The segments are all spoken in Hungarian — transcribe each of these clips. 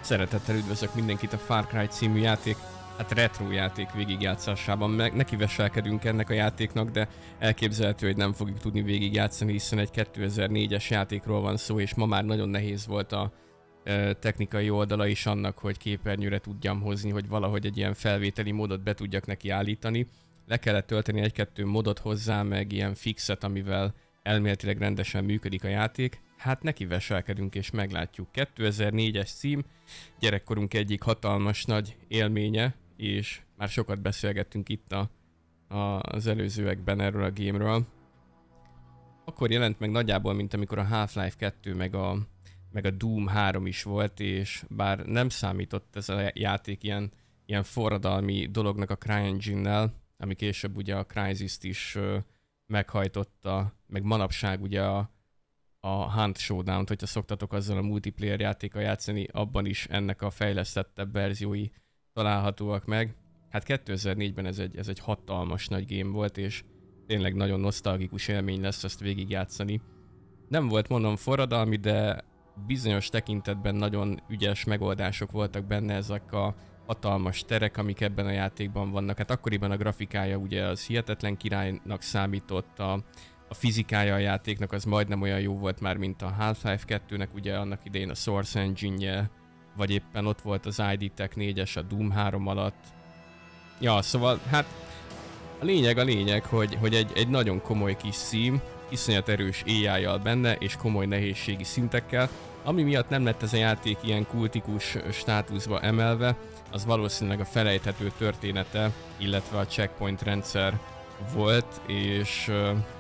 Szeretettel üdvözlök mindenkit a Far Cry című játék, hát retro játék végigjátszásában. Nekiveselkedünk ennek a játéknak, de elképzelhető, hogy nem fogjuk tudni végigjátszani, hiszen egy 2004-es játékról van szó, és ma már nagyon nehéz volt a technikai oldala is annak, hogy képernyőre tudjam hozni, hogy valahogy egy ilyen felvételi módot be tudjak neki állítani. Le kellett tölteni egy-kettő modot hozzá, meg ilyen fixet, amivel elméletileg rendesen működik a játék. Hát nekiveselkedünk és meglátjuk. 2004-es cím, gyerekkorunk egyik hatalmas nagy élménye, és már sokat beszélgettünk itt az előzőekben erről a gémről. Akkor jelent meg nagyjából, mint amikor a Half-Life 2 meg a Doom 3 is volt, és bár nem számított ez a játék ilyen forradalmi dolognak a CryEngine-nel, ami később ugye a Crysis-t is meghajtotta, meg manapság ugye a Hunt Showdown-t, hogyha szoktatok azzal a multiplayer játékkal játszani, abban is ennek a fejlesztettebb verziói találhatóak meg. Hát 2004-ben ez egy hatalmas nagy game volt, és tényleg nagyon nosztalgikus élmény lesz ezt végigjátszani. Nem volt, mondom, forradalmi, de bizonyos tekintetben nagyon ügyes megoldások voltak benne, ezek a hatalmas terek, amik ebben a játékban vannak. Hát akkoriban a grafikája ugye az hihetetlen királynak számított, a fizikája a játéknak az majdnem olyan jó volt már, mint a Half-Life 2-nek, ugye annak idején a Source Engine-je, vagy éppen ott volt az ID Tech 4-es a Doom 3 alatt. Ja, szóval hát a lényeg, hogy egy nagyon komoly kis cím, iszonyat erős AI-jal benne, és komoly nehézségi szintekkel, ami miatt nem lett ez a játék ilyen kultikus státuszba emelve, az valószínűleg a felejthető története, illetve a checkpoint rendszer volt, és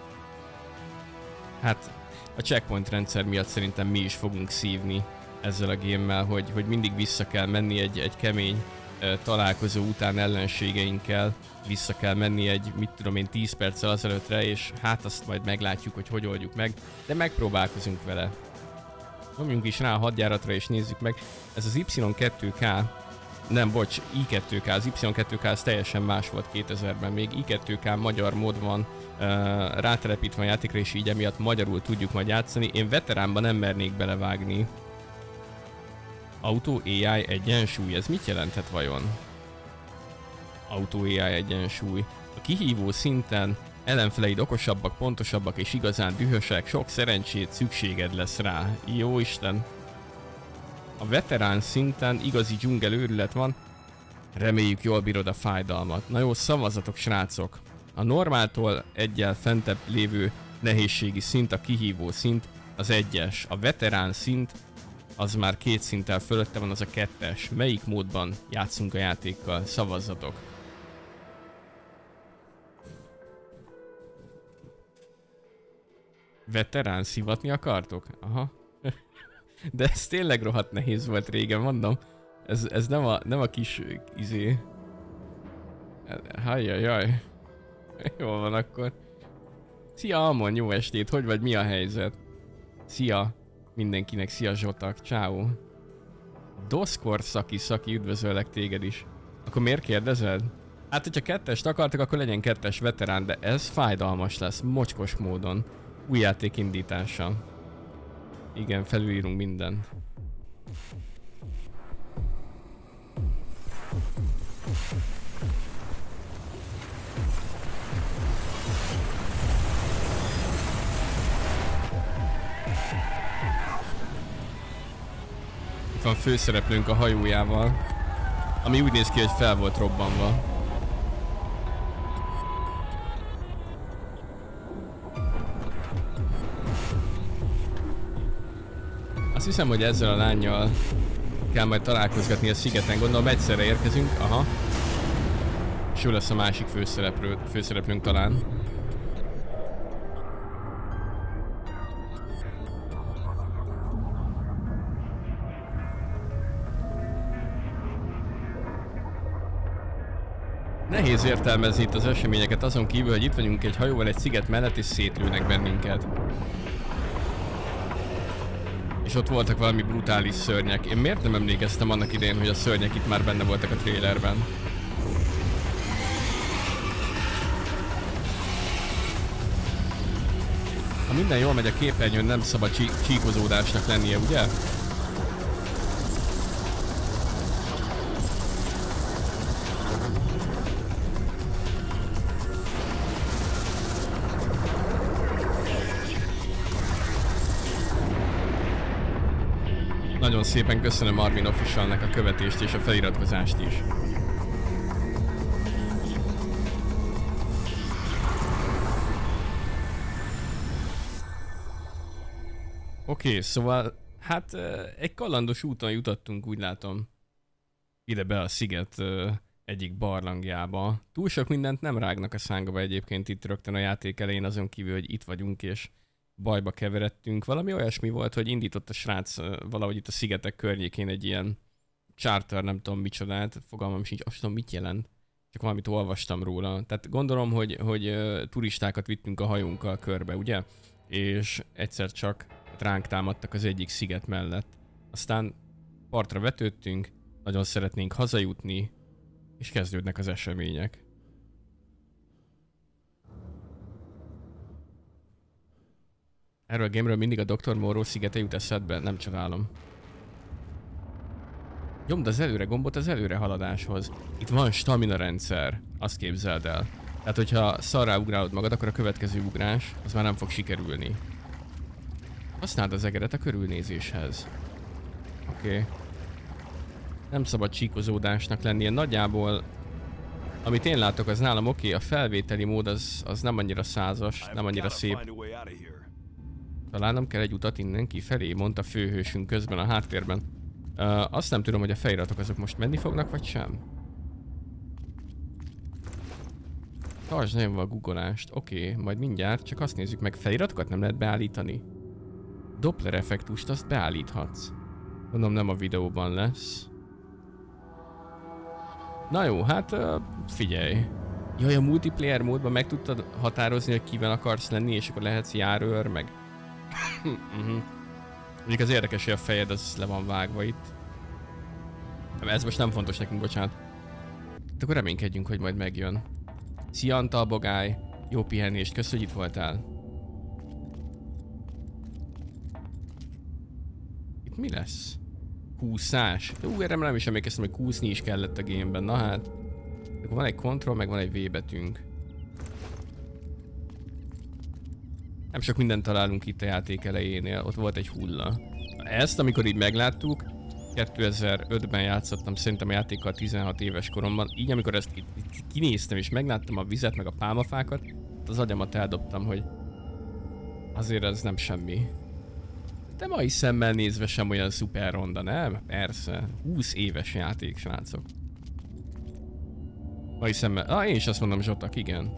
hát a checkpoint rendszer miatt szerintem mi is fogunk szívni ezzel a gémmel, hogy mindig vissza kell menni egy kemény találkozó után ellenségeinkkel, vissza kell menni egy, mit tudom én, 10 perccel azelőttre, és hát azt majd meglátjuk, hogy oldjuk meg, de megpróbálkozunk vele. Nyomjunk is rá a hadjáratra és nézzük meg. Ez az Y2K, nem, bocs, I2K, az Y2K az teljesen más volt 2000-ben, még I2K magyar mód van rátelepítve a játékra, és így emiatt magyarul tudjuk majd játszani. Én veteránban nem mernék belevágni. Auto AI egyensúly, ez mit jelenthet vajon? Auto AI egyensúly. A kihívó szinten ellenfeleid okosabbak, pontosabbak és igazán dühösek, sok szerencsét szükséged lesz rá. Jóisten! A veterán szinten igazi dzsungelőrület van, reméljük jól bírod a fájdalmat. Na jó, szavazatok, srácok! A normáltól egyel fentebb lévő nehézségi szint, a kihívó szint, az 1-es. A veterán szint, az már 2 szinttel fölötte van, az a 2-es. Melyik módban játszunk a játékkal? Szavazzatok! Veterán szivatni akartok? Aha. De ez tényleg rohadt nehéz volt régen, mondom. Ez nem a kis izé. Hajjajjaj. Jól van akkor. Szia Amon, jó estét, hogy vagy, mi a helyzet? Szia mindenkinek, szia Zsotak, ciao. Doszkor Szaki, üdvözöllek téged is. Akkor miért kérdezed? Hát, hogyha 2-est akartak, akkor legyen 2-es veterán, de ez fájdalmas lesz, mocskos módon. Új játék indítása. Igen, felülírunk mindent. Itt van főszereplőnk a hajójával, ami úgy néz ki, hogy fel volt robbanva. Azt hiszem, hogy ezzel a lánnyal kell majd találkozgatni a szigeten. Gondolom egyszerre érkezünk. Aha. És ő lesz a másik főszereplőnk talán. Nehéz értelmezni itt az eseményeket azon kívül, hogy itt vagyunk egy hajóval egy sziget mellett és szétlőnek bennünket. És ott voltak valami brutális szörnyek. Én miért nem emlékeztem annak idején, hogy a szörnyek itt már benne voltak a trailerben? Ha minden jól megy a képernyőn, nem szabad csíkozódásnak lennie, ugye? Nagyon szépen köszönöm Armin Officialnek a követést és a feliratkozást is. Oké, szóval, hát egy kalandos úton jutottunk, úgy látom, ide be a sziget egyik barlangjába. Túl sok mindent nem rágnak a szánkba egyébként itt rögtön a játék elején, azon kívül, hogy itt vagyunk és bajba keveredtünk. Valami olyasmi volt, hogy indított a srác valahogy itt a szigetek környékén egy ilyen charter, nem tudom micsodát, fogalmam sincs, azt tudom mit jelent. Csak valamit olvastam róla. Tehát gondolom, hogy turistákat vittünk a hajónkkal körbe, ugye? És egyszer csak ránk támadtak az egyik sziget mellett. Aztán partra vetődtünk, nagyon szeretnénk hazajutni, és kezdődnek az események. Erről a gameről mindig a Dr. Moreau szigete jut eszedbe, nem csodálom. Nyomd az előre gombot az előre haladáshoz. Itt van stamina rendszer, azt képzeld el. Tehát, hogyha szarrá ugrálod magad, akkor a következő ugrás az már nem fog sikerülni. Használd az egeret a körülnézéshez. Oké. Nem szabad csíkozódásnak lennie. Nagyjából, amit én látok, az nálam oké. A felvételi mód az nem annyira százas, nem annyira szép. Találnom kell egy utat innen kifelé, mondta főhősünk közben a háttérben. Azt nem tudom, hogy a feliratok azok most menni fognak, vagy sem. Tartsd nagyon a guggolást. Oké, majd mindjárt, csak azt nézzük meg, feliratokat nem lehet beállítani. Doppler effektust azt beállíthatsz. Mondom, nem a videóban lesz. Na jó, hát figyelj. Jaj, a multiplayer módban meg tudtad határozni, hogy kivel akarsz lenni, és akkor lehetsz járőr, meg... Mondjuk az érdekes, hogy a fejed az le van vágva itt. Ez most nem fontos nekünk, bocsánat. De akkor reménykedjünk, hogy majd megjön. Szia Antal Bogály, jó pihenést, kösz, hogy itt voltál. Itt mi lesz? Kúszás. Erre nem is emlékeztem, hogy kúszni is kellett a gameben, na hát. Akkor van egy kontroll, meg van egy V betűnk. Nem sok mindent találunk itt a játék elejénél, ott volt egy hulla. Ezt, amikor így megláttuk, 2005-ben játszottam szerintem a játékkal 16 éves koromban, így amikor ezt itt kinéztem és megláttam a vizet meg a pálmafákat, az agyamat eldobtam, hogy azért ez nem semmi. De mai szemmel nézve sem olyan szuper ronda, nem? Persze, 20 éves játék, srácok. Mai szemmel, én is azt mondom, Zsotak, igen.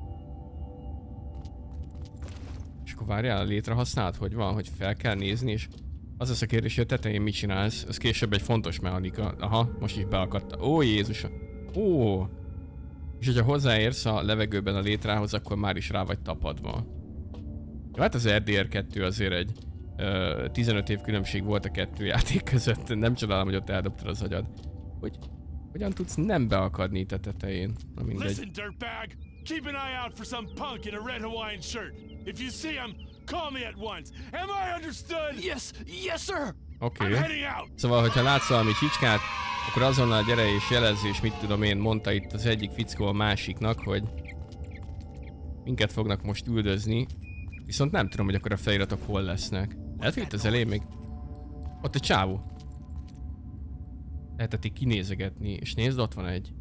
És akkor várjál, létre használt, hogy van, hogy fel kell nézni, és az lesz a kérdés, hogy a tetején mit csinálsz, ez később egy fontos mechanika. Aha, most is beakadta. Ó, Jézus! Ó! És hogyha hozzáérsz a levegőben a létrához, akkor már is rá vagy tapadva. Jó, hát az RDR 2 azért egy 15 év különbség volt a kettő játék között. Nem csodálom, hogy ott eldobtad az agyad. Hogy hogyan tudsz nem beakadni itt a tetején? Na mindegy. Listen, dirtbag! Keep an eye out for some punk in a red Hawaiian shirt. If you see him, call me at once. Am I understood? Yes, sir. Oké. Szóval, hogyha látsz valami csicskát, akkor azonnal gyere és jelezz, és mit tudom én, mondta itt az egyik fickó a másiknak, hogy minket fognak most üldözni. Viszont nem tudom, hogy akkor a feliratok hol lesznek. Lehet, hogy itt az elején még... Ott egy csávó. Lehetett így kinézegetni, és nézd, ott van egy.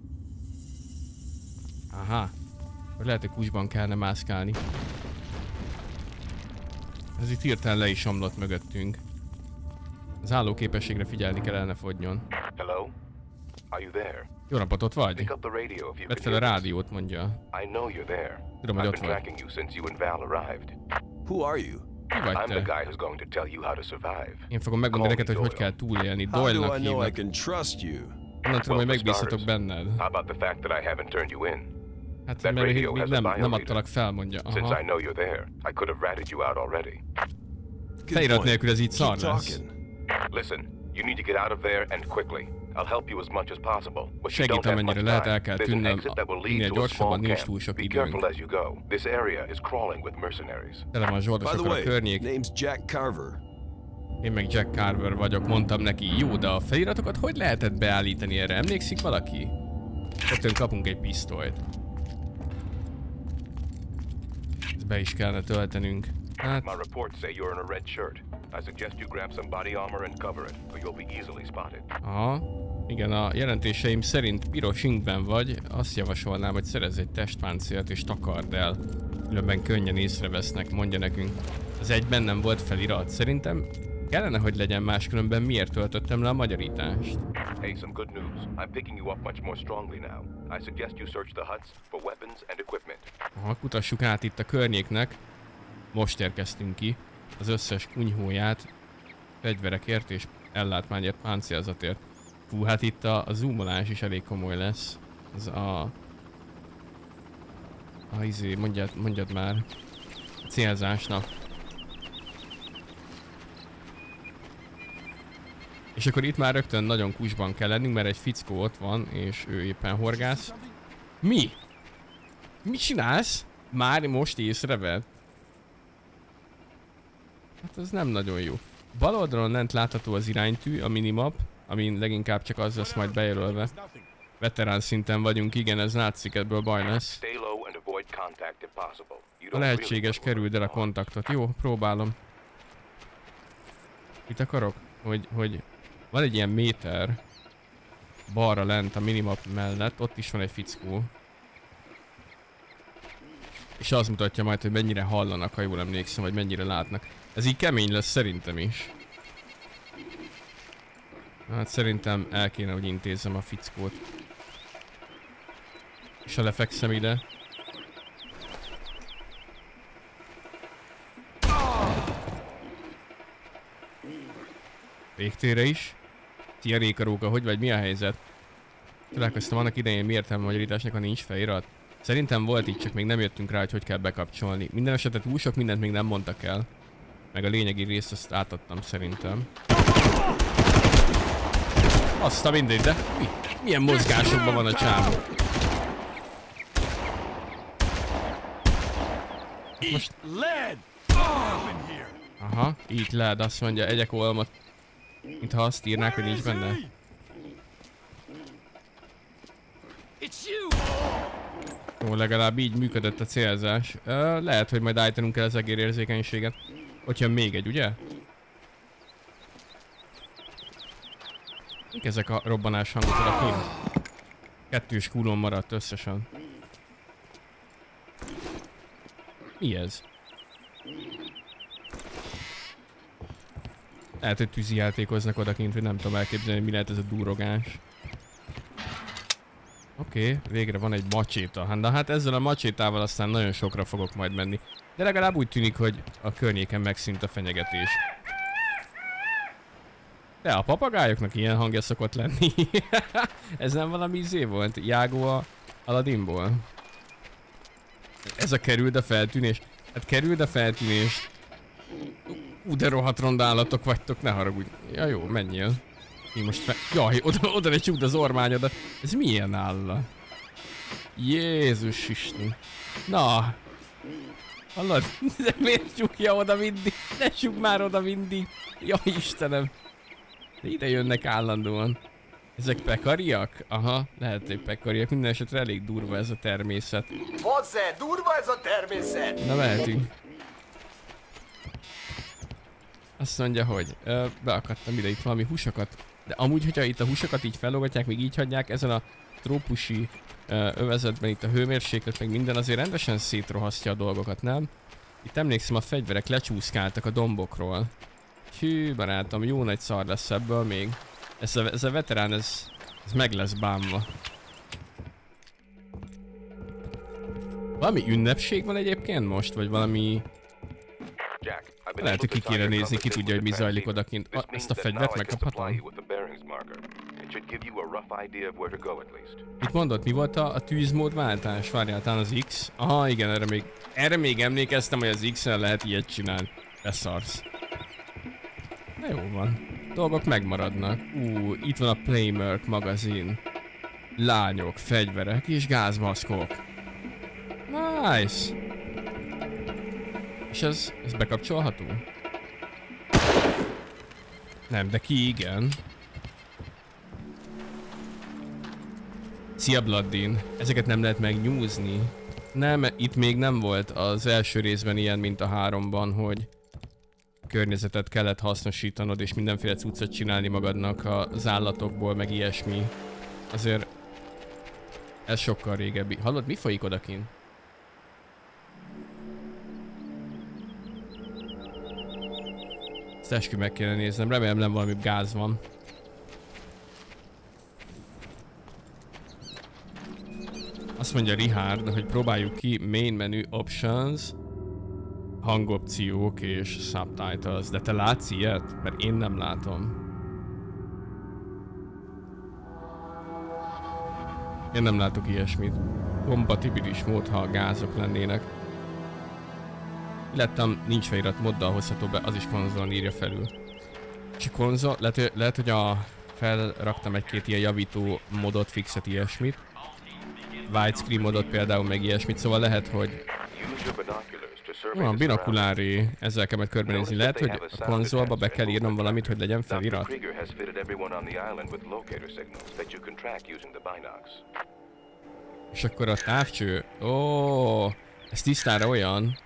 Aha. Vagy lehet, hogy kusban kellene mászkálni. Ez itt hirtelen le is omlott mögöttünk. Az állóképességre figyelni kellene fogjon. Hello? Are you there? Jó napot, ott vagy? Pick up the radio if you Vedd fel a rádiót, mondja. I know you're there. Tudom, hogy I've ott been vagy. tracking you since you and Val arrived. Who are you? Ki vagy I'm the te? guy who's going to tell you how to survive. Én fogom megmondani neked, hogy kell túlélni. How do Doyle-nak I know I hívnak. can trust you? Onnan tudom, hogy for megbízhatok starters, benned. How about the fact that I haven't turned you in? Hát, That mert radio még has a nem biometer. adtalak fel, mondja. Since Aha. I know you're there, I could have ratted you out already. Good Felirat point. nélkül ez így szar Keep lesz. talking. Listen, you need to get out of there and quickly. I'll help you as much as possible. But you Segít, don't have amennyire much lehet, time. el kell There's an tűnnöm, exit that will minél lead to a gyorsabban, small nincs túl camp. sok Be időnk. careful as you go. This area is crawling with mercenaries. Tele van By the zsoldosokkal a way, környék. name's Jack Carver. Én meg Jack Carver vagyok, mondtam neki. Jó, de a feliratokat hogy lehetett beállítani erre? Emlékszik valaki? Rögtön kapunk egy pisztolyt. Ezt be is kellene töltenünk. Hát, My reports say you're in a red shirt. I suggest you grab some body armor and cover it, or you'll be easily spotted. Aha. Igen, a jelentéseim szerint piros inkben vagy, azt javasolnám, hogy szerezz egy testpáncélt és takard el. Különben könnyen észrevesznek, mondja nekünk. Az egyben nem volt felirat. Szerintem kellene, hogy legyen, máskülönben miért töltöttem le a magyarítást. Hey, some good news. I'm picking you up much more strongly now. I suggest you search the huts for weapons and equipment. Aha, kutassuk át itt a környéknek. Most érkeztünk ki. Az összes kunyhóját fegyverekért és ellátmányért, páncélzatért. Fú, hát itt a zoomolás is elég komoly lesz. Ez izé, mondjad már. A célzásnak. És akkor itt már rögtön nagyon kusban kell lennünk, mert egy fickó ott van, és ő éppen horgász. Mi? Mit csinálsz? Már most észreved? Hát ez nem nagyon jó. Bal oldalon lent látható az iránytű, a minimap, amin leginkább csak az lesz majd bejelölve. Veterán szinten vagyunk, igen, ez látszik, ebből baj lesz. Ha lehetséges, kerüld el a kontaktot. Jó, próbálom. Mit akarok? Hogy van egy ilyen méter balra lent a minimap mellett, ott is van egy fickó. És az mutatja majd, hogy mennyire hallanak, ha jól emlékszem, vagy mennyire látnak. Ez így kemény lesz szerintem is. Hát szerintem el kéne, hogy intézzem a fickót. És ha lefekszem ide. Végtére is. Szia Rékaróka, hogy vagy, mi a helyzet? Találkoztam annak idején, mi értelme a magyarításnak, ha nincs felirat? Szerintem volt itt, csak még nem jöttünk rá, hogy kell bekapcsolni. Minden esetet túl sok mindent még nem mondtak el. Meg a lényegi részt azt átadtam szerintem. Azt a mindegy, de milyen mozgásokban van a csávó? Most... Aha, így lehet, azt mondja, egyek olmat. Mintha azt írnák, hogy nincs benne. Jó, legalább így működött a célzás. Lehet, hogy majd állítanunk kell az egérérzékenységet. Hogy jön még egy, ugye? Mik ezek a robbanás hangok odakint? 2 kúlon maradt összesen. Mi ez? Lehet, hogy tűzijátékoznak odakint, hogy nem tudom elképzelni, mi lehet ez a durrogás. Oké, végre van egy macséta. De hát ezzel a macsétával aztán nagyon sokra fogok majd menni. De legalább úgy tűnik, hogy a környéken megszűnt a fenyegetés. De a papagájoknak ilyen hangja szokott lenni. Ez nem valami izé volt? Jágó a Aladdinból. Ez a kerüld a feltűnés. Hát kerüld a feltűnés. De rohadt ronda állatok vagytok, ne haragudj. Ja jó, menjél. Én most jaj, oda ne csukd az ormányodat. Ez milyen állat? Jézus Isten. Na. Hallod? De miért csukja oda mindig? Ne csukd már oda mindig. Jaj Istenem. De ide jönnek állandóan. Ezek pekariak? Aha, lehet, hogy pekariak. Minden esetre elég durva ez a természet. Hozzá, durva ez a természet! Na mehetünk. Azt mondja, hogy beakadtam ide itt valami húsokat. De amúgy, hogyha itt a húsokat így felogatják, még így hagyják ezen a trópusi övezetben, itt a hőmérséklet, meg minden azért rendesen szétrohasztja a dolgokat, nem? Itt emlékszem, a fegyverek lecsúszkáltak a dombokról. Hű, barátom, jó nagy szar lesz ebből még. Ez a veterán, ez meg lesz bámva. Valami ünnepség van egyébként most, vagy valami... Lehet, hogy ki kéne nézni, ki tudja, hogy mi zajlik odakint. Ezt a fegyvert megkaphatom? Mit mondott? Mi volt a tűzmódváltás? Várjál, talán az X? Aha, igen, erre még emlékeztem, hogy az X-en lehet ilyet csinálni. Beszarsz. Na jó van. Dolgok megmaradnak. Itt van a Playmerk magazin. Lányok, fegyverek és gázmaszkok. Nice. És ez bekapcsolható? Nem, de ki igen. Szia Bloodin. Ezeket nem lehet megnyúzni. Nem, itt még nem volt az első részben ilyen, mint a 3-ban, hogy környezetet kellett hasznosítanod, és mindenféle cuccot csinálni magadnak az állatokból, meg ilyesmi. Azért ez sokkal régebbi. Hallod, mi folyik odakint? Ezt eskü meg kéne néznem, remélem nem valami gáz van. Azt mondja Richard, hogy próbáljuk ki main menu options, hangopciók és subtitles, de te látsz ilyet? Mert én nem látom. Én nem látok ilyesmit. Kompatibilis mód, ha a gázok lennének. Lettem, nincs felirat, moddal hozható be, az is konzolon írja felül. És a konzol, lehet hogy felraktam egy-két ilyen javító modot, fixet, ilyesmit. Widescreen modot például, meg ilyesmit, szóval lehet, hogy... Olyan binokulári, ezzel kell majd körbenézni. Lehet, hogy a konzolba be kell írnom valamit, hogy legyen felirat. És akkor a távcső... Ó, ez tisztára olyan.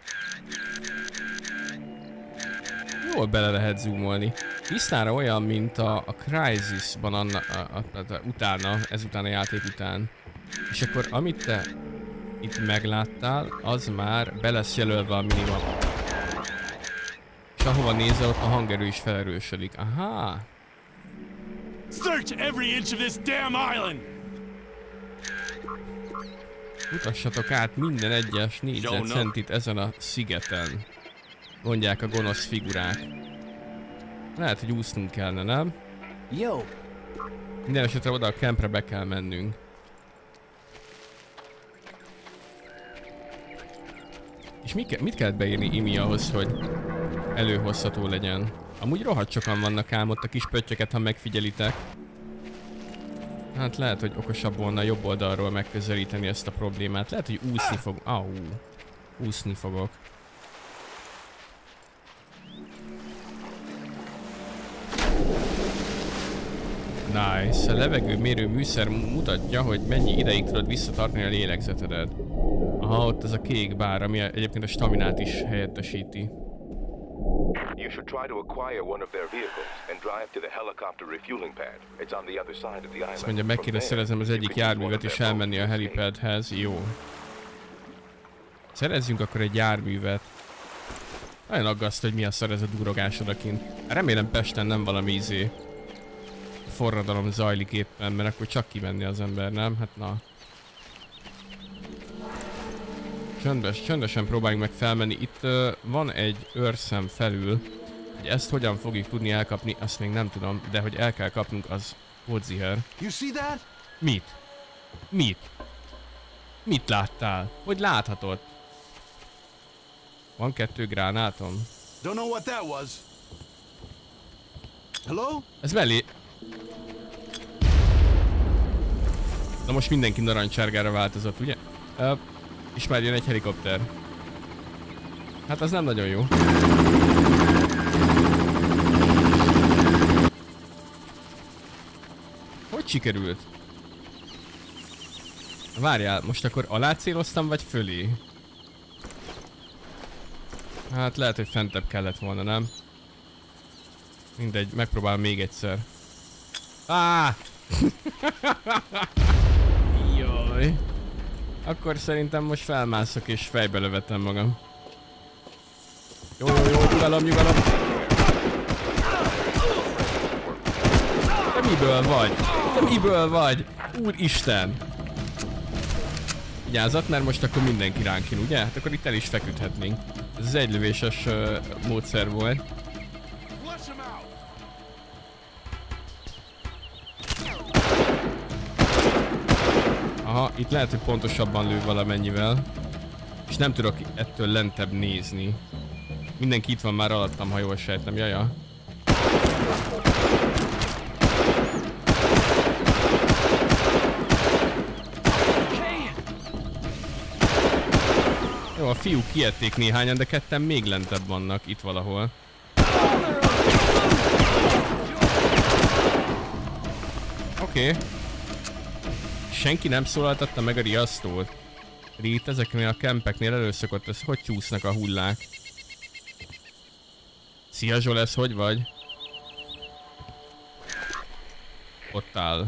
Jól bele lehet zoomolni. Tisztára olyan, mint a Crysis-ban ezután a játék után. És akkor amit te itt megláttál, az már be lesz jelölve a minimum. És ahova nézel, ott a hangerő is felerősödik. Aha! Search every inch of this damn island! Mutassatok át minden egyes négyzetcentit ezen a szigeten. Mondják a gonosz figurák. Lehet, hogy úsznunk kellene, nem? Jó. Minden esetre oda a campre be kell mennünk. És mit kellett beírni Imi ahhoz, hogy előhozható legyen? Amúgy rohadt sokan vannak ám ott a kis pöttyöket, ha megfigyelitek. Hát lehet, hogy okosabb volna jobb oldalról megközelíteni ezt a problémát. Lehet, hogy úszni fog... Au! Úszni fogok. Nice. A levegőmérő műszer mutatja, hogy mennyi ideig tudod visszatartani a lélegzetedet. Aha, ott ez a kék bár, ami egyébként a staminát is helyettesíti. You should try to acquire one of their vehicles and drive to the helicopter refueling pad. It's on the other side of the island. Azt mondja, meg kéne szereznem az egyik járművet és elmenni a helipadhez. Jó. Szerezzünk akkor egy járművet. Nagyon aggaszt, hogy mi a szar ez a durogás odakint. Remélem Pesten nem valami forradalom zajlik éppen, mert akkor csak kimenni az ember, nem? Hát na. Csöndesen próbáljunk meg felmenni. Itt van egy őrszem felül. Hogy ezt hogyan fogjuk tudni elkapni, azt még nem tudom, de hogy el kell kapnunk, az Odziher. Mit? Mit? Mit láttál? Hogy láthatod? Van 2 gránátom. Don't know what that was. Hello? Ez mellé... Na most mindenki narancsárgára változott, ugye? És már jön egy helikopter. Hát az nem nagyon jó. Hogy sikerült? Várjál, most akkor alá céloztam, vagy fölé? Hát lehet, hogy fentebb kellett volna, nem? Mindegy, megpróbálom még egyszer. Áh! Jaj. Akkor szerintem most felmászok és fejbe lövetem magam. Jó, nyugalom. Te miből vagy? Úristen! Vigyázat, mert most akkor mindenki ránk jön, ugye? Hát akkor itt el is feküdhetnénk. Ez az egylövéses módszer volt. Aha, itt lehet, hogy pontosabban lő valamennyivel. És nem tudok ettől lentebb nézni. Mindenki itt van már alattam, ha jól sejtem, jaja. Jó, a fiúk kiették néhányan, de ketten még lentebb vannak itt valahol. Oké. Senki nem szólaltatta meg a riasztót. Itt ezeknél a kempeknél előszokott, ez hogy csúsznak a hullák. Szia Zsolesz, hogy vagy? Ott áll.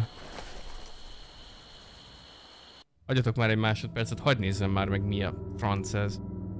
Adjatok már egy másodpercet, hagyd nézzem már meg mi a franc ez.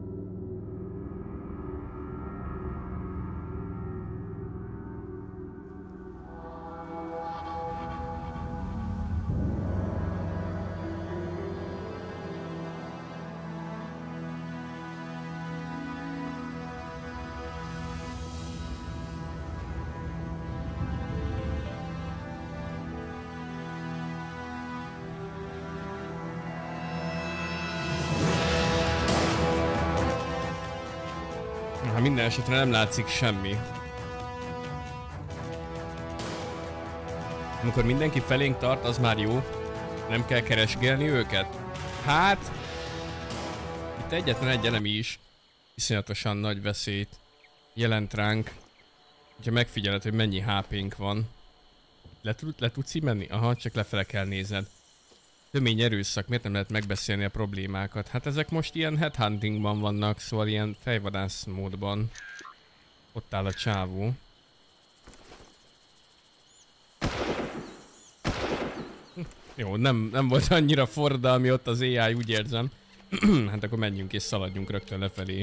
Minden esetre nem látszik semmi. Amikor mindenki felénk tart, az már jó. Nem kell keresgélni őket. Hát... Itt egyetlen egy enemi is iszonyatosan nagy veszélyt jelent ránk. Ha megfigyeled, hogy mennyi HP-nk van. Le tudsz így menni? Aha, csak lefele kell nézned. Tömény erőszak, miért nem lehet megbeszélni a problémákat? Hát ezek most ilyen headhuntingban vannak, szóval ilyen fejvadász módban. Ott áll a csávó. Jó, nem volt annyira forradalmi ott az AI, úgy érzem. Hát akkor menjünk és szaladjunk rögtön lefelé.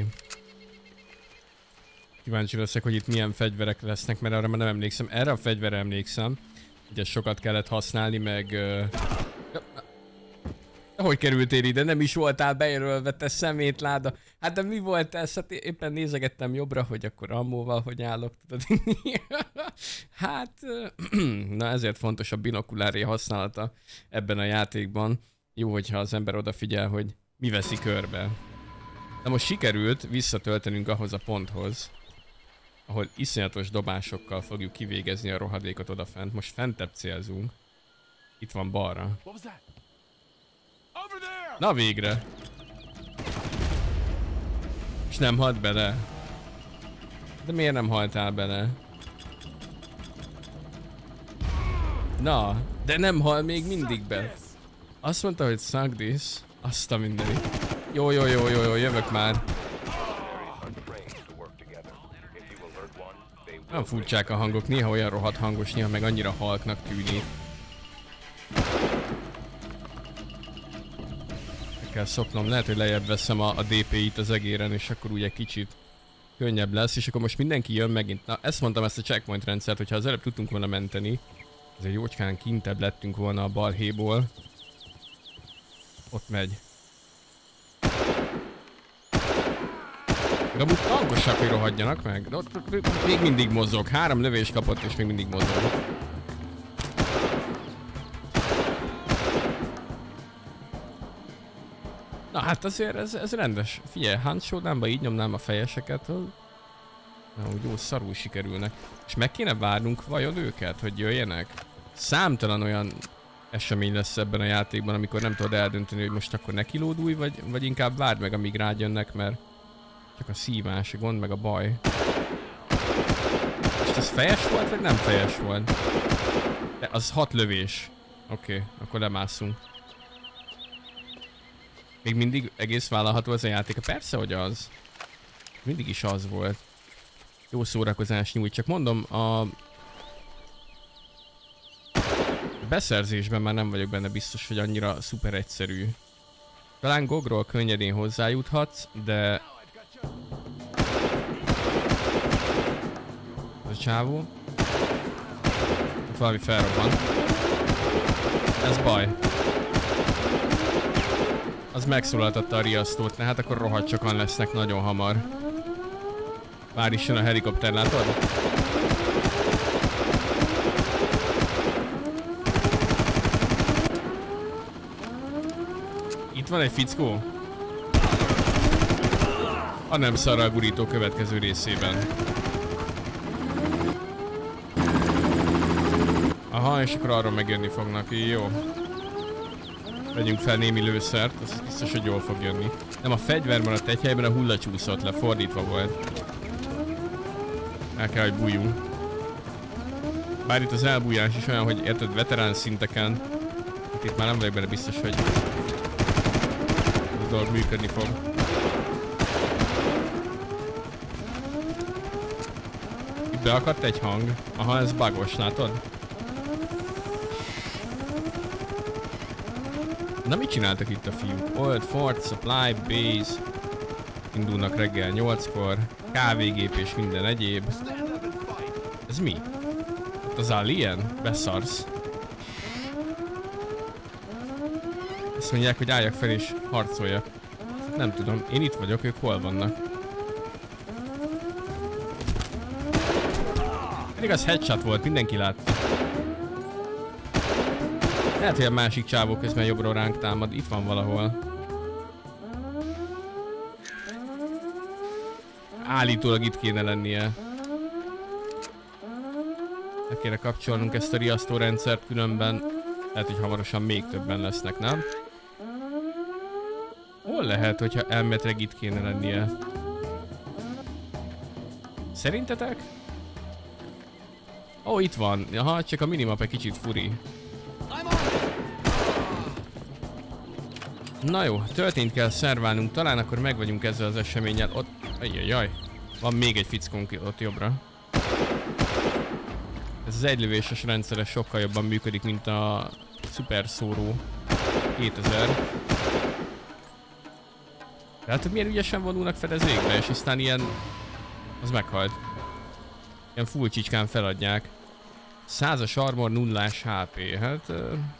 Kíváncsi leszek, hogy itt milyen fegyverek lesznek, mert arra már nem emlékszem. Erre a fegyverre emlékszem. Ugye sokat kellett használni, meg... Hogy kerültél ide? Nem is voltál bejelölve, te szemétláda. Hát de mi volt ez? Hát éppen nézegettem jobbra, hogy akkor ammóval hogy állok, tudod. Hát, na ezért fontos a binokuláré használata ebben a játékban. Jó, hogyha az ember odafigyel, hogy mi veszi körbe. De most sikerült visszatöltenünk ahhoz a ponthoz, ahol iszonyatos dobásokkal fogjuk kivégezni a rohadékot odafent. Most fentebb célzunk. Itt van balra. Na végre! És nem halt bele. De miért nem haltál bele? Na, de nem hal még mindig be. Azt mondta, hogy suck this. Azt a mindenit. Jó, jövök már. Nem furcsák a hangok, néha olyan rohadt hangos, néha meg annyira halknak tűnik. Kell szoknom, lehet, hogy lejjebb veszem a DPI-t az egéren, és akkor ugye kicsit könnyebb lesz, és akkor most mindenki jön megint. Na, ezt mondtam, ezt a checkpoint rendszert, hogyha az előbb tudtunk volna menteni, azért jócskán kintebb lettünk volna a balhéból. Ott megy. De amúgy tankosak, hogy rohadjanak meg. De ott még mindig mozog. 3 lövés kapott, és még mindig mozog. Na hát azért ez rendes. Figyelj, Hunt Showdownba így nyomnám a fejeseket, na, úgy jó szarul sikerülnek. És meg kéne várnunk vajon őket, hogy jöjjenek? Számtalan olyan esemény lesz ebben a játékban, amikor nem tudod eldönteni, hogy most akkor nekilódulj, vagy inkább várd meg, amíg rájönnek, mert csak a szívás, a gond meg a baj. És ez fejes volt, vagy nem fejes volt? De az 6 lövés. Oké, akkor lemászunk. Még mindig egész vállalható ez a játék. Persze, hogy az. Mindig is az volt. Jó szórakozás nyújt. Csak mondom, a beszerzésben már nem vagyok benne biztos, hogy annyira szuper egyszerű. Talán GOG-ról könnyedén hozzájuthatsz, de... Ez a csávó. Itt valami felrobban. Ez baj. Az megszólaltatta a riasztót, hát akkor rohadt sokan lesznek nagyon hamar. Már is jön a helikopter, látod? Itt van egy fickó. A nem szarra a gurító következő részében. Aha, és akkor arról megjönni fognak, jó. Vegyünk fel némi lőszert, az biztos, hogy jól fog jönni. Nem, a fegyver maradt egy helyben, a hulla csúszott le, fordítva volt. El kell, hogy bújjunk. Bár itt az elbújás is olyan, hogy érted, veterán szinteken. Itt már nem vagyok benne biztos, hogy a dolog működni fog. beakadt egy hang. Aha, ez bugos, látod? Na mit csináltak itt a fiúk? Old Fort Supply Base. Indulnak reggel 8-kor. Kávégép és minden egyéb. Ez mi? Ott az alien? Beszarsz. Azt mondják, hogy álljak fel és harcoljak. Nem tudom, én itt vagyok, ők hol vannak? Pedig az headshot volt, mindenki látta. Lehet, hogy a másik csávó közben jobbról ránk támad, itt van valahol. Állítólag itt kéne lennie. Le kéne kapcsolnunk ezt a riasztórendszert, különben lehet, hogy hamarosan még többen lesznek, nem? Hol lehet, hogyha elméletileg itt kéne lennie? Szerintetek? Ó, itt van. Aha, csak a minimap egy kicsit furi. Na jó, töltényt kell szerválnunk, talán akkor meg vagyunk ezzel az eseménnyel. Ott, ajjajjaj, van még egy fickónk ott jobbra. Ez az egylövéses rendszer sokkal jobban működik, mint a Super Szóró 2000. Tehát, hogy milyen ügyesen vonulnak fedezékbe, és aztán ilyen... Az meghalt. Ilyen full csicskán feladják. 100-as armor, 0-ás HP, hát...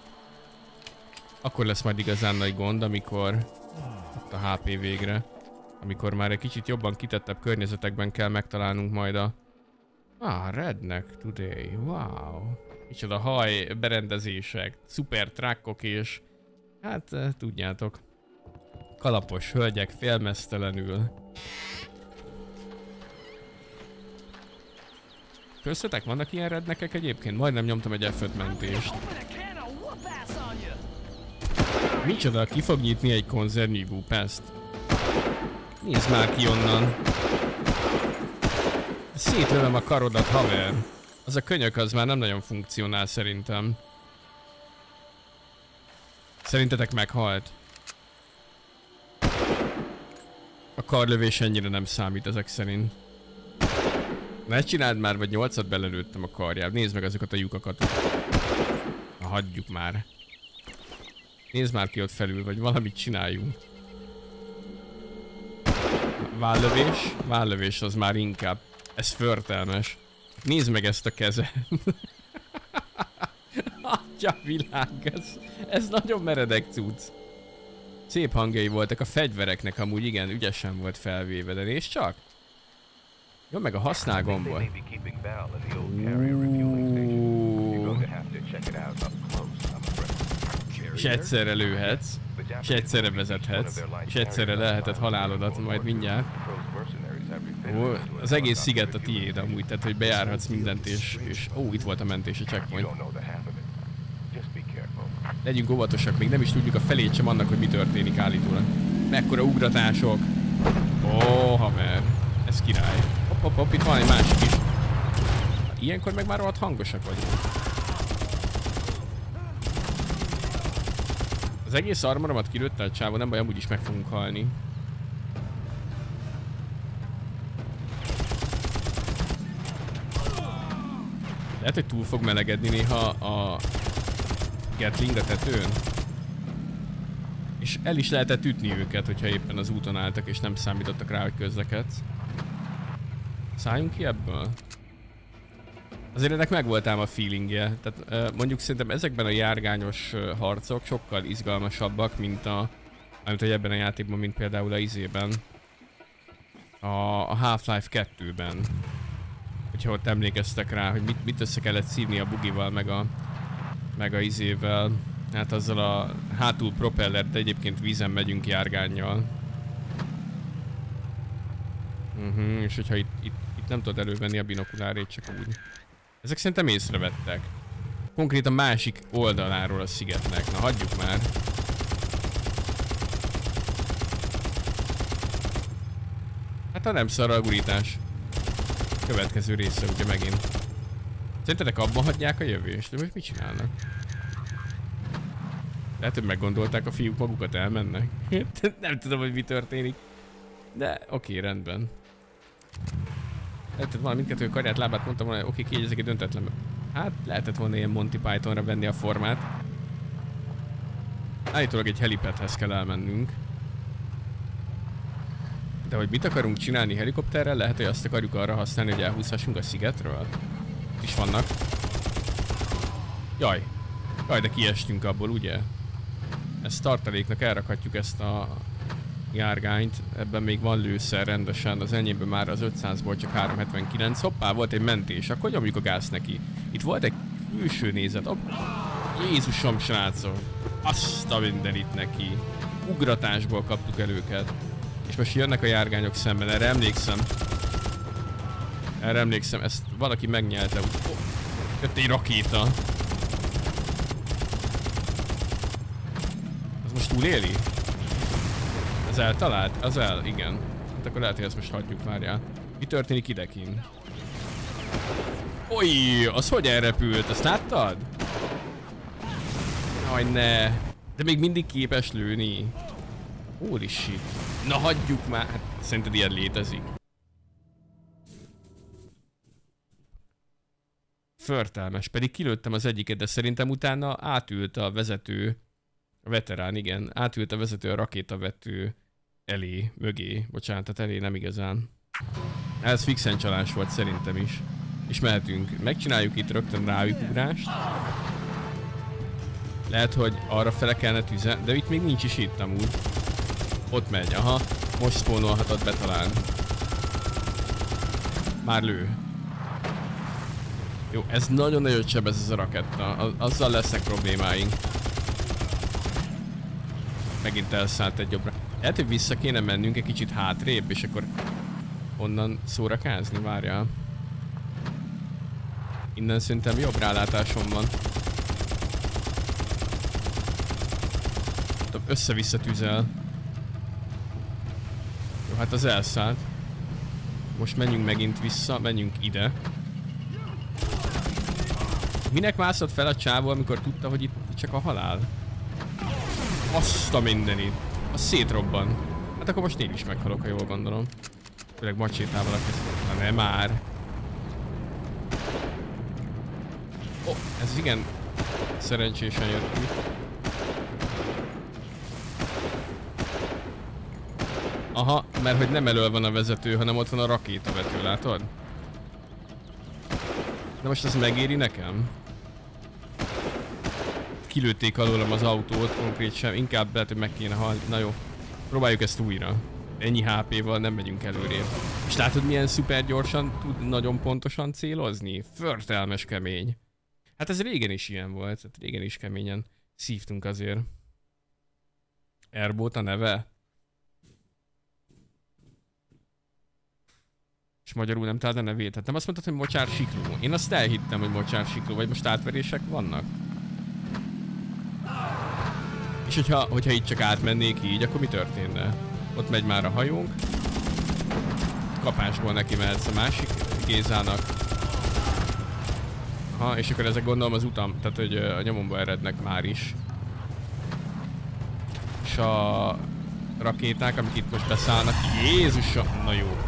Akkor lesz majd igazán nagy gond, amikor... Ott a HP végre. Amikor már egy kicsit jobban kitettebb környezetekben kell megtalálnunk majd a... Redneck today, wow. Micsoda haj, berendezések, szuper truckok és... Hát, tudjátok. Kalapos hölgyek félmeztelenül. Köztetek vannak ilyen redneckek egyébként? Majdnem nyomtam egy F5 mentést. Micsoda, ki fog nyitni egy konzervnyi búpeszt? Nézd már ki onnan. Szétlövöm a karodat, haver. Az a könyök az már nem nagyon funkcionál szerintem. Szerintetek meghalt? A karlövés ennyire nem számít ezek szerint. Ne csináld már, vagy 8-at belelőttem a karjába. Nézd meg azokat a lyukakat. Na, hagyjuk már. Nézd már ki ott felül, vagy valamit csináljunk. Vállövés? Vállövés az már inkább. Ez förtelmes. Nézd meg ezt a keze. Atya világ, ez nagyon meredek cucc. Szép hangjai voltak a fegyvereknek, amúgy igen, ügyesen volt felvéve, de nézd csak. Jó, meg a használ gombot. És egyszerre lőhetsz, és egyszerre vezethetsz, és egyszerre lehetett halálodat majd mindjárt. Ó, az egész sziget a tiéd amúgy, tehát hogy bejárhatsz mindent és ó, itt volt a mentés, a checkpoint. Legyünk óvatosak, még nem is tudjuk a felét sem annak, hogy mi történik állítólag. Mekkora ugratások! Ó, haver, ez király. Hopp, itt van egy másik is. Ilyenkor meg már rohadt hangosak vagyunk. Az egész armoromat kilőtte a csávó, nem baj, amúgy is meg fogunk halni. Lehet, hogy túl fog melegedni néha a Gatling a tetőn. És el is lehetett ütni őket, hogyha éppen az úton álltak és nem számítottak rá, hogy közlekedsz. Szálljunk ki ebből? Azért ennek megvolt ám a feelingje. Tehát mondjuk szerintem ezekben a járgányos harcok sokkal izgalmasabbak, mint ebben a játékban, mint például a izében. A Half-Life 2-ben. Hogyha ott emlékeztek rá, hogy mit össze kellett szívni a bugival, meg a izével. Hát azzal a hátul propeller, de egyébként vízen megyünk járgánnyal. És hogyha itt nem tudod elővenni a binokulárét, csak úgy. Ezek szerintem észrevettek. Konkrétan másik oldaláról a szigetnek. Na, hagyjuk már. Hát ha nem szarra a gurítás. Következő része ugye megint. Szerintetek abban hagyják a jövést? De most mit csinálnak? Lehet, hogy meggondolták a fiúk magukat, elmennek. Nem tudom, hogy mi történik. De oké, rendben. Lehetett volna mindkettő karját, lábát, mondtam volna, oké, kiegyezik egy döntetlen. Hát lehetett volna ilyen Monty Pythonra venni a formát. Állítólag egy helipadhez kell elmennünk. De hogy mit akarunk csinálni helikopterrel, lehet, hogy azt akarjuk arra használni, hogy elhúzhassunk a szigetről. Itt is vannak. Jaj. Jaj, de kiestünk abból, ugye? Ezt tartaléknak elrakhatjuk ezt a járgányt. Ebben még van lőszer rendesen, az enyémben már az 500-ból csak 379. Hoppá, volt egy mentés, akkor nyomjuk a gázt neki. Itt volt egy külső nézet. Hopp. Jézusom, srácok. Azt a mindenit neki. Ugratásból kaptuk el őket. És most jönnek a járgányok szemben, erre emlékszem. Erre emlékszem, ezt valaki megnyelte. Jött egy rakéta. Az most túléli? Ez eltalált? Az el, igen. Hát akkor lehet, hogy ezt most hagyjuk már el. Mi történik idekint? Oly, az hogy elrepült? Azt láttad? Aj, ne. De még mindig képes lőni. Holy shit. Na hagyjuk már. Hát, szerinted ilyen létezik? Förtelmes. Pedig kilőttem az egyiket, de szerintem utána átült a vezető. A veterán, igen. Átült a vezető a rakétavető elé, mögé. Bocsánat, tehát elé nem igazán. Ez fixen csalás volt szerintem is. És mehetünk. Megcsináljuk itt rögtön rájuk ugrást. Lehet, hogy arra fele kellene tüze, de itt még nincs is itt amúgy. Ott megy, aha. Most spawnolhatod be talán. Már lő. Jó, ez nagyon nagyot sebez ez a raketta. Azzal lesznek problémáink. Megint elszállt egy jobbra. Lehet, hogy vissza kéne mennünk egy kicsit hátrébb, és akkor onnan szórakázni, várjál. Innen szerintem jobb rálátásom van. Össze-vissza tüzel. Jó, hát az elszállt. Most menjünk megint vissza, menjünk ide. Minek mászott fel a csávó, amikor tudta, hogy itt csak a halál? Azt a mindenit. Az szétrobban. Hát akkor most én is meghalok, ha jól gondolom. Főleg macsétával a kezdve. Na ne már. Ó, ez igen szerencsésen jött ki. Aha, mert hogy nem elől van a vezető, hanem ott van a rakétavető, látod? De most ez megéri nekem? Kilőtték alólam az autót, konkrét sem, inkább lehet, hogy meg kéne halni. Na jó, próbáljuk ezt újra. Ennyi HP-val nem megyünk előrébb. És látod, milyen szuper gyorsan tud nagyon pontosan célozni? Förtelmes kemény. Hát ez régen is ilyen volt, hát régen is keményen szívtunk azért. Airboat a neve? És magyarul nem találd a nevét. Hát nem azt mondtad, hogy mocsár sikló. Én azt elhittem, hogy mocsár sikló, vagy most átverések vannak. És hogyha itt csak átmennék így, akkor mi történne? Ott megy már a hajónk. Kapásból neki mehetsz a másik Gézának. Ha, és akkor ezek gondolom az utam, tehát hogy a nyomomba erednek már is. És a rakéták, amik itt most beszállnak. Jézusom! Na jó.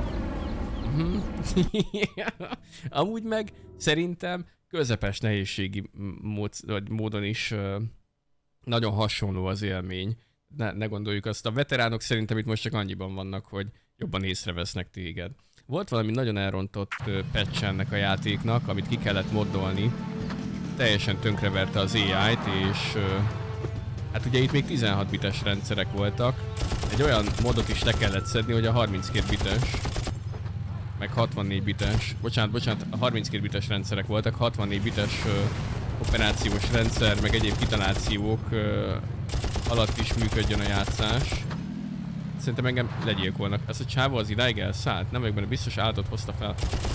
Amúgy meg szerintem közepes nehézségi módon is nagyon hasonló az élmény. Ne gondoljuk azt. A veteránok szerintem itt most csak annyiban vannak, hogy jobban észrevesznek téged. Volt valami nagyon elrontott patch ennek a játéknak, amit ki kellett moddolni. Teljesen tönkreverte az AI-t, és hát ugye itt még 16 bites rendszerek voltak. Egy olyan modot is le kellett szedni, hogy a 32 bites, meg 64 bites, bocsánat, a 32 bites rendszerek voltak, 64 bites operációs rendszer, meg egyéb kitalációk alatt is működjön a játszás. Szerintem engem legyilkolnak. Ez a csávó az idáig elszállt? Nem vagyok benne, biztos állatot hozta fel.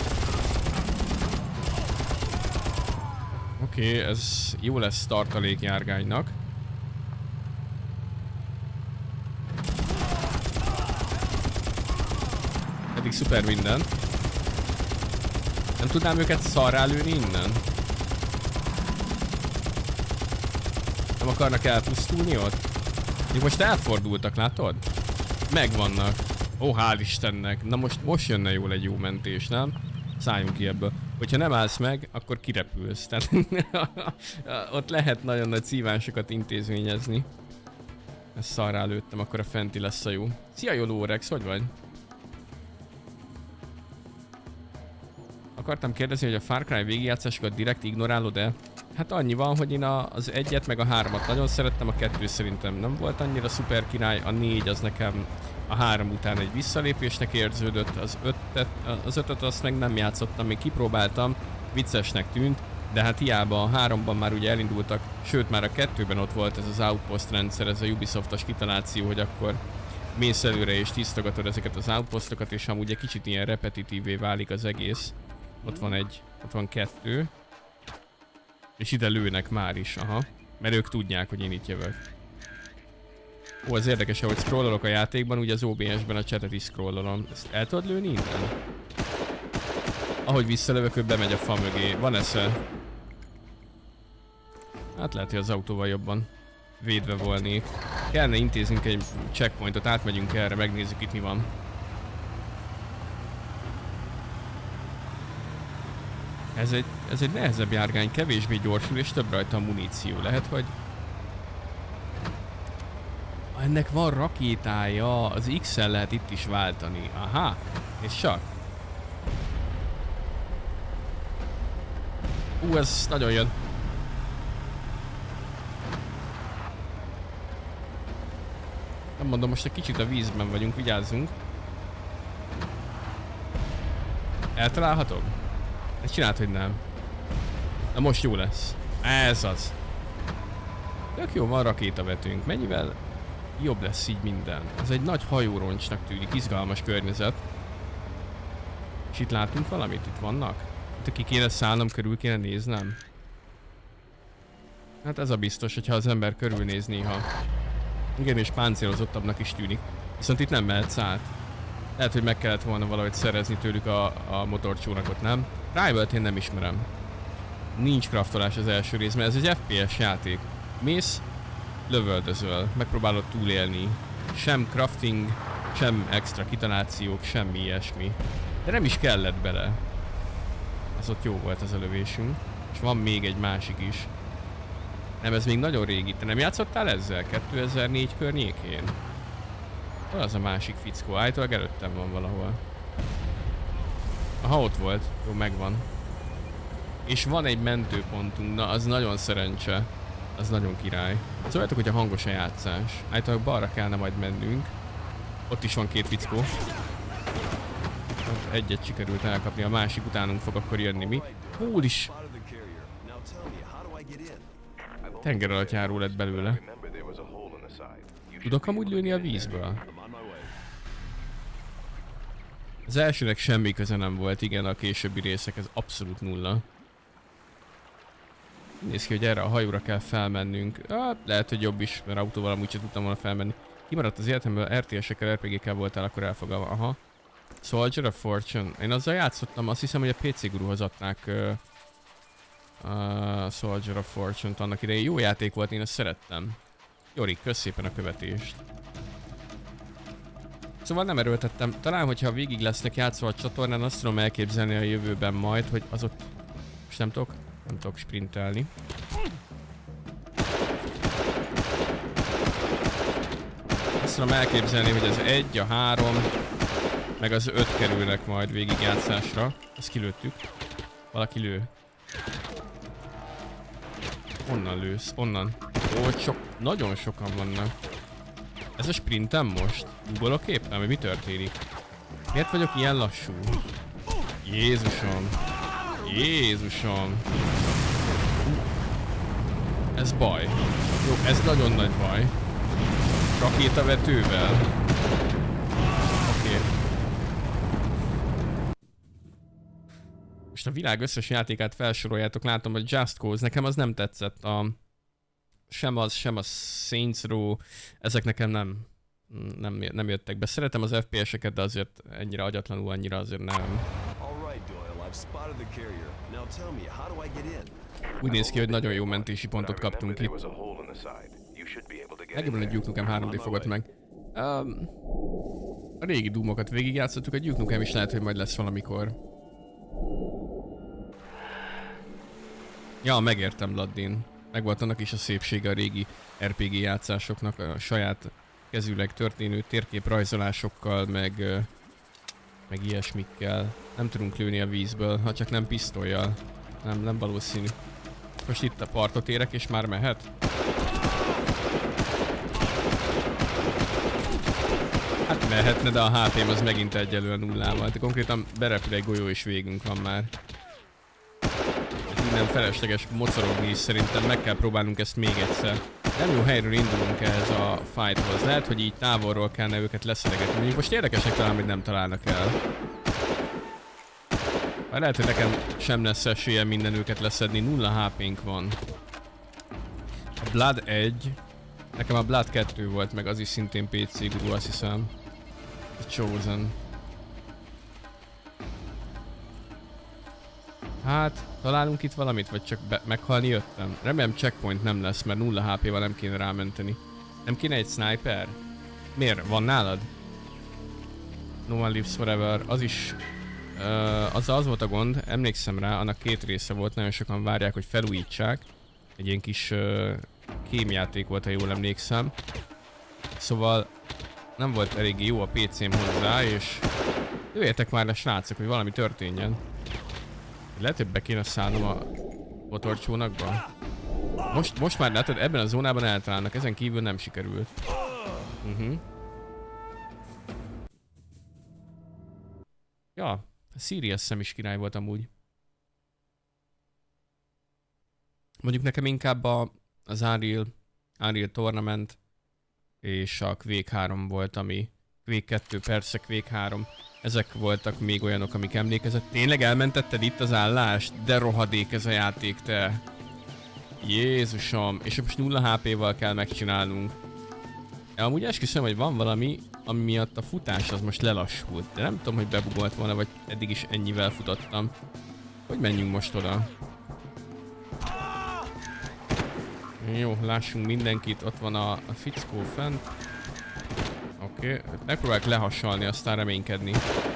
Oké, ez jó lesz tartalékjárgánynak. Eddig szuper minden. Nem tudnám őket szarrá lőni innen? Nem akarnak elpusztulni ott? Még most elfordultak, látod? Megvannak. Ó, hál' Istennek. Na most jönne jól egy jó mentés, nem? Szálljunk ki ebből. Hogyha nem állsz meg, akkor kirepülsz. Tehát ott lehet nagyon nagy szívásokat intézményezni. Ezt szarrá lőttem, akkor a fenti lesz a jó. Szia, jó Lórex, hogy vagy? Akartam kérdezni, hogy a Far Cry végigjátszásokat direkt ignorálod-e? Hát annyi van, hogy én az 1-et meg a 3-at nagyon szerettem, a 2 szerintem nem volt annyira szuper király, a 4 az nekem a 3 után egy visszalépésnek érződött, az 5-öt azt meg nem játszottam, még kipróbáltam, viccesnek tűnt, de hát hiába a 3-ban már ugye elindultak, sőt már a 2-ben ott volt ez az Outpost rendszer, ez a Ubisoftos kitaláció, hogy akkor mész előre és tisztogatod ezeket az outpostokat, és amúgy egy kicsit ilyen repetitívé válik az egész. Ott van 2. És ide lőnek már is, aha. Mert ők tudják, hogy én itt jövök. Ó, az érdekes, hogy scrollolok a játékban, ugye az OBS-ben a chatet is scrollolom. Ezt el tudod lőni innen? Ahogy visszalövök, ő bemegy a fa mögé. Van esze? Hát lehet, hogy az autóval jobban védve volnék. Kellene intéznünk egy checkpointot, átmegyünk erre, megnézzük itt mi van. Ez egy nehezebb járgány, kevésbé gyorsul és több rajta a muníció. Lehet, hogy... Ennek van rakétája, az X-el lehet itt is váltani. Aha, és csak. Ez nagyon jön. Nem mondom, most egy kicsit a vízben vagyunk, vigyázzunk. Eltalálhatok? Ezt csináld, hogy nem. Na most jó lesz. Ez az. Tök jó, van rakétavetőnk. Mennyivel jobb lesz így minden. Ez egy nagy hajóroncsnak tűnik, izgalmas környezet. És itt látunk valamit? Itt vannak? Itt ki kéne szállnom, körül kéne néznem. Hát ez a biztos, hogyha az ember körülnéz néha. Igen, és páncélozottabbnak is tűnik. Viszont itt nem mehetsz át. Lehet, hogy meg kellett volna valahogy szerezni tőlük a motorcsónakot, nem? Rivalt én nem ismerem. Nincs craftolás az első részben, ez egy FPS játék. Mész, lövöldözöl, megpróbálod túlélni. Sem crafting, sem extra kitalációk, semmi ilyesmi. De nem is kellett bele. Az ott jó volt az a lövésünk. És van még egy másik is. Nem, ez még nagyon régi. Te nem játszottál ezzel? 2004 környékén? Hol az a másik fickó? Állítólag előttem van valahol. Aha, ott volt. Jó, megvan. És van egy mentőpontunk. Na, az nagyon szerencse. Az nagyon király. Szóljátok, hogy a hangos a játszás. Állítólag balra kellene majd mennünk. Ott is van 2 fickó. Ott egyet sikerült elkapni, a másik utánunk fog akkor jönni mi. Hol is? Tengeralattjáró lett belőle. Tudok amúgy lőni a vízből? Az elsőnek semmi köze nem volt, igen, a későbbi részek, ez abszolút nulla. Néz ki, hogy erre a hajóra kell felmennünk. Hát, lehet, hogy jobb is, mert autóval amúgy sem tudtam volna felmenni. Kimaradt az életemből, RTS-ekkel, RPG-kkel voltál, akkor elfogalma. Aha. Soldier of Fortune. Én azzal játszottam, azt hiszem, hogy a PC Guruhoz adták Soldier of Fortune-t annak idején. Jó játék volt, én ezt szerettem. Jori, kösz szépen a követést. Szóval nem erőltettem. Talán, hogyha végig lesznek játszva a csatornán, azt tudom elképzelni a jövőben majd, hogy az ott... Most nem tudok sprintelni. Azt tudom elképzelni, hogy az 1, a 3, meg az 5 kerülnek majd végigjátszásra. Ezt kilőttük. Valaki lő. Onnan lősz, onnan. Ó, nagyon sokan vannak. Ez a sprintem most? Ugolok éppen, vagy mi történik? Miért vagyok ilyen lassú? Jézusom. Jézusom. Ez baj. Jó, ez nagyon nagy baj. Rakétavetővel. Oké. Most a világ összes játékát felsoroljátok, látom, hogy Just Cause, nekem az nem tetszett. Sem a Saints Row, ezek nekem nem jöttek be. Szeretem az FPS-eket, de azért ennyire agyatlanul, annyira azért nem. Úgy néz ki, hogy nagyon jó mentési pontot kaptunk itt. Legjobban egy Duke Nukem 3D fogott meg. A régi Doomokat végigjátszottuk, a Duke Nukem is lehet, hogy majd lesz valamikor. Ja, megértem, Laddin. Megvolt annak is a szépsége a régi RPG játszásoknak, a saját kezűleg történő térképrajzolásokkal, meg ilyesmikkel. Nem tudunk lőni a vízből, ha csak nem pisztollyal. Nem valószínű. Most itt a partot érek és már mehet? Hát mehetne, de a HP-m az megint egyelően nullával. De konkrétan berepül egy golyó és végünk van már. Innen felesleges mocorogni is, szerintem meg kell próbálnunk ezt még egyszer. Nem jó helyről indulunk ehhez a fighthoz. Lehet, hogy így távolról kellene őket leszedegetni. Mondjuk most érdekesnek talán, hogy nem találnak el. Már lehet, hogy nekem sem lesz esélye minden őket leszedni. 0 HP-nk van. A Blood 1. Nekem a Blood 2 volt, meg az is szintén PC guru, azt hiszem. A Chosen. Hát, találunk itt valamit, vagy csak meghalni jöttem? Remélem checkpoint nem lesz, mert 0 HP-val nem kéne rámenteni. Nem kéne egy sniper? Miért? Van nálad? No One Lives Forever, az is... az volt a gond, emlékszem rá, annak 2 része volt, nagyon sokan várják, hogy felújítsák. Egy ilyen kis kémjáték volt, ha jól emlékszem. Szóval nem volt eléggé jó a PC-m hozzá, és jöjjetek már le, srácok, hogy valami történjen. Lehet, hogy be kéne szállnom a motorcsónakba. Most már látod, ebben a zónában eltalálnak, ezen kívül nem sikerült. Ja, a Sirius szem is király volt amúgy. Mondjuk nekem inkább az Unreal Tournament és a Quake 3 volt, ami... Quake 2, persze, Quake 3. Ezek voltak még olyanok, amik emlékezett. Tényleg elmentetted itt az állást? De rohadék ez a játék, te! Jézusom! És most 0 HP-val kell megcsinálnunk. Amúgy esküszöm, hogy van valami, ami miatt a futás az most lelassult. De nem tudom, hogy bebugolt volna, vagy eddig is ennyivel futottam. Hogy menjünk most oda? Jó, lássunk mindenkit. Ott van a fickó fent. Oké, megpróbáljuk lehassalni, aztán reménykedni.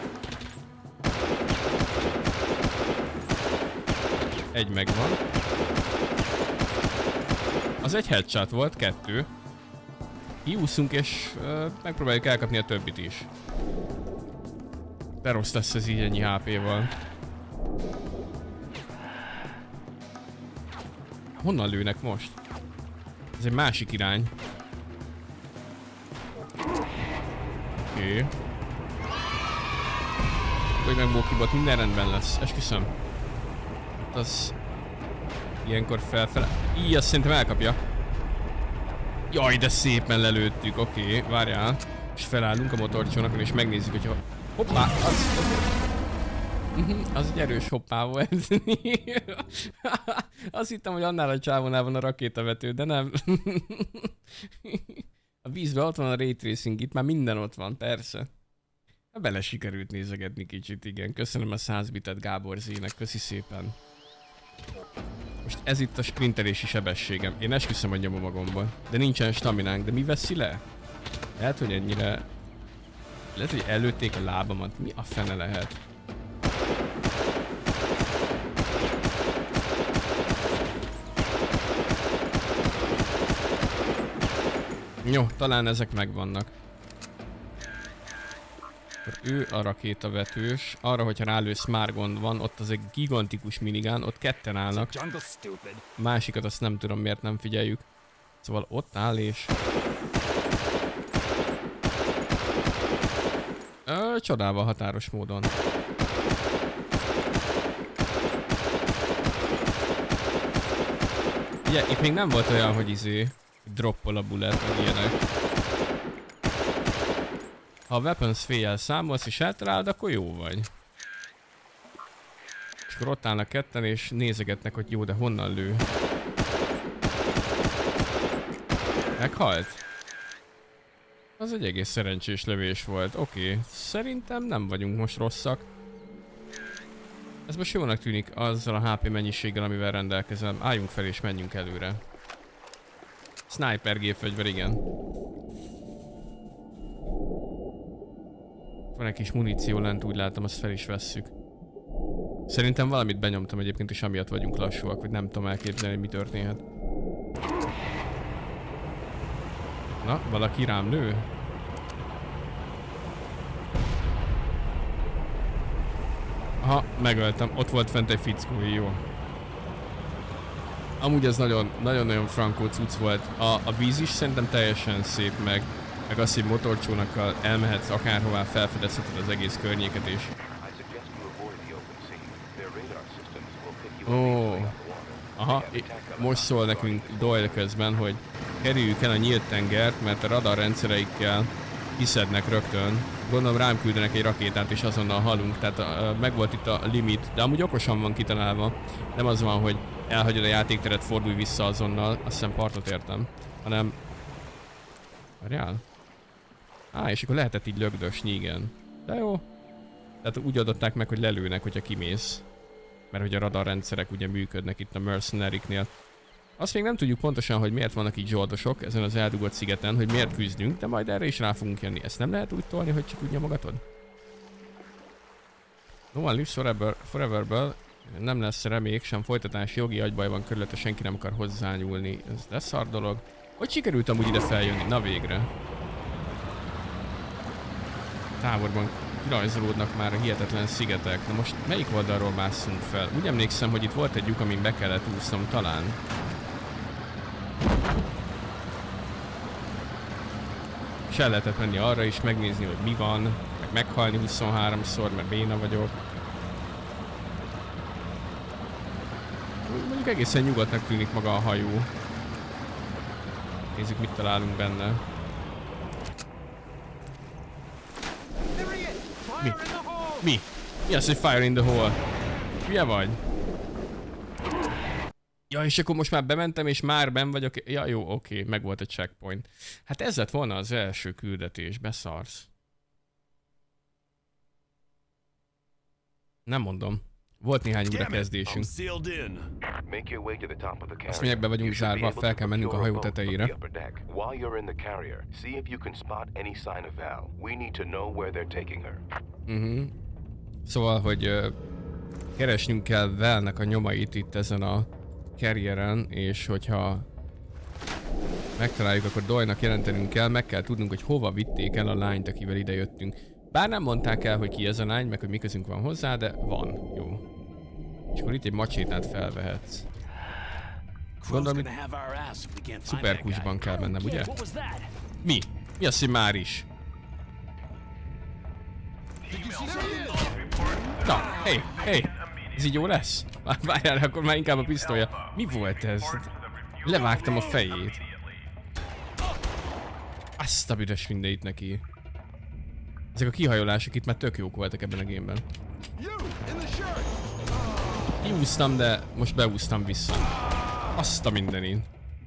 Egy megvan. Az egy headshot volt, 2. Kiúszunk és megpróbáljuk elkapni a többit is. De rossz lesz ez így ennyi HP-val. Honnan lőnek most? Ez egy másik irány. Oké. Hogy meg Mókibot, minden rendben lesz, esküszöm. Hát az... Ilyenkor felfele... Így, azt szerintem elkapja. Jaj, de szépen lelőttük, oké, várjál. És felállunk a motorcsónakon és megnézzük, hogyha... Hoppá, az egy erős hoppá volt. Azt hittem, hogy annál a csávonál van a rakétavető, de nem. A vízben ott van a Ray Tracing, itt már minden ott van, persze. Bele sikerült nézegetni kicsit, igen. Köszönöm a 100 bitet Gábor Z-nek, köszi szépen. Most ez itt a sprintelési sebességem. Én esküszöm, hogy nyomom magamból. De nincsen staminánk, de mi veszi le? Lehet, hogy ennyire... Lehet, hogy előtték a lábamat. Mi a fene lehet? Jó, talán ezek megvannak. Ő a rakétavetős. Arra, hogyha rálősz, már gond van. Ott az egy gigantikus minigán, ott ketten állnak. Másikat azt nem tudom, miért nem figyeljük. Szóval ott áll és... Csodával határos módon. Ugye, itt még nem volt olyan, hogy droppol a bullet, meg ilyenek. Ha a weapons féljel számolsz és eltalálod, akkor jó vagy. És akkor ott állnak ketten és nézegetnek, hogy jó, de honnan lő. Meghalt? Az egy egész szerencsés lövés volt. Oké, szerintem nem vagyunk most rosszak. Ez most jónak tűnik azzal a HP mennyiséggel, amivel rendelkezem. Álljunk fel és menjünk előre. Sniper gépfegyver, igen. Van egy kis muníció lent, úgy látom, azt fel is vesszük. Szerintem valamit benyomtam egyébként, és amiatt vagyunk lassúak, hogy nem tudom elképzelni, hogy mi történhet. Na, valaki rám lő? Aha, megöltem. Ott volt fent egy fickó, jó. Amúgy ez nagyon-nagyon frankó cucc volt. A víz is szerintem teljesen szép, meg az, hogy motorcsónakkal elmehetsz akárhová, felfedezheted az egész környéket is. Ó, aha, most szól nekünk Doyle közben, hogy kerüljük el a nyílt tengert, mert a radarrendszereikkel kiszednek rögtön. Gondolom rám küldenek egy rakétát és azonnal halunk, tehát megvolt itt a limit, de amúgy okosan van kitalálva. Nem az van, hogy elhagyod a játékteret, fordulj vissza azonnal, azt hiszem partot értem, hanem... Várjál? És akkor lehetett így lögdösni, igen. De jó. Tehát úgy adották meg, hogy lelőnek, hogyha kimész. Mert hogy a radarrendszerek ugye működnek itt a Mercenary-knél. Azt még nem tudjuk pontosan, hogy miért vannak így zsoldosok ezen az eldugott szigeten, hogy miért küzdünk, de majd erre is rá fogunk jönni. Ezt nem lehet úgy tolni, hogy csak úgy nyomogatod? No one lives foreverből nem lesz remék, sem folytatás, jogi agybaj van körülötte, senki nem akar hozzányúlni. Ez de szar dolog. Hogy sikerült amúgy ide feljönni? Na végre. Távolban kirajzolódnak már a hihetetlen szigetek. Na most melyik oldalról másszunk fel? Úgy emlékszem, hogy itt volt egy lyuk, amin be kellett úsznom talán. És el lehetett menni arra is, megnézni, hogy mi van, meg meghalni 23-szor, mert béna vagyok. Mondjuk egészen nyugodtnak tűnik maga a hajó. Nézzük, mit találunk benne. Mi? Mi? Mi az, hogy fire in the hole? Hülye vagy? Ja, és akkor most már bementem, és már benn vagyok. Ja, jó, oké, meg volt a checkpoint. Hát ez lett volna az első küldetés, beszarsz. Nem mondom. Volt néhány újrakezdésünk. Azt mondják, be vagyunk zárva, fel kell mennünk a hajó tetejére. Szóval, hogy keresnünk kell Valnek a nyomait itt ezen a carrieren, és hogyha megtaláljuk, akkor Doyle-nak jelentenünk kell, meg kell tudnunk, hogy hova vitték el a lányt, akivel ide jöttünk. Bár nem mondták el, hogy ki ez a lány, meg hogy mi közünk van hozzá, de van. Jó. És akkor itt egy macsétát felvehetsz. Gondolom, hogy szuperkusban kell mennem, ugye? Mi? Mi az, hogy már is? Na, hey! Ez így jó lesz? Várjál, akkor már inkább a pisztolya. Mi volt ez? Levágtam a fejét. Azt a büdös mindeit neki. Ezek a kihajolások itt már tök jók voltak ebben a gameben. Kiúztam, de most beúztam vissza. Azt a mindenin.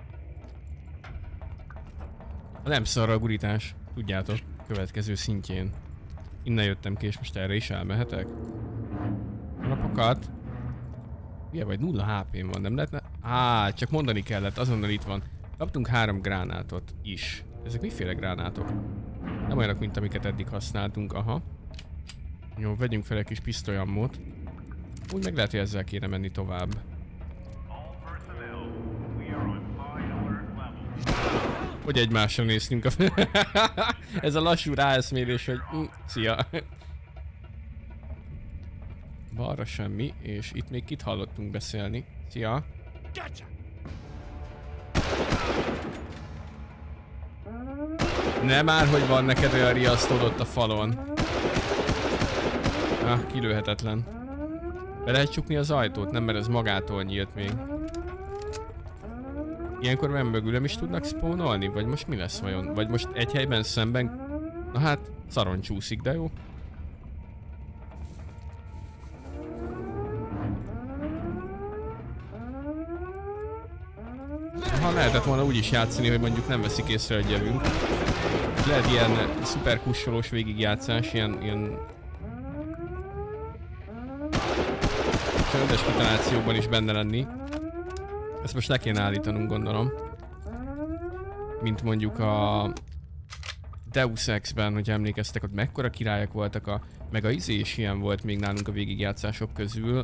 Nem szarra a gurítás, tudjátok, következő szintjén. Innen jöttem ki, és most erre is elmehetek. Napokat. Ugye vagy 0 HP-n van, nem lehetne? Csak mondani kellett, azonnal itt van. Kaptunk 3 gránátot is. Ezek miféle gránátok? Nem olyanok, mint amiket eddig használtunk, aha. Jó, vegyünk fel egy kis pisztolyammót. Úgy meg lehet, hogy ezzel kéne menni tovább. Hogy egymásra néztünk a... Ez a lassú ráeszmélés, hogy... szia! Balra semmi, és itt még kit hallottunk beszélni. Szia! Nem már, hogy van neked olyan riasztód ott a falon. Kilőhetetlen. Be lehet csukni az ajtót? Nem, mert ez magától nyílt még. Ilyenkor mögülem is tudnak spawnolni? Vagy most mi lesz vajon? Vagy most egy helyben szemben... Na hát, szaron csúszik, de jó. Ha lehetett volna úgy is játszani, hogy mondjuk nem veszik észre, hogy jövünk. Lehet ilyen szuper kussolós végigjátszás, ilyen csöndes kitalációkban is benne lenni. Ezt most le kéne állítanunk, gondolom. Mint mondjuk a Deus Ex-ben, hogy emlékeztek, ott mekkora királyok voltak, meg a izé is ilyen volt még nálunk a végigjátszások közül,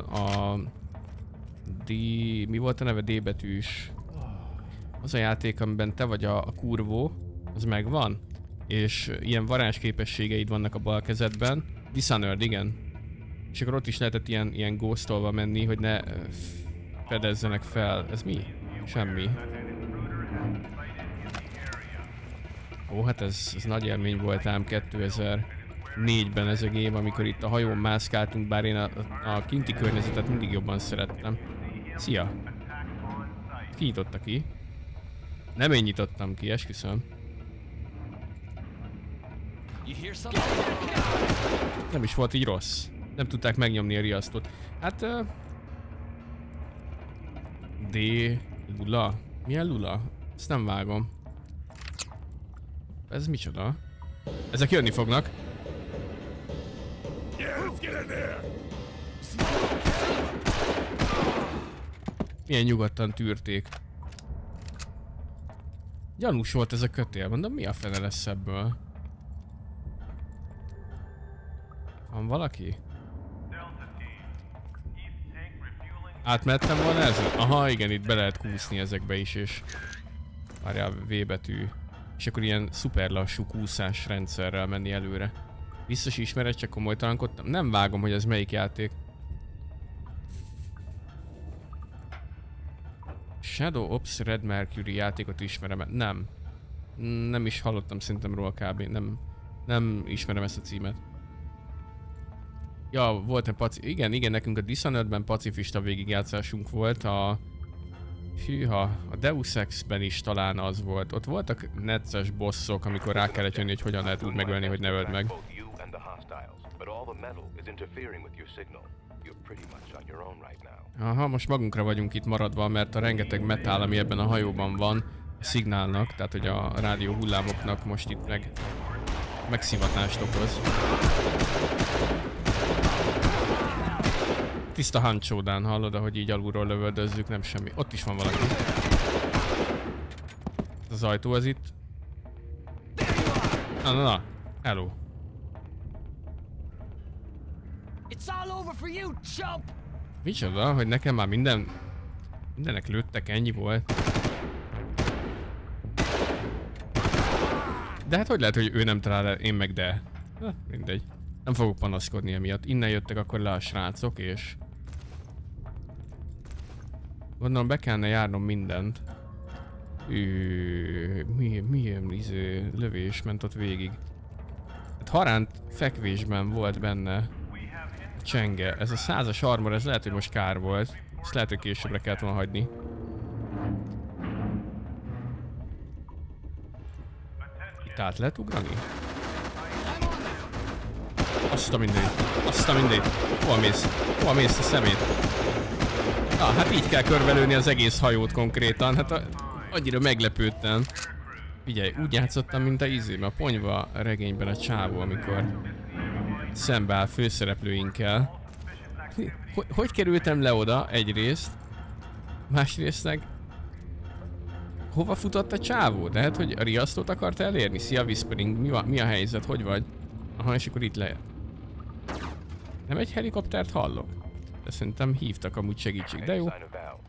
mi volt a neve? D betűs. Az a játék, amiben te vagy a kurvó, az megvan, és ilyen varázsképességeid vannak a bal kezedben. Dishonored, igen. És akkor ott is lehetett ilyen ghostolva menni, hogy ne fedezzenek fel. Ez mi? Semmi. Ó, hát ez nagy élmény volt ám 2004-ben ez a game, amikor itt a hajón mászkáltunk, bár én a kinti környezetet mindig jobban szerettem. Szia! Ki nyitotta ki? Nem én nyitottam ki, esküszöm. Nem is volt így rossz. Nem tudták megnyomni a riasztót. Hát... D... Lula? Milyen lula? Ezt nem vágom. Ez micsoda? Ezek jönni fognak. Milyen nyugodtan tűrték. Gyanús volt ez a kötél, mondom, mi a fene lesz ebből? Van valaki? Átmehettem volna ezen? Aha, igen, itt be lehet kúszni ezekbe is, és... Várjál, V betű. És akkor ilyen szuper lassú kúszás rendszerrel menni előre. Biztos ismered, csak komolytalankodtam. Nem vágom, hogy ez melyik játék. Shadow Ops Red Mercury játékot ismerem. Nem is hallottam szerintem róla kb. Nem ismerem ezt a címet. Ja, volt egy igen, nekünk a Dishonoredben pacifista végigjátszásunk volt, hűha, a Deus Ex-ben is talán az volt. Ott voltak necces bosszok, amikor rá kellett jönni, hogy hogyan lehet úgy megölni, hogy ne öld meg. Aha, most magunkra vagyunk itt maradva, mert a rengeteg metál, ami ebben a hajóban van, a szignálnak, tehát hogy a rádió hullámoknak most itt megszivatást okoz. Tiszta hancsódán, hallod, ahogy így alulról lövöldözzük, nem semmi. Ott is van valaki. Az ajtó az itt. Na. Hello. Micsoda, hogy nekem már mindenek lőttek, ennyi volt. De hát hogy lehet, hogy ő nem talál el, én meg de. Mindegy. Nem fogok panaszkodni emiatt. Innen jöttek akkor le a srácok, és... Gondolom be kellene járnom mindent. Milyen lövés ment ott végig. Hát Haránt fekvésben volt benne a csenge. Ez a 100-as armor, ez lehet, hogy most kár volt. Ezt lehet, hogy későbbre kellett volna hagyni. Itt át lehet ugrani? Azt a mindent. Hova mész a szemét? Hát így kell körbelőni az egész hajót konkrétan. Hát annyira meglepődtem. Figyelj, úgy játszottam, mint a a Ponyva regényben a csávó, amikor szembeáll főszereplőinkkel. Hogy kerültem le oda egyrészt? Másrészt meg... Hova futott a csávó? De hát, hogy a riasztót akart elérni? Szia, Whispering, mi a helyzet? Hogy vagy? Aha, és akkor itt lejött. Nem egy helikoptert hallok? De szerintem hívtak amúgy segítség, de jó.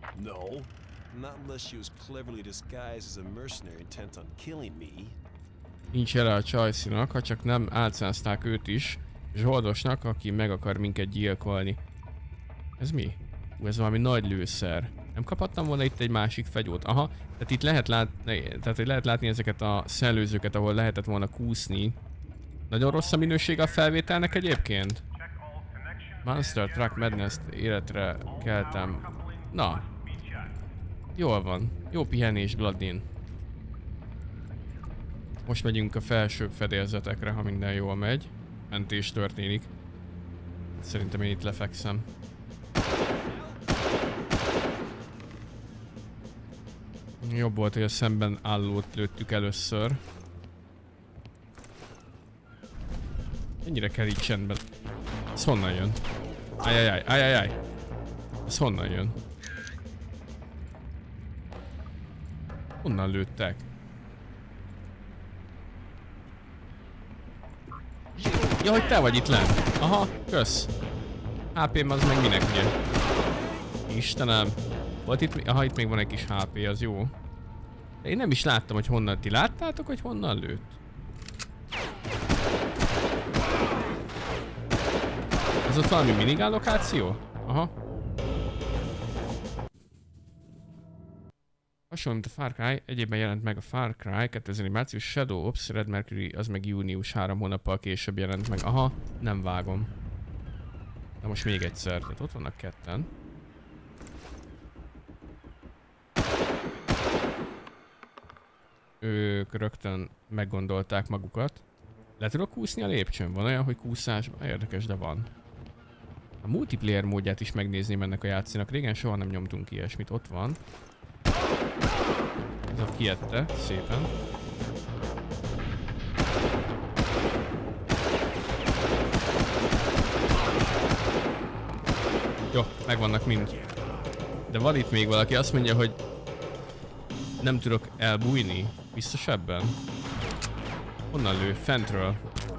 Nincs jele a csajszinak, ha csak nem álcázták őt is, Zsoldosnak, aki meg akar minket gyilkolni. Ez mi? Ez valami nagy lőszer. Nem kaphattam volna itt egy másik fegyót? Aha, tehát itt lehet látni ezeket a szellőzőket, ahol lehetett volna kúszni. Nagyon rossz a minőség a felvételnek egyébként? Monster Truck Madness-t életre keltem. Na. Jól van. Jó pihenés, Bloodin. Most megyünk a felsőbb fedélzetekre, ha minden jól megy. Mentés történik. Szerintem én itt lefekszem. Jobb volt, hogy a szemben állót lőttük először. Ennyire kell így csendben. Ez honnan jön? Ajajaj. Ez honnan jön? Honnan lőttek? Ja, hogy te vagy itt lent. Aha, kösz. HP-m az meg minek, ugye? Istenem. Volt itt... Aha, itt még van egy kis HP, az jó. De én nem is láttam, hogy honnan. Ti láttátok, hogy honnan lőtt? Ez ott valami minigán lokáció? Aha. Hasonló, mint a Far Cry, egyébben jelent meg a Far Cry 2000 március, Shadow Ops, Red Mercury, az meg június 3 hónappal később jelent meg. Aha, nem vágom. Na most még egyszer, tehát ott vannak ketten. Ők rögtön meggondolták magukat. Le tudok kúszni a lépcsőn? Van olyan, hogy kúszásban? Érdekes, de van. A multiplayer módját is megnézném ennek a játszínak. Régen soha nem nyomtunk ilyesmit. Ott van. Ez a kiette, szépen. Jó, megvannak mind. De van itt még valaki, azt mondja, hogy nem tudok elbújni. Biztos ebben? Honnan lő? Fentről.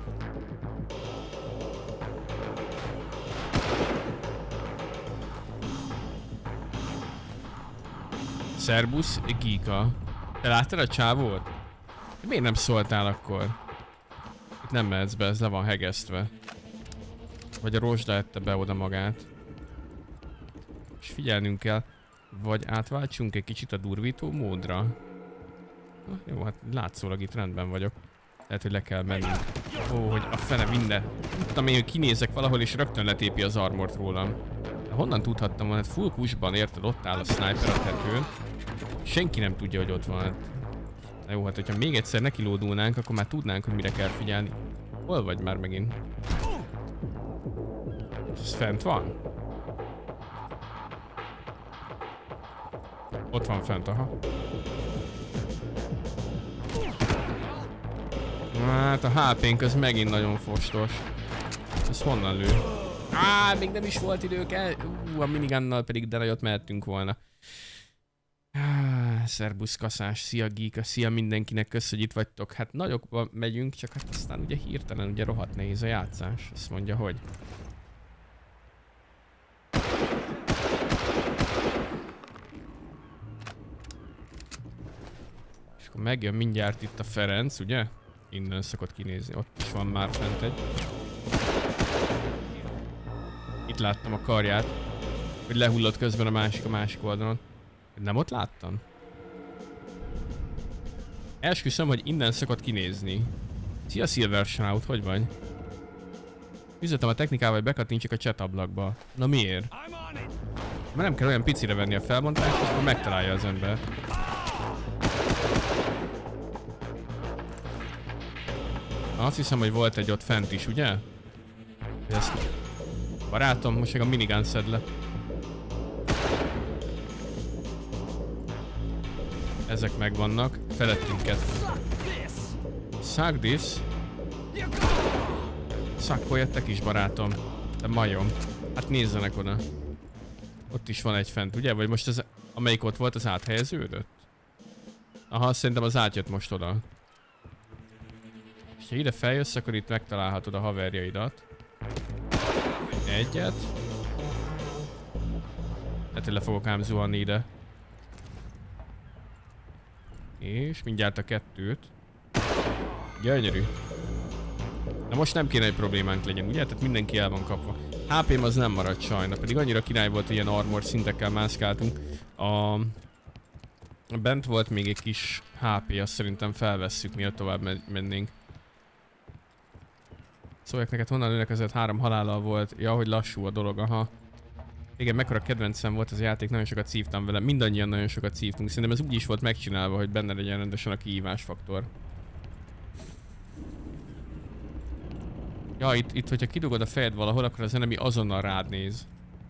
Szerbusz, Gika. Te láttad a csávót? Miért nem szóltál akkor? Itt nem mehetsz be, ez le van hegesztve. Vagy a rozsda ette be oda magát. És figyelnünk kell. Vagy átváltsunk egy kicsit a durvító módra. Na, jó, hát látszólag itt rendben vagyok. Lehet, hogy le kell mennünk. Ó, hogy a fene minden. Tudtam én, hogy kinézek valahol és rögtön letépi az armort rólam. De honnan tudhattam volna? Hát full pushban, érted? Ott áll a sniper a tetőn. Senki nem tudja, hogy ott van. Na jó, hát hogyha még egyszer nekilódulnánk, akkor már tudnánk, hogy mire kell figyelni. Hol vagy már megint? Ez fent van? Ott van fent, aha. Hát a HP-nk az megint nagyon fostos. Ez honnan lő? Még nem is volt idők el. A minigunnal pedig de nagyot mehettünk volna. Szerbusz kaszás, szia Gika, szia mindenkinek, kösz, hogy itt vagytok. Hát nagyokba megyünk, csak hát aztán ugye hirtelen ugye rohadt nehéz a játszás. Azt mondja, hogy... És akkor megjön mindjárt itt a Ferenc, ugye? Innen szokott kinézni, ott is van már fent egy. Itt láttam a karját, hogy lehullott közben a másik oldalon. Nem ott láttam? Esküszöm, hogy innen szokott kinézni. Szia Silver Shroud, hogy vagy? Üzletem a technikával, hogy bekattintsuk a chat ablakba. Na miért? Mert nem kell olyan picire venni a felbontást, és akkor megtalálja az ember. Azt hiszem, hogy volt egy ott fent is, ugye? Ezt... Barátom, most meg a minigun szed le. Ezek megvannak. Felettünk kettő. Suck this. Szakkolj te kis barátom. Te majom. Hát nézzenek oda. Ott is van egy fent, ugye? Vagy most ez, amelyik ott volt, az áthelyeződött? Aha, szerintem az átjött most oda. És ha ide feljössz, akkor itt megtalálhatod a haverjaidat. Egyet. Hát, hogy le fogok ám zuhanni ide. És mindjárt a kettőt. Gyönyörű. Na most nem kéne, hogy problémánk legyen, ugye? Tehát mindenki el van kapva. HP-m az nem maradt sajna, pedig annyira király volt, hogy ilyen armor szintekkel mászkáltunk. Bent volt még egy kis HP, azt szerintem felvesszük, miatt tovább mennénk. Szóljak neked, honnan lőnek, ezért 3 halállal volt. Ja, hogy lassú a dolog, aha. Igen, mekkora kedvencem volt az a játék, nagyon sokat szívtam vele. Mindannyian nagyon sokat szívtunk. Szerintem ez úgy is volt megcsinálva, hogy benne legyen rendesen a kihívásfaktor. Ja, itt hogyha kidugod a fejed valahol, akkor az enemy azonnal rád néz.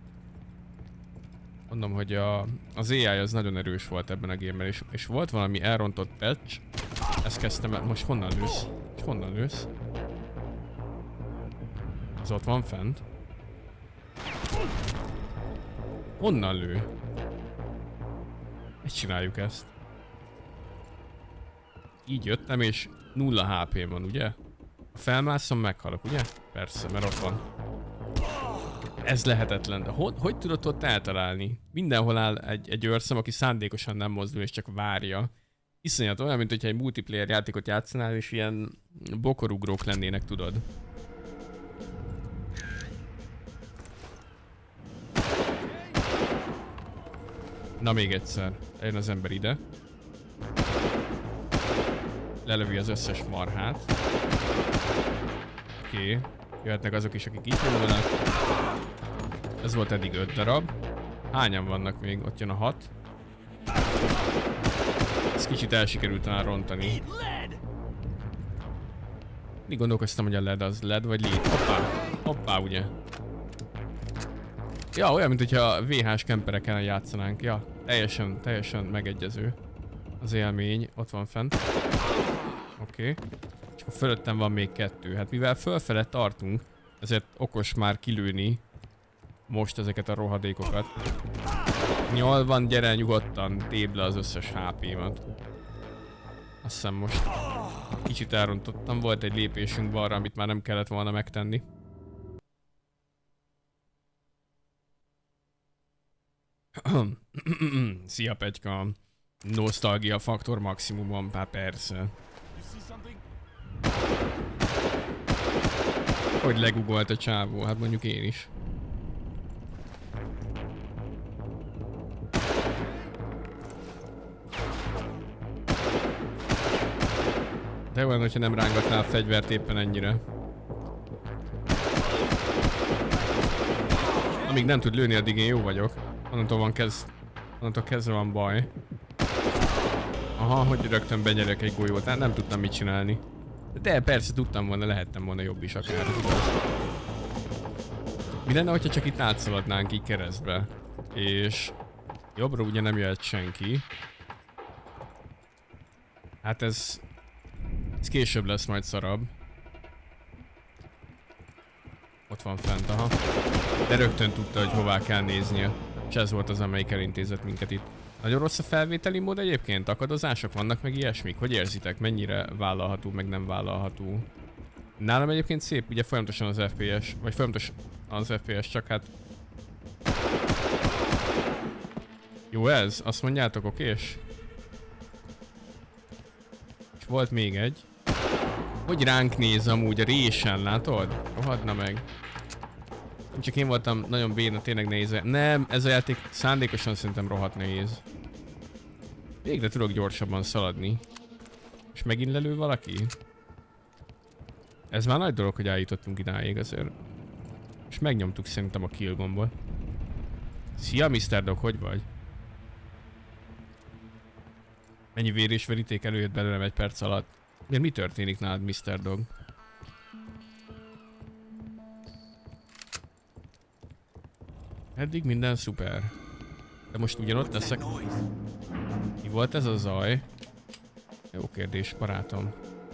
Mondom, hogy az AI az nagyon erős volt ebben a gameben, és volt valami elrontott patch. Ezt kezdtem el. Most honnan lősz? És honnan lősz? Az ott van fent. Honnan lő? Ezt csináljuk ezt. Így jöttem, és 0 HP van, ugye? Ha felmászom, meghalok, ugye? Persze, mert ott van. Ez lehetetlen, de hogy tudod ott eltalálni? Mindenhol áll egy őrszem, aki szándékosan nem mozdul és csak várja. Iszonyat olyan, mint hogyha egy multiplayer játékot játszanál, és ilyen bokorugrók lennének, tudod. Na még egyszer, eljön az ember ide. Lelövi az összes marhát. Oké. Jöhetnek azok is, akik itt vannak. Ez volt eddig 5 darab. Hányan vannak még? Ott jön a 6. Ezt kicsit el sikerült talán rontani. Mi gondolkoztam, hogy a LED az LED vagy lead? Hoppá! Hoppá, ugye? Ja, olyan, mint hogyha VH-s kempereken játszanánk. Ja, teljesen megegyező. Az élmény, ott van fent. Oké. És akkor fölöttem van még 2. Hát mivel fölfele tartunk, ezért okos már kilőni most ezeket a rohadékokat. Jól van, gyere nyugodtan, tépd le az összes HP-mat. Azt hiszem most kicsit elrontottam, volt egy lépésünk balra, amit már nem kellett volna megtenni. Szia Petyka! Nosztalgia faktor maximumon, pár persze. Hogy legugolt a csávó, hát mondjuk én is. De olyan, hogyha nem rángatnál a fegyvert éppen ennyire. Amíg nem tud lőni, addig én jó vagyok. Onnantól kezdve van baj. Aha, hogy rögtön benyerek egy golyót, hát nem tudtam mit csinálni. De persze tudtam volna, lehettem volna jobb is akár. Mi lenne, hogyha csak itt átszaladnánk így keresztbe? És jobbra ugye nem jöhet senki. Hát ez később lesz majd szarabb. Ott van fent, aha. De rögtön tudta, hogy hová kell néznie. És ez volt az, amelyik elintézett minket itt. Nagyon rossz a felvételi mód egyébként? Akadozások vannak, meg ilyesmik? Hogy érzitek? Mennyire vállalható, meg nem vállalható? Nálam egyébként szép, ugye folyamatosan az FPS, vagy folyamatosan az FPS, csak hát... Jó ez? Azt mondjátok, okés? És volt még egy. Hogy ránk néz amúgy a résen, látod? Rohadna meg. Csak én voltam nagyon béna, tényleg nehéz. Nem, ez a játék szándékosan szerintem rohadt nehéz. Végre tudok gyorsabban szaladni. És megint lelő valaki? Ez már nagy dolog, hogy eljutottunk idáig azért. És megnyomtuk szerintem a kill gombot. Szia Mr. Dog, hogy vagy? Mennyi vér és veríték előjött belőlem 1 perc alatt? Mi történik nálad, Mr. Dog? Eddig minden szuper. De most ugyanott leszek. Mi volt ez a zaj? Jó kérdés, barátom.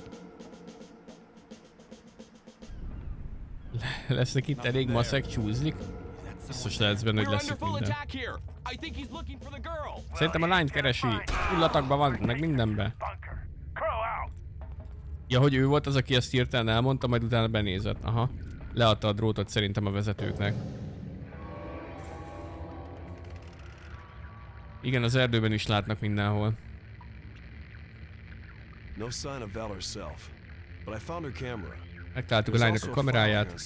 Lesznek itt elég maszek csúzlik? Biztos lehetsz benne, hogy lesz itt minden. Szerintem a lányt keresi. Hullatakban van, meg mindenbe. Ja, hogy ő volt az, aki ezt hirtelen elmondta, majd utána benézett. Aha. Leadta a drótot szerintem a vezetőknek. Igen, az erdőben is látnak mindenhol. No sign of Valor self, but I found her camera. Megtaláltuk a lánynak a kameráját.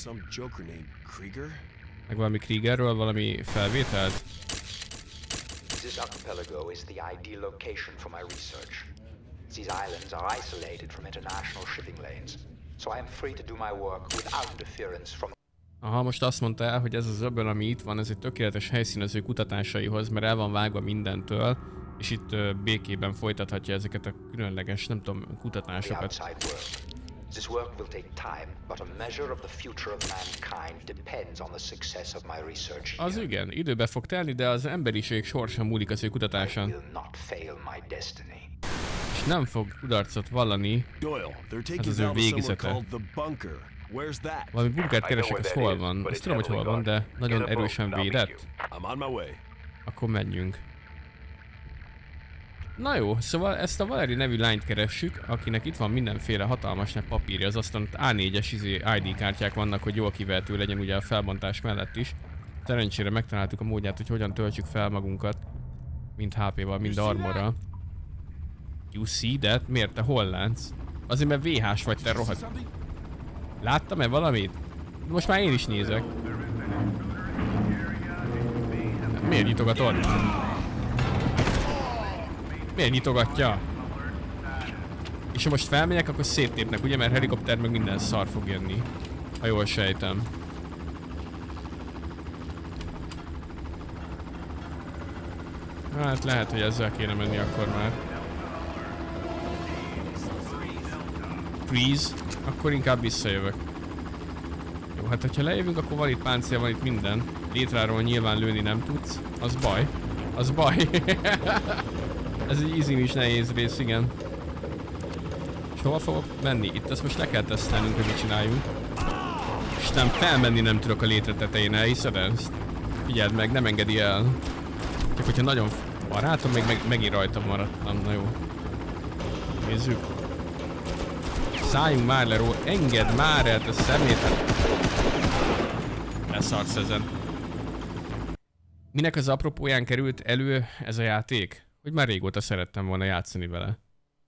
Meg valami Kriegerről, valami felvételt. This archipelago is the ideal location for my research. These islands are isolated from international shipping lanes, so I am free to do my work without interference from... Aha, most azt mondta el, hogy ez az öböl, ami itt van, ez egy tökéletes helyszín az ő kutatásaihoz, mert el van vágva mindentől, és itt békében folytathatja ezeket a különleges, nem tudom, kutatásokat. This work will take time, but a measure of the future of mankind depends on the success of my research here. Az igen, időbe fog telni, de az emberiség sorsa múlik az ő kutatásán. I will not fail my destiny. És nem fog kudarcot vallani, hát az ő végzete. Valami bunkert keresek, ez hol van? Ezt tudom, hogy hol van, de nagyon erősen védett. Akkor menjünk. Na jó, szóval ezt a Valerie nevű lányt keressük, akinek itt van mindenféle hatalmas nagy papírja, az aztán A4-es ID kártyák vannak, hogy jól kivehető legyen ugye a felbontás mellett is. Szerencsére megtaláltuk a módját, hogy hogyan töltsük fel magunkat, mind HP-val, mind armorral. You see that? Miért te hol látsz? Azért mert VH-s vagy te rohadt. Láttam-e valamit? Most már én is nézek. Miért nyitogatod? Miért nyitogatja? És ha most felmegyek, akkor széttépnek, ugye? Mert helikopter meg minden szar fog jönni. Ha jól sejtem. Hát lehet, hogy ezzel kéne menni akkor már. Freeze. Akkor inkább visszajövök. Jó, hát hogyha lejövünk, akkor van itt páncél, van itt minden. Létráról nyilván lőni nem tudsz. Az baj. Az baj. Ez egy easy is nehéz rész, igen. És hova fogok menni? Itt ezt most le kell tesztelnünk, hogy mit csináljunk. Isten, felmenni nem tudok a létre tetején, elhiszed ezt? Figyeld meg, nem engedi el. Csak hogyha nagyon barátom, még megint rajta maradtam, na jó. Nézzük. Szálljunk már le róla, engedd már el, te szemétet. Leszarsz ezen. Minek az apropóján került elő ez a játék? Hogy már régóta szerettem volna játszani vele.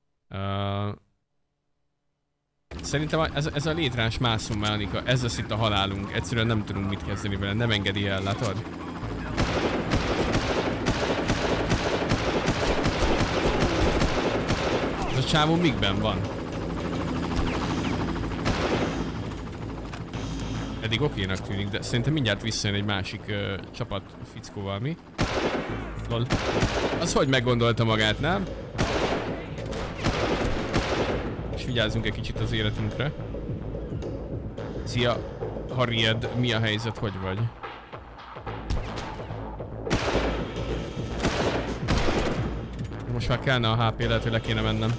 Szerintem ez a létrás mászó mechanika, ez lesz itt a halálunk. Egyszerűen nem tudunk mit kezdeni vele, nem engedi el, látod? Ez a csávó mikben van? Eddig okénak tűnik, de szerintem mindjárt visszajön egy másik csapat fickóval, mi? Lol. Az hogy meggondolta magát, nem? És vigyázzunk egy kicsit az életünkre. Szia, Harried, mi a helyzet, hogy vagy? Most már kellene a HP, lehet, hogy le kéne mennem.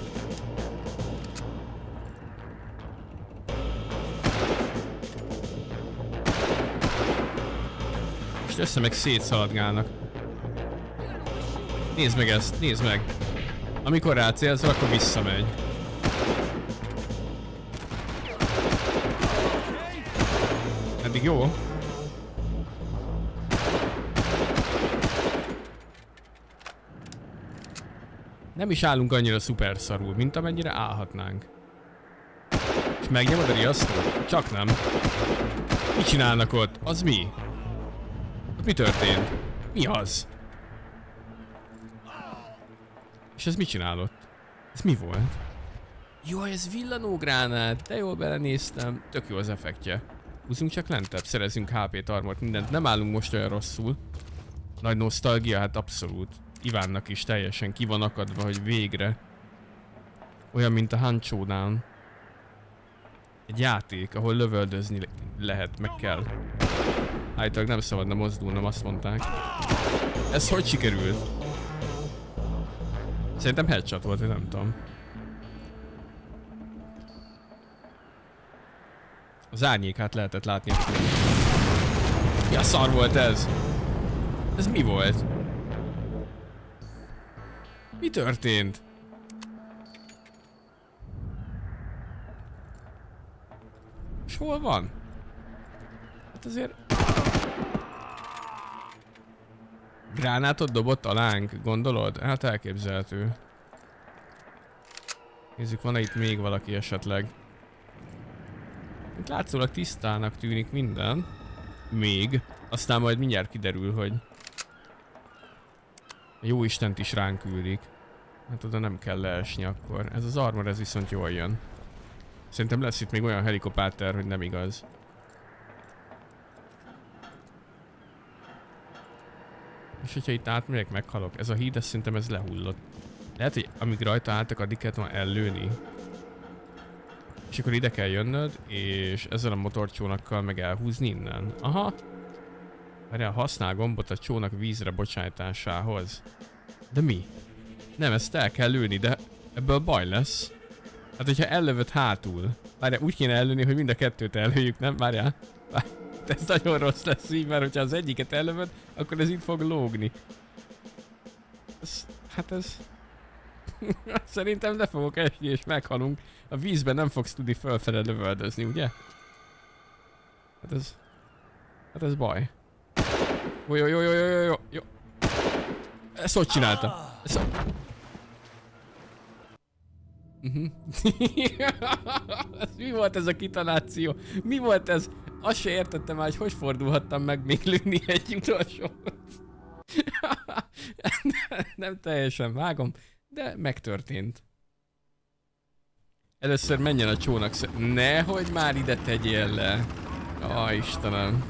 És össze meg szétszaladgálnak. Nézd meg ezt, nézd meg. Amikor rácélzol, akkor visszamegy. Eddig jó. Nem is állunk annyira szuper szarul, mint amennyire állhatnánk. És megnyomod a riasztót? Csak nem. Mit csinálnak ott? Az mi? Ott mi történt? Mi az? És ez mit csinálott? Ez mi volt? Jaj, ez villanógránát, de jól belenéztem. Tök jó az effektje. Húzzunk csak lentebb, szerezzünk HP-t, armort, mindent. Nem állunk most olyan rosszul. Nagy nosztalgia, hát abszolút. Ivánnak is teljesen ki van akadva, hogy végre. Olyan, mint a Hunt Showdown. Egy játék, ahol lövöldözni lehet, meg kell. Állítólag nem szabadna mozdulnom, azt mondták. Ez hogy sikerült? Szerintem headshot volt, én nem tudom. Az árnyékát lehetett látni. Mi a szar volt ez? Ez mi volt? Mi történt? És hol van? Hát azért... Gránátot dobott alánk, gondolod? Hát elképzelhető. Nézzük, van-e itt még valaki esetleg? Itt látszólag tisztának tűnik minden. Még. Aztán majd mindjárt kiderül, hogy... A jóistent is ránk küldik. Hát oda nem kell leesni akkor. Ez az armor, ez viszont jól jön. Szerintem lesz itt még olyan helikopter, hogy nem igaz. És hogyha itt átmegyek, meghalok. Ez a híd, ez szerintem ez lehullott. Lehet, hogy amíg rajta álltak, addig kellett volna ellőni. És akkor ide kell jönnöd, és ezzel a motorcsónakkal meg elhúzni innen. Aha. Várjál, használ gombot a csónak vízre bocsájtásához. De mi? Nem, ezt el kell lőni, de ebből baj lesz. Hát, hogyha ellövöd hátul. Várjál, úgy kéne ellőni, hogy mind a kettőt ellőjük, nem? Várjál. Ez nagyon rossz lesz így, mert hogyha az egyiket ellövöd, akkor ez itt fog lógni. Hát ez... Szerintem le fogok esni és meghalunk. A vízben nem fogsz tudni fölfele lövöldözni, ugye? Hát ez baj. Jó. Ezt hogy csináltam? Mi volt ez a kitaláció? Mi volt ez? Azt se értettem már, hogy fordulhattam meg még lőni egy utolsót. Nem teljesen vágom, de megtörtént. Először menjen a csónak nehogy már ide tegyél le. Ó, Istenem.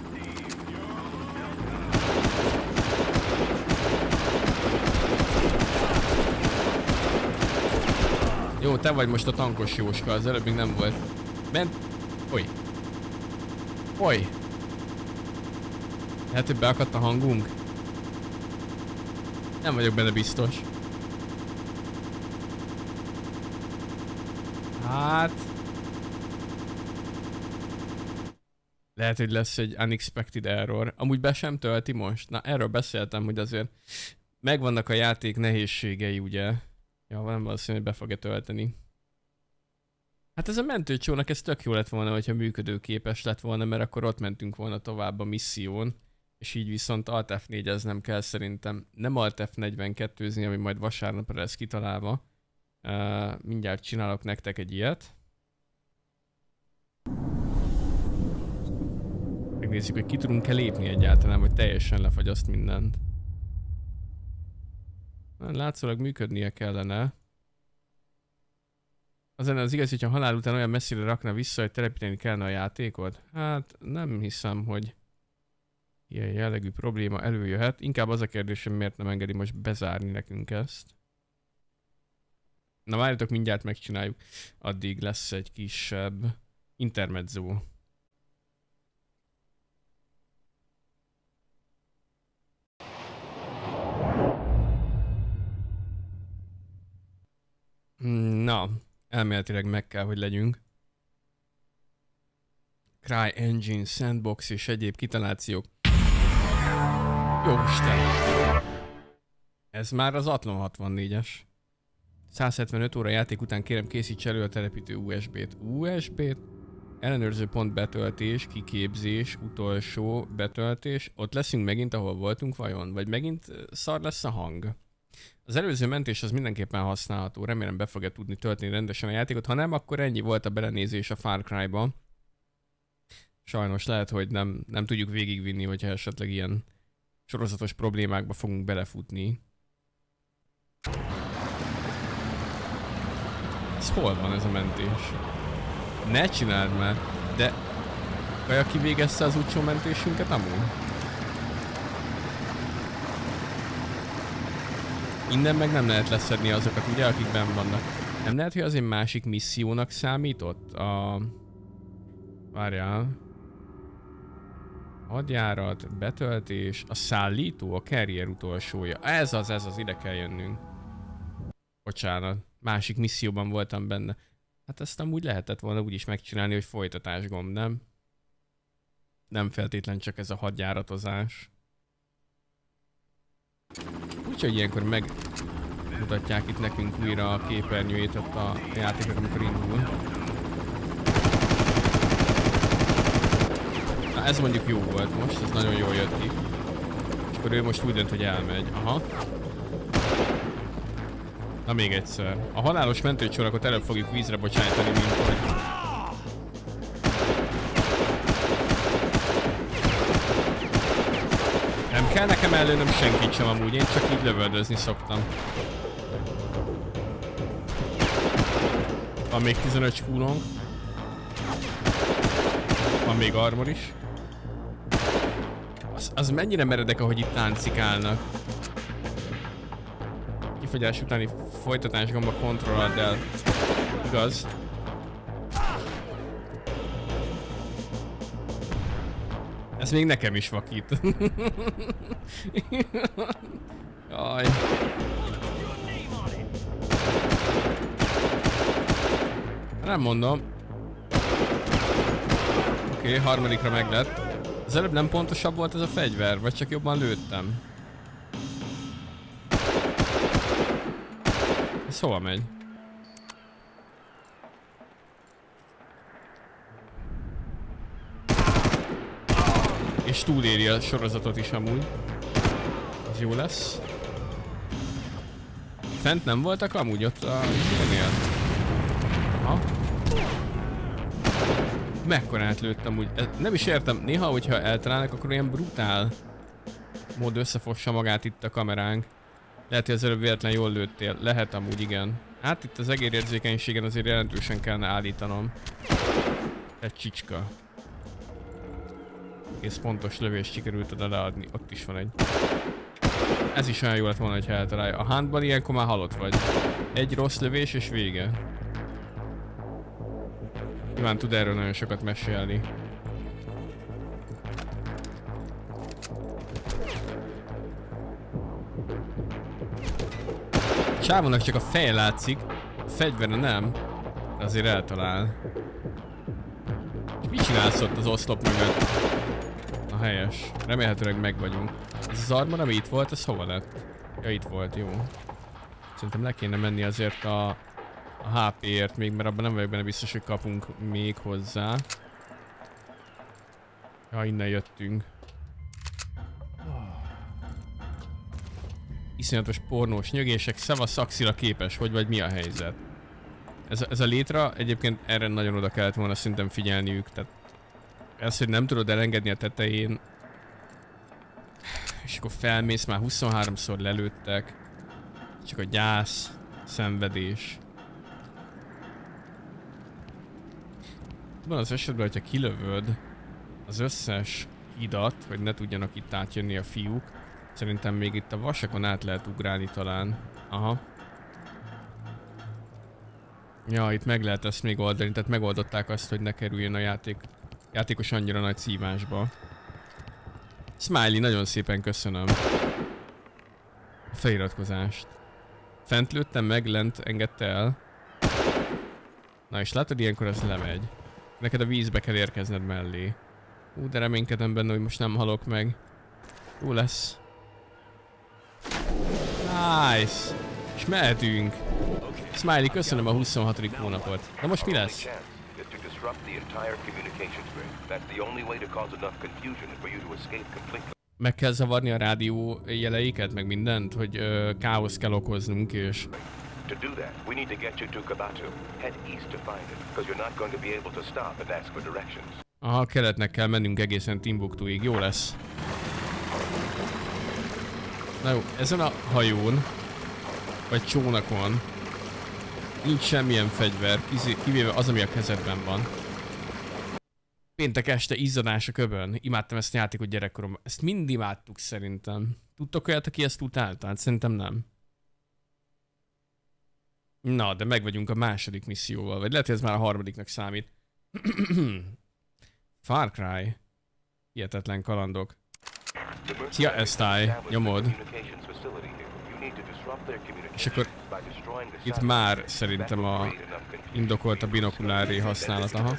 Jó, te vagy most a tankos Jóska, az előbb még nem volt. Ment... Oly. Lehet, hogy beakadt a hangunk? Nem vagyok benne biztos. Hát... Lehet, hogy lesz egy unexpected error. Amúgy be sem tölti most? Na, erről beszéltem, hogy azért megvannak a játék nehézségei, ugye? Ja, nem valószínű, hogy be fogja tölteni. Hát ez a mentőcsónak, ez tök jó lett volna, hogyha működőképes lett volna, mert akkor ott mentünk volna tovább a misszión. És így viszont Alt F4-eznem kell szerintem. Nem Alt F42-zni, ami majd vasárnapra lesz kitalálva. Mindjárt csinálok nektek egy ilyet. Megnézzük, hogy ki tudunk-e lépni egyáltalán, vagy teljesen lefagyaszt mindent. Látszólag működnie kellene. Az lenne az igaz, hogyha halál után olyan messzire rakna vissza, hogy telepíteni kellene a játékot? Hát nem hiszem, hogy ilyen jellegű probléma előjöhet. Inkább az a kérdés, hogy miért nem engedi most bezárni nekünk ezt. Na várjatok, mindjárt megcsináljuk. Addig lesz egy kisebb intermezzo. Na, elméletileg meg kell, hogy legyünk. CryEngine, Sandbox és egyéb kitalációk. Jóisten! Ez már az Athlon 64-es. 175 óra játék után kérem készíts elő a telepítő USB-t. USB-t? Ellenőrző pont betöltés, kiképzés, utolsó betöltés. Ott leszünk megint, ahol voltunk vajon? Vagy megint szar lesz a hang? Az előző mentés az mindenképpen használható, remélem be fogja tudni tölteni rendesen a játékot, ha nem, akkor ennyi volt a belenézés a Far Cry-ba. Sajnos lehet, hogy nem tudjuk végigvinni, hogyha esetleg ilyen sorozatos problémákba fogunk belefutni. Ez hol van ez a mentés? Ne csináld már, de Kaja kivégezte az utcsó mentésünket amúgy? Innen meg nem lehet leszedni azokat, ugye, akik benn vannak. Nem lehet, hogy az egy másik missziónak számított? Várjál. Hadjárat, betöltés, a szállító, a carrier utolsója. Ez az, ide kell jönnünk. Bocsánat, másik misszióban voltam benne. Hát ezt amúgy lehetett volna úgy is megcsinálni, hogy folytatás gomb, nem? Nem feltétlen csak ez a hadjáratozás. Úgyhogy ilyenkor megmutatják itt nekünk újra a képernyőjét ott a játékot, amikor indul. Na ez mondjuk jó volt most, ez nagyon jól jött ki. És akkor ő most úgy dönt, hogy elmegy. Aha. Na még egyszer. A halálos mentőcsónakot előbb fogjuk vízre bocsájtani, mint hogy... Nem kell nekem előnöm senkit sem amúgy, én csak így lövöldözni szoktam. Van még 15 skúlónk. Van még armor is. Az mennyire meredek, ahogy itt táncikálnak. Kifogyás utáni folytatás gomba kontrollad el. Igaz? Ez még nekem is vakít. Jaj. Nem mondom. Oké, harmadikra meglett. Az előbb nem pontosabb volt ez a fegyver, vagy csak jobban lőttem? Ez hova megy? És túléri a sorozatot is amúgy. Ez jó lesz. Fent nem voltak amúgy ott a hírnél? Ha? Mekkorát lőttem úgy. Nem is értem, néha hogyha eltalálnak, akkor ilyen brutál mód összefossa magát itt a kameránk. Lehet, hogy az előbb véletlen jól lőttél. Lehet amúgy, igen. Hát itt az egérérzékenységen azért jelentősen kellene állítanom. Egy csicska. Kész pontos lövést sikerült oda leadni. Ott is van egy. Ez is olyan jó lett volna, hogyha eltalálja. A handball ilyenkor már halott vagy. Egy rossz lövés és vége. Nyilván tud erről nagyon sokat mesélni. Csávónak csak a feje látszik, a fegyvere nem, de azért eltalál. És mit csinálsz ott az oszlop mögött? Na helyes, remélhetőleg meg vagyunk. Ez az armor, ami itt volt, ez hova lett? Ja, itt volt, jó. Szerintem le kéne menni azért a HP-ért még, mert abban nem vagyok benne biztos, hogy kapunk még hozzá. Ja, innen jöttünk. Iszonyatos pornós nyögések, szevasz, Axila képes, hogy vagy mi a helyzet? Ez a létra, egyébként erre nagyon oda kellett volna szerintem figyelniük, tehát ez, hogy nem tudod elengedni a tetején, és akkor felmész, már 23-szor lelőttek, csak a gyász, szenvedés. Van az esetben, hogyha kilövöd az összes hidat, hogy ne tudjanak itt átjönni a fiúk, szerintem még itt a vasakon át lehet ugrálni talán. Aha. Ja, itt meg lehet ezt még oldani, tehát megoldották azt, hogy ne kerüljön a játékos annyira nagy szívásba. Smiley, nagyon szépen köszönöm a feliratkozást. Fent lőttem meg, lent engedte el. Na és látod, ilyenkor az lemegy. Neked a vízbe kell érkezned mellé. De reménykedem benne, hogy most nem halok meg. Jó lesz. Nice! És mehetünk! Smiley, köszönöm a 26. hónapot. Na most mi lesz? Meg kell zavarni a rádió jeleiket, meg mindent, hogy káoszt kell okoznunk, és... Aha, keletnek kell mennünk egészen Timbuktuig, jó lesz. Na jó, ezen a hajón, vagy csónakon nincs semmilyen fegyver, kivéve az, ami a kezedben van. Péntek este izzadás a köbön. Imádtam ezt a játékot gyerekkoromban. Ezt mind imádtuk szerintem. Tudtok olyat, aki ezt utálta? Hát szerintem nem. Na, de meg vagyunk a második misszióval. Vagy lehet, hogy ez már a harmadiknak számít. Far Cry. Hihetetlen kalandok. Szia, Estai, nyomod. És akkor itt már szerintem indokolt a binokulári használat, aha.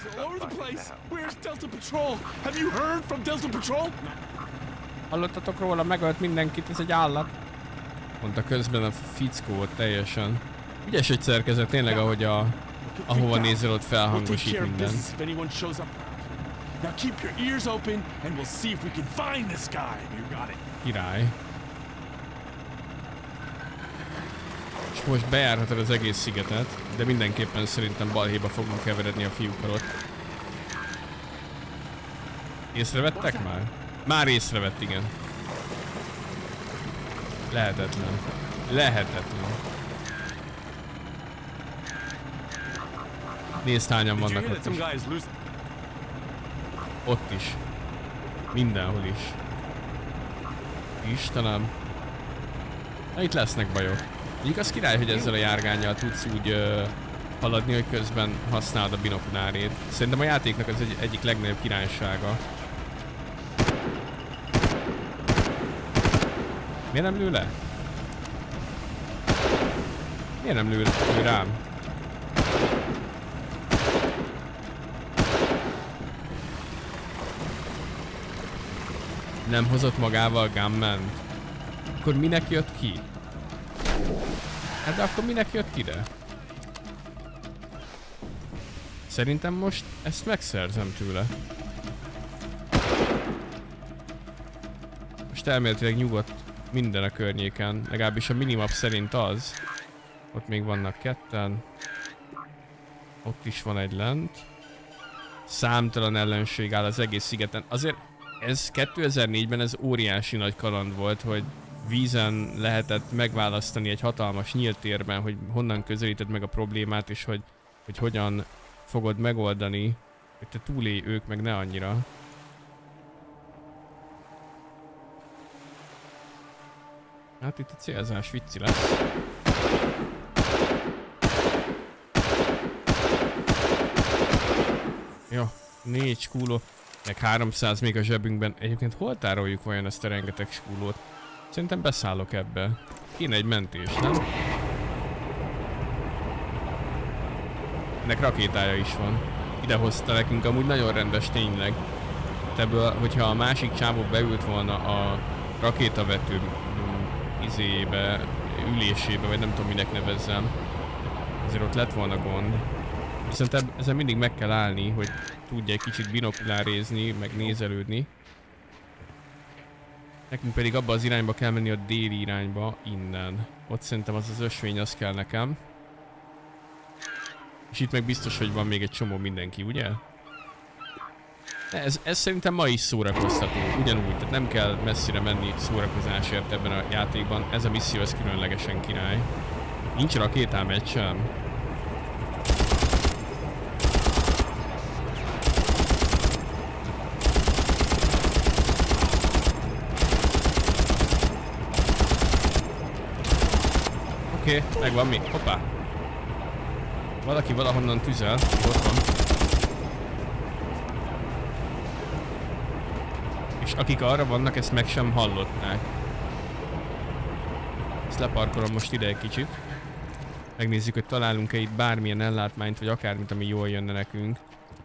Hallottatok róla, megölt mindenkit, ez egy állat. Mondta közben a fickó teljesen. Ügyes egy szerkezet, tényleg, ahogy ahova nézel, ott felhangosít minden. Király. És most bejárhatod az egész szigetet, de mindenképpen szerintem balhéba fogunk keveredni a fiúkkal ott. Észrevettek már? Már észrevett, igen. Lehetetlen. Lehetetlen. Nézd, hányan vannak ott is. Ott is. Mindenhol is. Istenem. Na, itt lesznek bajok. Mondjuk az király, hogy ezzel a járgánnyal tudsz úgy haladni, hogy közben használod a binokulárét. Szerintem a játéknak ez egyik legnagyobb királysága. Miért nem lő le? Miért nem lő rám? Nem hozott magával Gunman-t? Akkor minek jött ki? Hát de akkor minek jött ide? Szerintem most ezt megszerzem tőle. Most elméletileg nyugodt minden a környéken, legalábbis a minimap szerint az. Ott még vannak ketten. Ott is van egy lent. Számtalan ellenség áll az egész szigeten. Azért ez 2004-ben ez óriási nagy kaland volt, hogy vízen lehetett megválasztani egy hatalmas nyílt térben, hogy honnan közelíted meg a problémát, és hogy hogyan fogod megoldani, hogy te túlélj, ők meg ne annyira. Hát itt a célzás vicci lesz. Jó, 4 skúló, meg 300 még a zsebünkben. Egyébként hol tároljuk vajon ezt a rengeteg skúlót? Szerintem beszállok ebbe. Kéne egy mentés, nem? Ennek rakétája is van. Ide hozta nekünk, amúgy nagyon rendes tényleg. Ebből, hogyha a másik csávó beült volna a rakétavető izébe, ülésébe, vagy nem tudom minek nevezzem, azért ott lett volna gond. Viszont ezen mindig meg kell állni, hogy tudja egy kicsit binokulárézni, meg nézelődni. Nekünk pedig abba az irányba kell menni, a déli irányba, innen. Ott szerintem az ösvény, az kell nekem. És itt meg biztos, hogy van még egy csomó mindenki, ugye? Ez szerintem ma is szórakoztató, ugyanúgy, tehát nem kell messzire menni szórakozásért ebben a játékban. Ez a misszió, ez különlegesen király. Nincs rakétám egy sem. Oké, megvan mi? Hoppá! Valaki valahonnan tüzel, ott van. És akik arra vannak, ezt meg sem hallották. Ezt leparkolom most ide egy kicsit. Megnézzük, hogy találunk-e itt bármilyen ellátmányt, vagy akármit, ami jól jönne nekünk.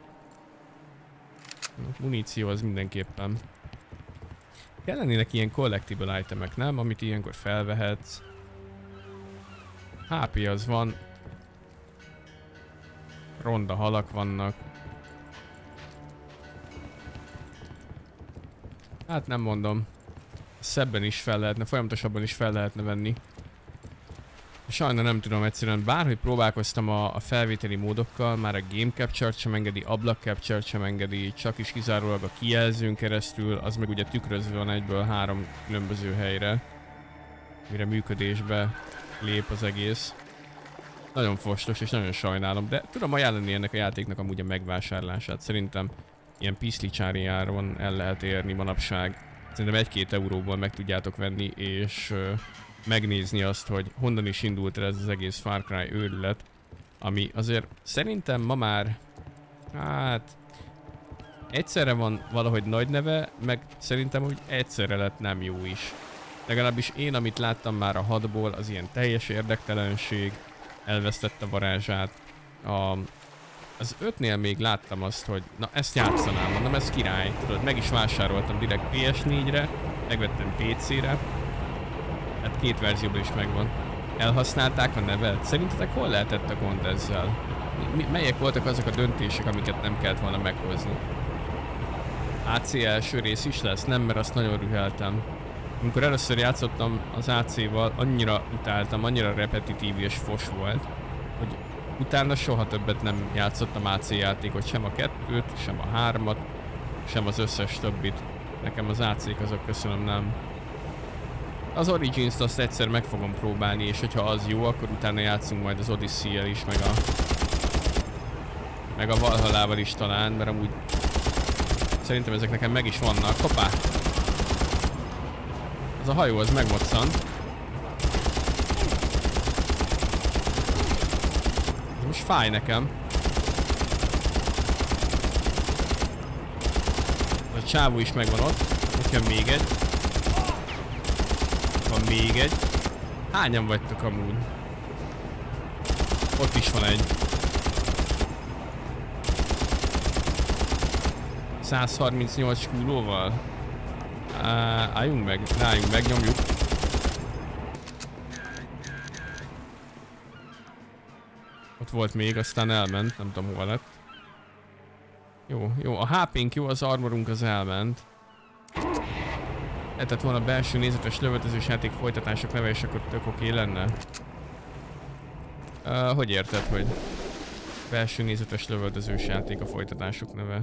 Muníció az mindenképpen. Kellenének ilyen collectible itemek, nem? Amit ilyenkor felvehetsz. HP az van. Ronda halak vannak. Hát nem mondom. Szebben is fel lehetne, folyamatosabban is fel lehetne venni. Sajna nem tudom egyszerűen, bárhogy próbálkoztam a felvételi módokkal, már a Game Capture-t sem engedi, Ablak Capture-t sem engedi, csak is kizárólag a kijelzőn keresztül, az meg ugye tükrözve van egyből 3 különböző helyre, mire működésbe lép az egész. Nagyon fostos és nagyon sajnálom, de tudom ajánlani ennek a játéknak amúgy a megvásárlását. Szerintem ilyen piszlicsári áron el lehet érni manapság. Szerintem 1-2 euróból meg tudjátok venni, és megnézni azt, hogy honnan is indult el ez az egész Far Cry őrület, ami azért szerintem ma már, hát egyszerre van valahogy nagy neve, meg szerintem úgy egyszerre lett nem jó is. Legalábbis én, amit láttam már a 6-ból, az ilyen teljes érdektelenség, elvesztette a varázsát. Az 5-nél még láttam azt, hogy na ezt játszanám, mondom, ez király. Tudod, meg is vásároltam direkt PS4-re, megvettem PC-re. Hát 2 verzióban is megvan. Elhasználták a nevet? Szerintetek hol lehetett a gond ezzel? Melyek voltak azok a döntések, amiket nem kellett volna meghozni? AC első rész is lesz? Nem, mert azt nagyon rüheltem. Amikor először játszottam az AC-val, annyira utáltam, annyira repetitív és fos volt, hogy utána soha többet nem játszottam AC játékot, sem a 2-t, sem a 3-at, sem az összes többit. Nekem az AC-k azok köszönöm nem. Az Origins-t azt egyszer meg fogom próbálni, és hogyha az jó, akkor utána játszunk majd az Odyssey-el is, meg a Valhallával is talán, mert amúgy szerintem ezek nekem meg is vannak. Hoppá! Az a hajó az megmoccant. Ez most fáj nekem. A csávó is megvan ott. Ott jön még egy. Van még egy. Hányan vagytok amúgy? Ott is van egy. 138 skúlóval. Álljunk meg, nyomjuk. Ott volt még, aztán elment, nem tudom hol lett. Jó, a HP-nk jó, az armorunk az elment. Lehetett volna belső nézetes lövöldözős játék folytatások neve, és akkor tök oké lenne. Hogy érted, hogy belső nézetes lövöldözős játék a folytatások neve?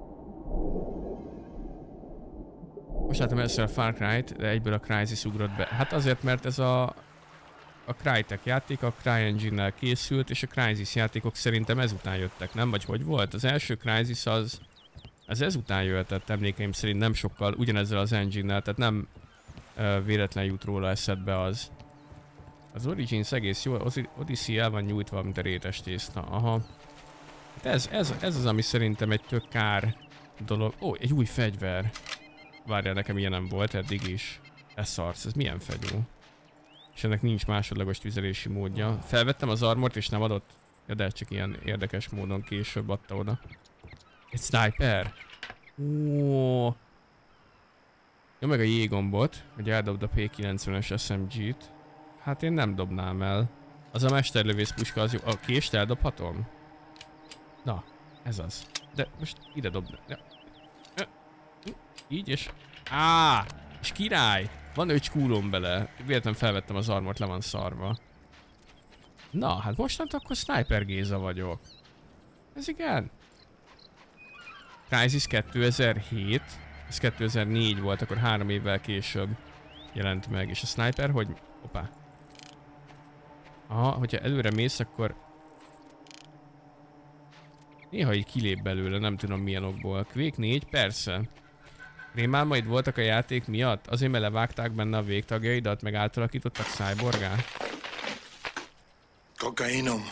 Most láttam először a Far Cry-t, de egyből a Crysis ugrott be. Hát azért, mert ez a Crytek játék a CryEngine-nel készült, és a Crysis játékok szerintem ezután jöttek, nem? Vagy hogy volt? Az első Crysis az ezután jöhetett, emlékeim szerint nem sokkal ugyanezzel az engine-nel, tehát nem véletlen jut róla eszedbe az. Az Origins egész jó, az Odyssey el van nyújtva, mint a rétes tészta, aha. Hát ez az, ami szerintem egy tök kár dolog. Ó, egy új fegyver. Várjál, nekem ilyen nem volt eddig is. Ez szarsz, ez milyen fegyó? És ennek nincs másodlagos tüzelési módja. Felvettem az armort és nem adott? Ja, de csak ilyen érdekes módon később adta oda. Egy sniper? Ó. Jó, meg a J-gombot, hogy eldobd a P90-es SMG-t. Hát én nem dobnám el. Az a mesterlövész puska az jó. A kést eldobhatom? Na, ez az. De most ide dobd. Ja. Így és... És király! Van 5 kúlom bele. Véletlenül felvettem az armort, le van szarva. Na, hát mostantól akkor Sniper Géza vagyok. Ez igen. Crysis 2007. Ez 2004 volt, akkor 3 évvel később jelent meg. És a Sniper, hogy... Hoppá. Aha, hogyha előre mész, akkor... Néha így kilép belőle, nem tudom milyen okból. Quake 4, persze. Rémálmaid voltak a játék miatt? Azért, mert levágták benne a végtagjaidat, meg átalakítottak cyborgá? Kokainom.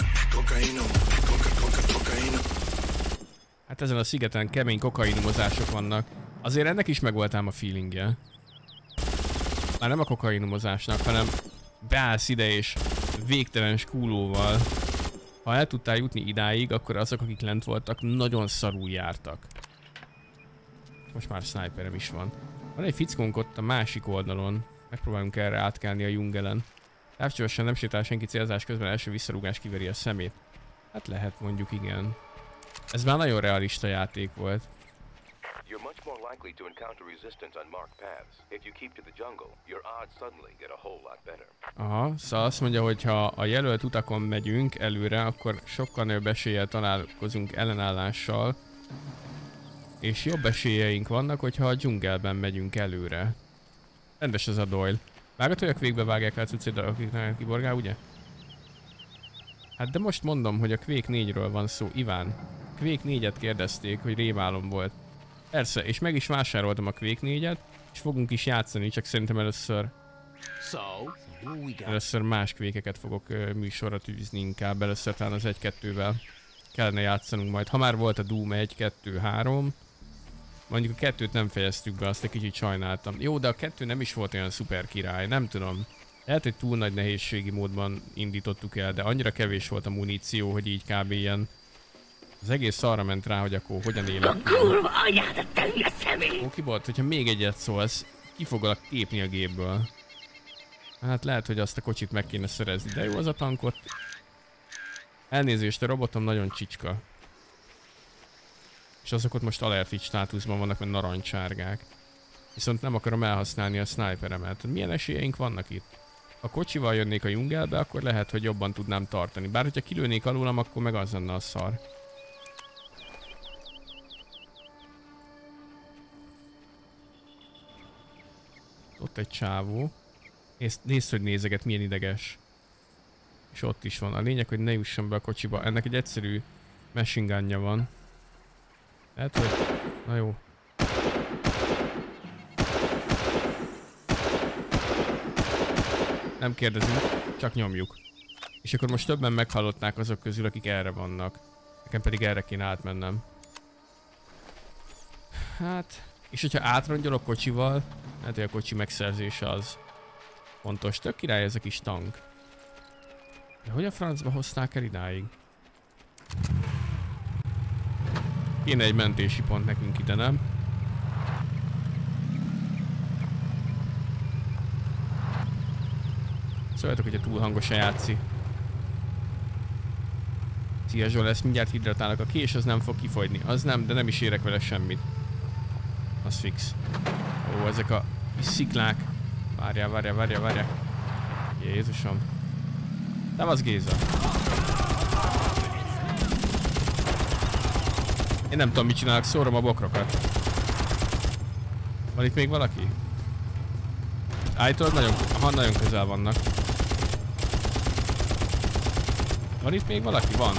Hát ezen a szigeten kemény kokainomozások vannak. Azért ennek is megvoltám a feelingje. Már nem a kokainomozásnak, hanem beállsz ide és végtelen skúlóval. Ha el tudtál jutni idáig, akkor azok, akik lent voltak, nagyon szarul jártak. Most már sniperem is van. Van egy fickónk ott a másik oldalon. Megpróbálunk erre átkelni a jungelen. Távcsövessen nem sétál senki célzás közben, első visszarúgás kiveri a szemét. Hát lehet mondjuk igen. Ez már nagyon realista játék volt. You're much more likely to encounter resistance on marked paths. If you keep to the jungle, your odds suddenly get a whole lot better. Aha, szóval azt mondja, hogy ha a jelölt utakon megyünk előre, akkor sokkal nagyobb eséllyel találkozunk ellenállással. És jobb esélyeink vannak, hogyha a dzsungelben megyünk előre. Rendes ez a Doyle. Vágod, hogy a Quake-be vágják le cuccét, akiknek kiborgál, ugye? Hát de most mondom, hogy a Quake 4-ről van szó, Iván. Quake 4-et kérdezték, hogy rémálom volt. Persze, és meg is vásároltam a Quake 4-et, és fogunk is játszani, csak szerintem először más Quake-eket fogok műsorra tűzni inkább, először talán az 1-2-vel kellene játszanunk majd. Ha már volt a Doom 1, 2, 3, mondjuk a 2-t nem fejeztük be, azt egy kicsit sajnáltam. Jó, de a 2 nem is volt olyan szuper király, nem tudom. Lehet, hogy túl nagy nehézségi módban indítottuk el, de annyira kevés volt a muníció, hogy így kb. Ilyen az egész arra ment rá, hogy akkor hogyan élek. Kurva anyádat, te hülye személy! Ó, Kibolt, hogyha még egyet szólsz, ki foglak tépni a gépből. Hát lehet, hogy azt a kocsit meg kéne szerezni, de jó az a tankot. Elnézést, a robotom nagyon csicska. És azok ott most alertit státuszban vannak, mert narancsárgák. Viszont nem akarom elhasználni a sniperemet. Milyen esélyeink vannak itt? Ha kocsival jönnék a jungelbe, akkor lehet, hogy jobban tudnám tartani. Bár hogyha kilőnék alólam, akkor meg az lenne a szar. Ott egy csávó. Nézd, hogy nézeget, milyen ideges. És ott is van. A lényeg, hogy ne jusson be a kocsiba. Ennek egy egyszerű machine gunja van. Lehet, hogy... Na jó. Nem kérdezünk, csak nyomjuk. És akkor most többen meghallották azok közül, akik erre vannak. Nekem pedig erre kéne átmennem. Hát... És hogyha átrongyolok kocsival, lehet, hogy a kocsi megszerzése az fontos. Tök király ez a kis tank. De hogy a francba hozták el idáig? Kéne egy mentési pont nekünk ide, nem? Szóljatok, hogyha túl hangosan játszik. Szia Zsolt, ezt mindjárt hidratálok. A kés az nem fog kifogyni. Az nem, de nem is érek vele semmit. Az fix. Ó, ezek a sziklák. Várjál. Jézusom. Nem az Géza. Én nem tudom mit csinálok, szórom a bokrokat. Van itt még valaki? Állítólag nagyon közel vannak. Van itt még valaki? Van.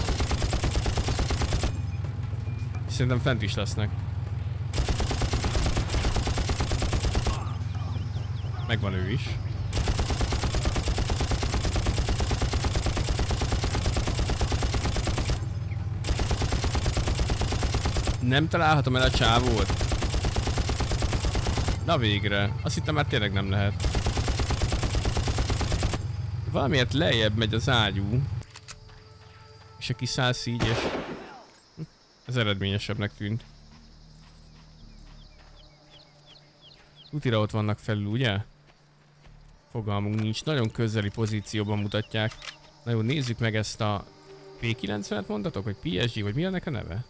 Szerintem fent is lesznek. Megvan ő is. Nem találhatom el a csávót. Na végre. Azt hittem már tényleg nem lehet. Valamiért lejjebb megy az ágyú. És a kiszállsz így, és... Ez eredményesebbnek tűnt. Utira ott vannak felül, ugye? Fogalmunk nincs. Nagyon közeli pozícióban mutatják. Na jó, nézzük meg ezt a... P90-et mondatok? Vagy PSG? Vagy mi ennek a neve?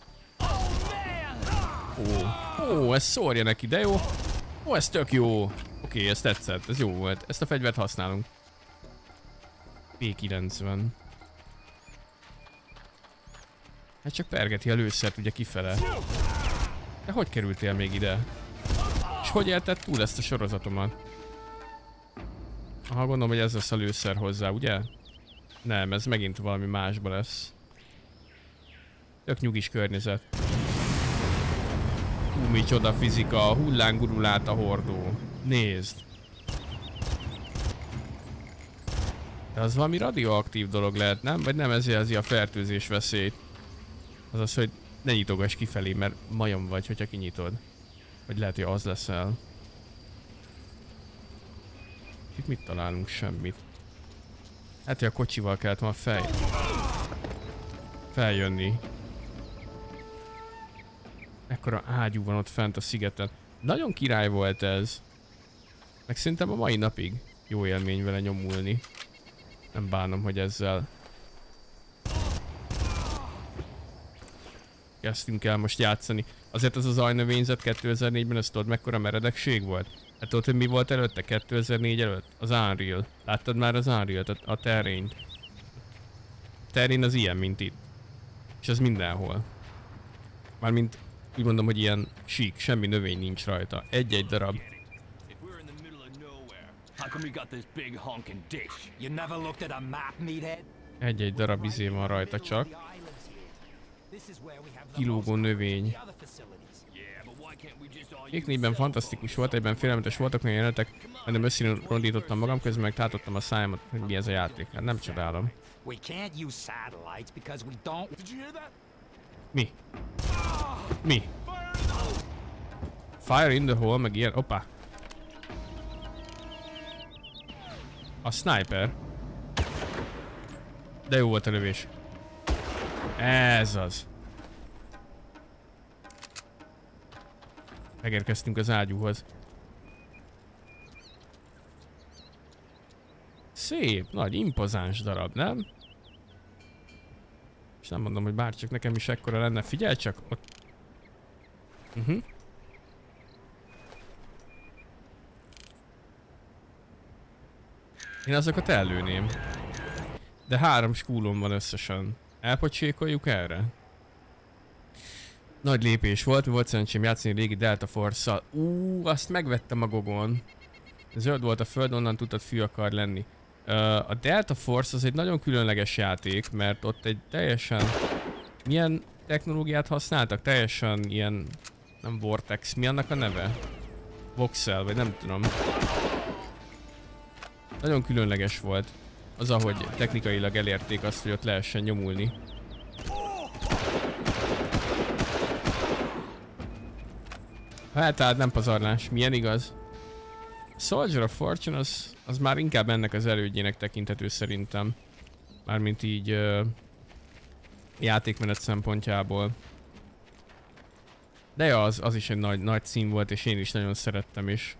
Ó, ez szórja neki, de jó. Ó, ez tök jó. Oké, ez tetszett, ez jó volt. Ezt a fegyvert használunk. P90. Hát csak pergeti a lőszert ugye kifele. De hogy kerültél még ide? És hogy élted túl ezt a sorozatomat? Aha, gondolom, hogy ez lesz a lőszer hozzá, ugye? Nem, ez megint valami másba lesz. Tök nyugis környezet. Micsoda fizika, hullán gurul át a hordó. Nézd. De az valami radioaktív dolog lehet, nem? Vagy nem ez jelzi a fertőzés veszélyt? Azaz, hogy ne nyitogass kifelé, mert majom vagy, hogyha kinyitod. Vagy lehet, hogy az leszel. Itt mit találunk? Semmit. Hát, hogy a kocsival kellett ma feljönni. Ekkora ágyú van ott fent a szigeten. Nagyon király volt ez. Meg szerintem a mai napig jó élmény vele nyomulni. Nem bánom, hogy ezzel kezdtünk el most játszani. Azért az zajnövényzet 2004-ben, ezt tudod mekkora meredekség volt? Hát tudod, hogy mi volt előtte 2004 előtt? Az Unreal. Láttad már az Unreal-t, a terrényt? A terrén az ilyen, mint itt. És ez mindenhol. Mármint úgy mondom, hogy ilyen sík, semmi növény nincs rajta. Egy-egy darab. Egy-egy darab izé van rajta csak. Kilógó növény. Kéknégyben fantasztikus volt, egyben félelmetes voltak, nagyon jelenetek, nem összínűn rondítottam magam, közben meg tátottam a szájamat, hogy mi ez a játék. Hát nem csodálom. Mi? Mi? Fire in the hole, meg ilyen, opa. A sniper. De jó volt a lövés. Ez az. Megérkeztünk az ágyúhoz. Szép, nagy, impozáns darab, nem? És nem mondom, hogy bárcsak nekem is ekkora lenne. Figyelj csak, ott... Én azokat ellőném. De 3 skúlom van összesen. Elpocsékoljuk erre? Nagy lépés volt, volt szerencsém játszani régi Delta Force-szal. Azt megvettem a gogon. Zöld volt a föld, onnan tudtad fű akar lenni. A Delta Force az egy nagyon különleges játék, mert ott egy teljesen... Milyen technológiát használtak? Teljesen ilyen... Nem Vortex, mi annak a neve? Voxel, vagy nem tudom. Nagyon különleges volt. Az, ahogy technikailag elérték azt, hogy ott lehessen nyomulni. Hát nem pazarlás, milyen igaz? Soldier of Fortune az már inkább ennek az elődjének tekinthető szerintem. Mármint így játékmenet szempontjából. De ja, az is egy nagy cím volt, és én is nagyon szerettem is.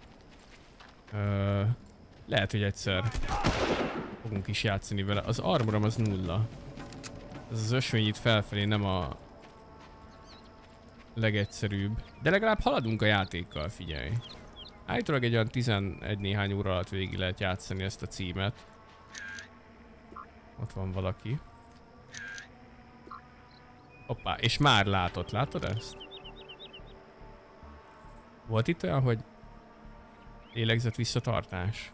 Lehet, hogy egyszer fogunk is játszani vele. Az armorom az 0. Ez az ösvény itt felfelé nem a legegyszerűbb. De legalább haladunk a játékkal, figyelj. Állítólag egy olyan 11 néhány óra alatt végig lehet játszani ezt a címet. Ott van valaki. Hoppá, és már látod ezt? Volt itt olyan, hogy lélegzett visszatartás?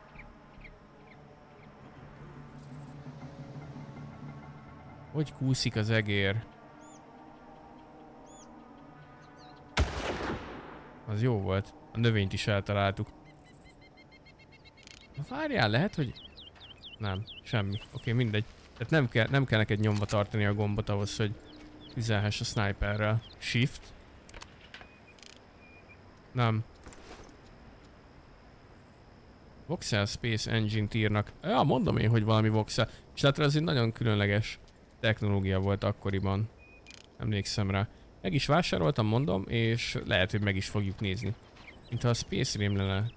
Hogy kúszik az egér? Az jó volt. A növényt is eltaláltuk. Na várjál, lehet, hogy... Nem, semmi. Oké, mindegy. Tehát nem kell neked nyomva tartani a gombot ahhoz, hogy üzelhess a sniperrel. Shift? Nem. Voxel Space Engine-t írnak. Ja, mondom én, hogy valami Voxel. És látod, ez egy nagyon különleges technológia volt akkoriban. Emlékszem rá. Meg is vásároltam, mondom, és lehet, hogy meg is fogjuk nézni. Mintha a Space rém lenne.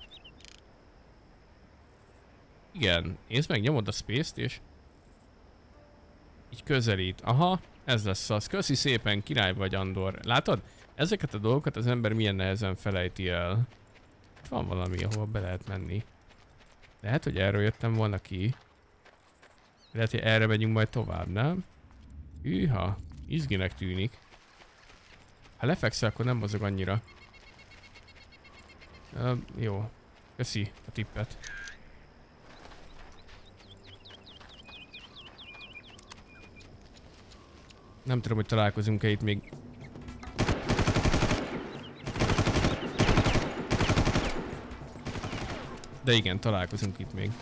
Igen, nézd meg, nyomod a Space-t, és így közelít. Aha, ez lesz az. Köszi szépen, király vagy, Andor. Látod? Ezeket a dolgokat az ember milyen nehezen felejti el. Itt van valami, ahol be lehet menni. Lehet, hogy erről jöttem volna ki. Lehet, hogy erre megyünk majd tovább, nem? Hűha, izginek tűnik. Ha lefekszel, akkor nem mozog annyira. Jó. Köszi a tippet. Nem tudom, hogy találkozunk-e itt még. De igen, találkozunk itt még.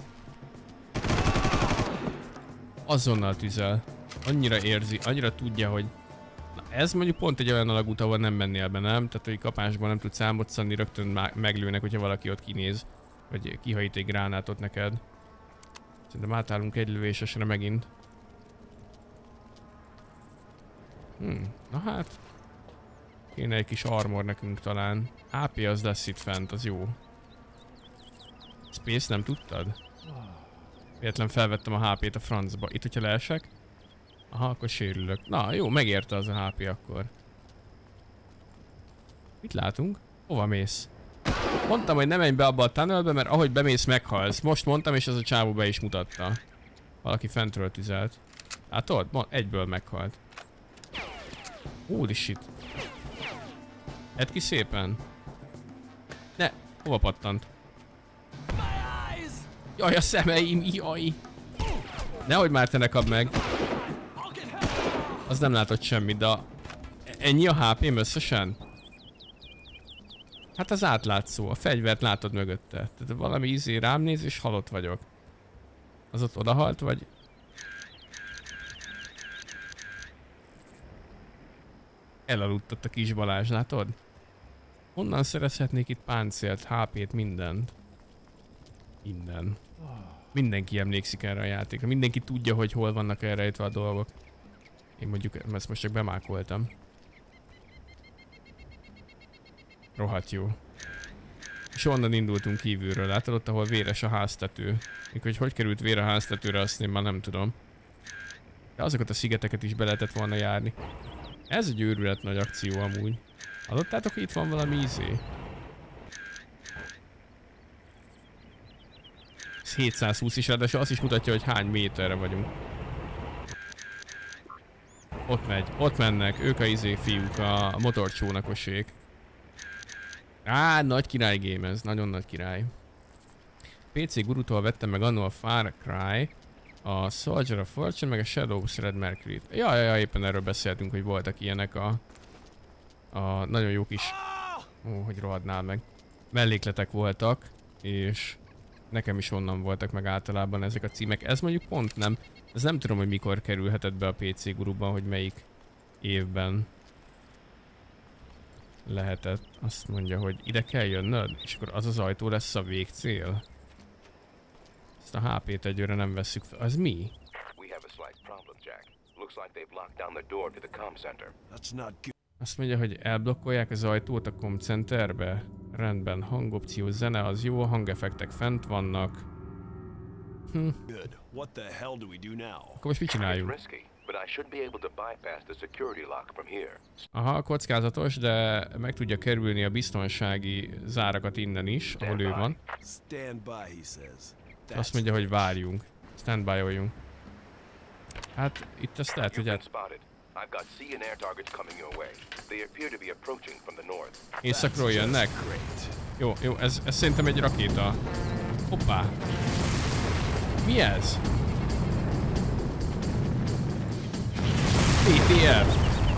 Azonnal tüzel. Annyira érzi, annyira tudja, hogy... Na ez mondjuk pont egy olyan alagút, ahol nem mennél be, nem? Tehát, hogy kapásban nem tudsz számot szanni, rögtön meglőnek, hogyha valaki ott kinéz. Vagy kihajít egy gránátot neked. Szerintem átállunk egy lövésesre megint. Na hát. Kéne egy kis armor nekünk talán. AP az lesz itt fent, az jó. Space nem tudtad? Véletlen felvettem a HP-t a francba. Itt, hogyha leesek? Aha, akkor sérülök. Na jó, megérte az a HP akkor. Mit látunk? Hova mész? Mondtam, hogy ne menj be abba a tunnelbe, mert ahogy bemész, meghalsz. Most mondtam, és ez a csávó be is mutatta. Valaki fentről tüzelt. Látod? Egyből meghalt. Holy shit. Edd ki szépen. Ne, hova pattant? Jaj, a szemeim, jaj! Nehogy már te ne kapd meg. Az nem látott semmit, de ennyi a HP-m összesen? Hát az átlátszó, a fegyvert látod mögötte. Tehát valami izé rám néz és halott vagyok. Az ott odahalt, vagy? Elaludt ott a kis Balázs, látod? Honnan szerezhetnék itt páncélt, HP-t, mindent? Minden. Mindenki emlékszik erre a játékra. Mindenki tudja, hogy hol vannak elrejtve a dolgok. Én mondjuk ezt most csak bemákoltam. Rohadt jó. És onnan indultunk kívülről. Látod ott, ahol véres a háztető. Mikor hogy került vér a háztetőre, azt én már nem tudom. De azokat a szigeteket is be lehetett volna járni. Ez egy őrület nagy akció amúgy. Hallottátok, hogy itt van valami izé? 720 is, ráadásul azt is mutatja, hogy hány méterre vagyunk. Ott megy, ott mennek, ők a izé fiúk, a motorcsónakosék. Á, nagy király game ez, nagyon nagy király. PC Gurutól vettem meg annól a Far Cry, a Soldier of Fortune, meg a Shadows Red Mercury-t. Ja, éppen erről beszéltünk, hogy voltak ilyenek a nagyon jó kis... Ó, hogy rohadnál meg. Mellékletek voltak, és nekem is onnan voltak meg általában ezek a címek. Ez mondjuk pont nem. Ez nem tudom, hogy mikor kerülhetett be a PC Guruban, hogy melyik évben lehetett. Azt mondja, hogy ide kell jönnöd, és akkor az az ajtó lesz a végcél. Ezt a HP-t egyőre nem vesszük fel. Az mi? Azt mondja, hogy elblokkolják az ajtót a comcenterbe. Rendben, hangopció, zene az jó, hangeffektek fent vannak. Akkor most mit csináljunk? but I should be able to bypass the security lock from here. Aha, kockázatos, de meg tudja kerülni a biztonsági zárakat innen is, ahol ő van. Stand by, he says. Azt mondja, hogy várjunk. Standby-oljunk. Hát, itt ezt lehet, hogy I've got sea and air targets coming your way. They appear to be approaching from the north. északról jönnek. Jó, jó, ez szerintem egy rakéta. Hoppá. Mi ez? BTF.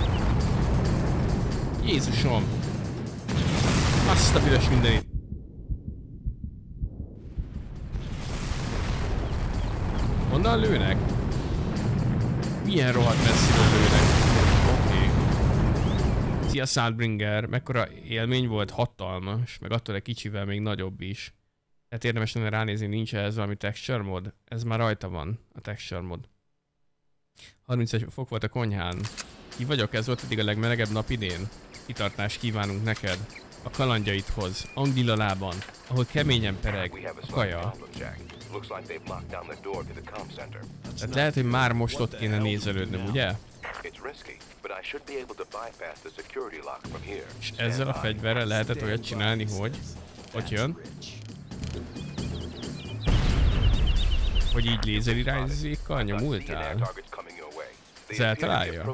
Jézusom. Azt a büdös mindenit. Honnan lőnek? Milyen rohadt messziről lőnek? Oké. Szia Saltbringer, mekkora élmény volt, hatalmas, meg attól egy kicsivel még nagyobb is. Tehát érdemes lenne ránézni, nincs ehhez valami texture mod? Ez már rajta van, a texture mod. 31 fok volt a konyhán. Ki vagyok, ez volt eddig a legmelegebb nap idén? Kitartást kívánunk neked. A kalandjaidhoz, Angilalában, ahol keményen pereg a kaja. Tehát lehet, hogy már most ott kéne nézelődnöm, ugye? És ezzel a fegyverrel lehetett olyat csinálni, hogy ott jön. Hogy így lézerirányzékkal nyomultál. Ez eltalálja?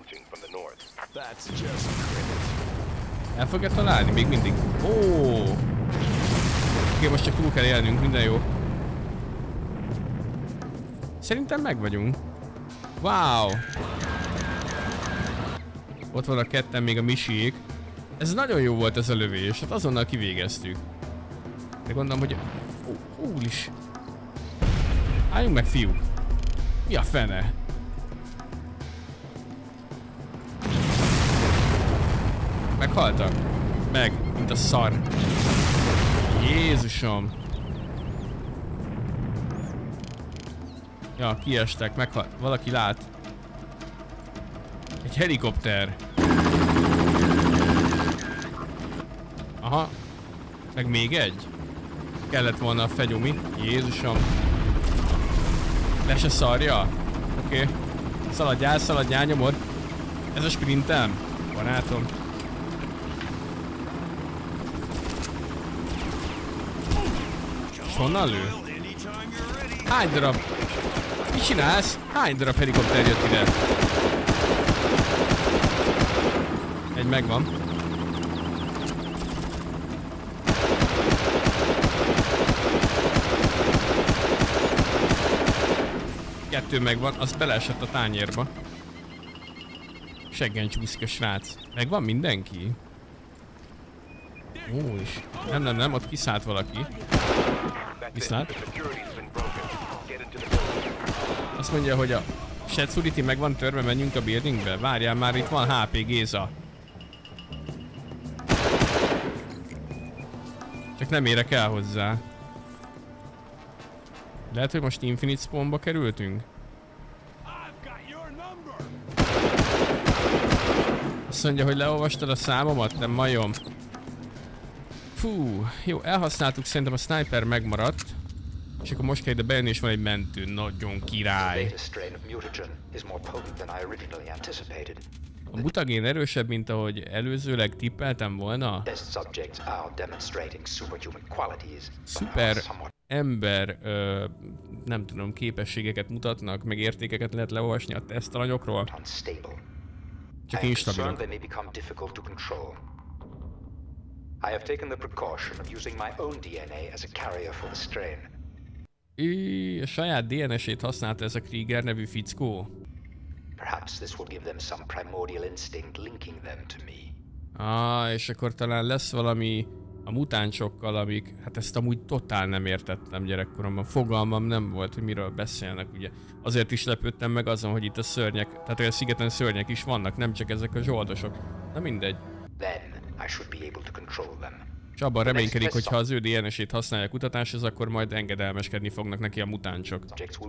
El fogja találni még mindig. Ó! Oké, most csak túl kell élnünk, minden jó. Szerintem meg vagyunk. Wow! Ott vannak ketten még a misiék. Ez nagyon jó volt ez a lövés, hát azonnal kivégeztük. De gondolom, hogy... Húlis! Álljunk meg, fiúk! Mi a fene? Meghaltak? Meg, mint a szar. Jézusom! Ja, kiestek, meghalt. Valaki lát. Egy helikopter. Aha. Meg még egy. Kellett volna a fegyumi. Jézusom. Le se szarja? Oké. Szaladjál, nyomod. Ez a sprintem. Barátom. És honnan lő? Hány darab? Mit csinálsz? Hány darab helikopter jött ide? Egy megvan. Kettő megvan, az beleesett a tányérba. Seggen csúszik a srác. Megvan mindenki? Ó, is. Nem, ott kiszállt valaki. Viszlát. Azt mondja, hogy a Security meg van törve, menjünk a buildingbe. Várjál már, itt van HP Géza. Csak nem érek el hozzá. Lehet, hogy most Infinite Spawnba kerültünk? Azt mondja, hogy leolvastad a számomat, nem majom. Fú, jó, elhasználtuk, szerintem a sniper megmaradt. És akkor most kell ide bejönni, és van egy mentő, nagyon király. A mutagén erősebb, mint ahogy előzőleg tippeltem volna? Szuper ember, nem tudom, képességeket mutatnak, meg értékeket lehet leolvasni a tesztalanyokról. Csak instabilak. I have taken the precaution of using my own DNA as a carrier for the strain. A saját DNS-ét használta ez a Krieger nevű fickó. Perhaps this will give them some primordial instinct linking them to me. És akkor talán lesz valami a mutánsokkal, amik... Hát ezt amúgy totál nem értettem gyerekkoromban. Fogalmam nem volt, hogy miről beszélnek, ugye. Azért is lepődtem meg azon, hogy itt a szörnyek, tehát olyan szigeten szörnyek is vannak, nem csak ezek a zsoldosok. Na mindegy. És abban reménykedik, hogy ha az ő DNS-ét használja a kutatáshoz, akkor majd engedelmeskedni fognak neki a mutáncsok.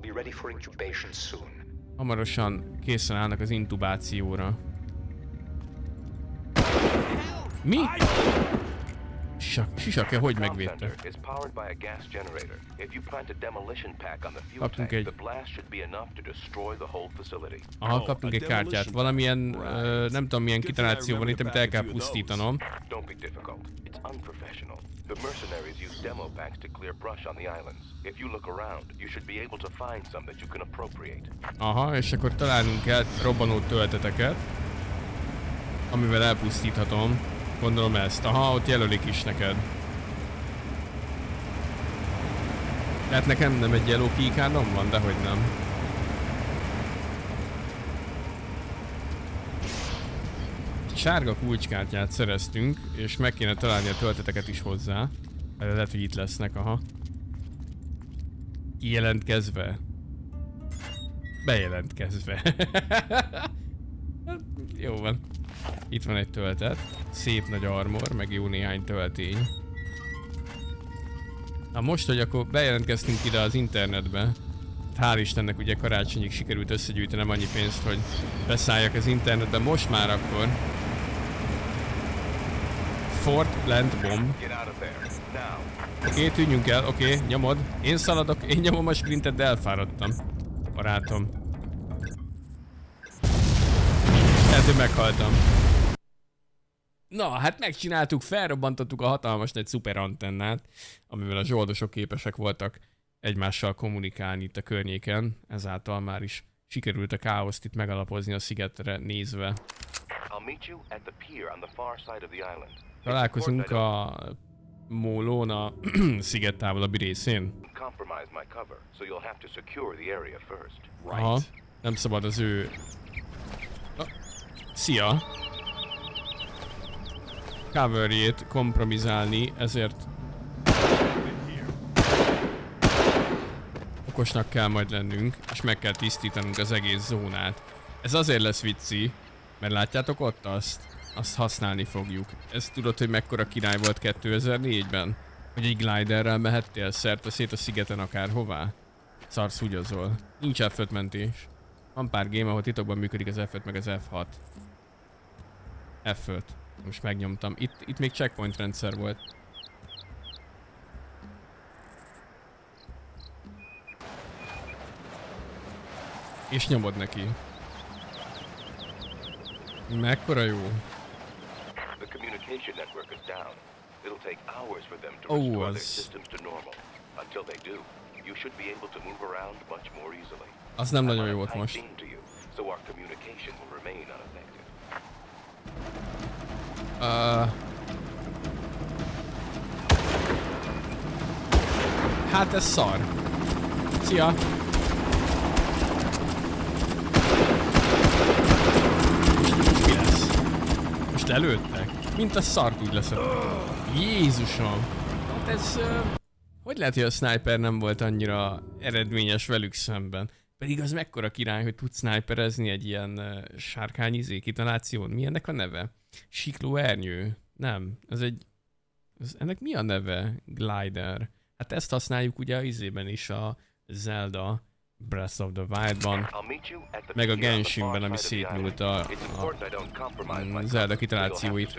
Hamarosan készen állnak az intubációra. Mi? Sisakja hogy megvédte? Kaptunk egy... Aha, kaptunk egy kártyát. Valamilyen, nem tudom milyen kitaláció van itt, amit el kell pusztítanom. The mercenaries use demo packs to clear brush on the islands. If you look around, you should be able to find some that you can appropriate. Aha, és akkor találnunk kell robbanó tölteteket, amivel elpusztíthatom. Gondolom ezt. Aha, ott jelölik is neked. Tehát nekem nem egy yellow keycardom van, de hogy nem. Sárga kulcskártyát szereztünk, és meg kéne találni a tölteteket is hozzá. Lehet, hogy itt lesznek, aha. Kijelentkezve. Bejelentkezve. Jó van. Itt van egy töltet. Szép nagy armor, meg jó néhány töltény. Na most, hogy akkor bejelentkeztünk ide az internetbe. Hál' Istennek ugye karácsonyig sikerült összegyűjtenem annyi pénzt, hogy beszálljak az internetbe. Most már akkor... Fort Plant Bomb. Oké, tűnjünk el, oké, nyomod. Én szaladok, én nyomom a sprintet, de elfáradtam. Barátom. Tehát, hogy meghaltam. Na, hát megcsináltuk, felrobbantottuk a hatalmas nagy szuper antennát, amivel a zsoldosok képesek voltak egymással kommunikálni itt a környéken. Ezáltal már is sikerült a káoszt itt megalapozni a szigetre nézve. Találkozunk a mólón a sziget távolabbi részén. Aha, nem szabad az ő... Szia! Coverjét kompromizálni, ezért... Okosnak kell majd lennünk, és meg kell tisztítanunk az egész zónát. Ez azért lesz vicci, mert látjátok ott azt? Azt használni fogjuk. Ezt tudod, hogy mekkora király volt 2004-ben? Hogy egy gliderrel mehettél szerte szét a szigeten akárhová? Szarsz húgyozol. Nincs F5 mentés. Van pár game, ahol titokban működik az F5 meg az F6. F5. Most megnyomtam. Itt még checkpoint rendszer volt. És nyomod neki. Mekkora jó. Ó, az... Az nem nagyon jó volt most. Hát ez szar. Szia! Most mi lesz? Most előttek? Mint a szart úgy lesz. Jézusom! Hát ez... Hogy lehet, hogy a sniper nem volt annyira eredményes velük szemben? Pedig az mekkora király, hogy tud sniperezni egy ilyen sárkányizé kitaláción? Mi ennek a neve? Sikló ernyő? Nem, ez egy... ennek mi a neve? Glider. Hát ezt használjuk ugye a izében is, a Zelda Breath of the Wild-ban, meg a Genshinben, ami szétnyúlt a Zelda kitalációit.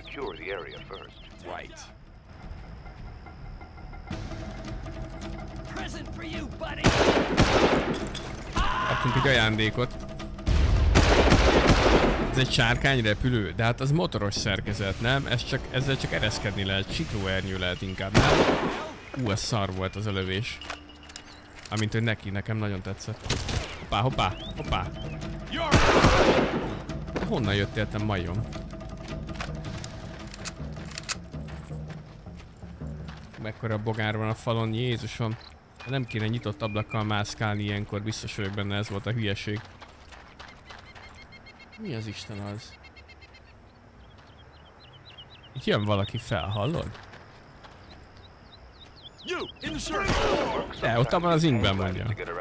Kaptunk egy ajándékot. Ez egy sárkányrepülő, de hát az motoros szerkezet, nem? Ezzel csak ereszkedni lehet, siklóernyő lehet inkább, nem? Ez szar volt az a lövés. Amint hogy nekem nagyon tetszett. Hoppá, hoppá, hoppá. Honnan jöttél te majom? Mekkora bogár van a falon, Jézusom. Nem kéne nyitott ablakkal mászkálni ilyenkor, biztos vagyok benne, ez volt a hülyeség. Mi az Isten az? Itt jön valaki fel, hallod? De ott abban az inkben mondja.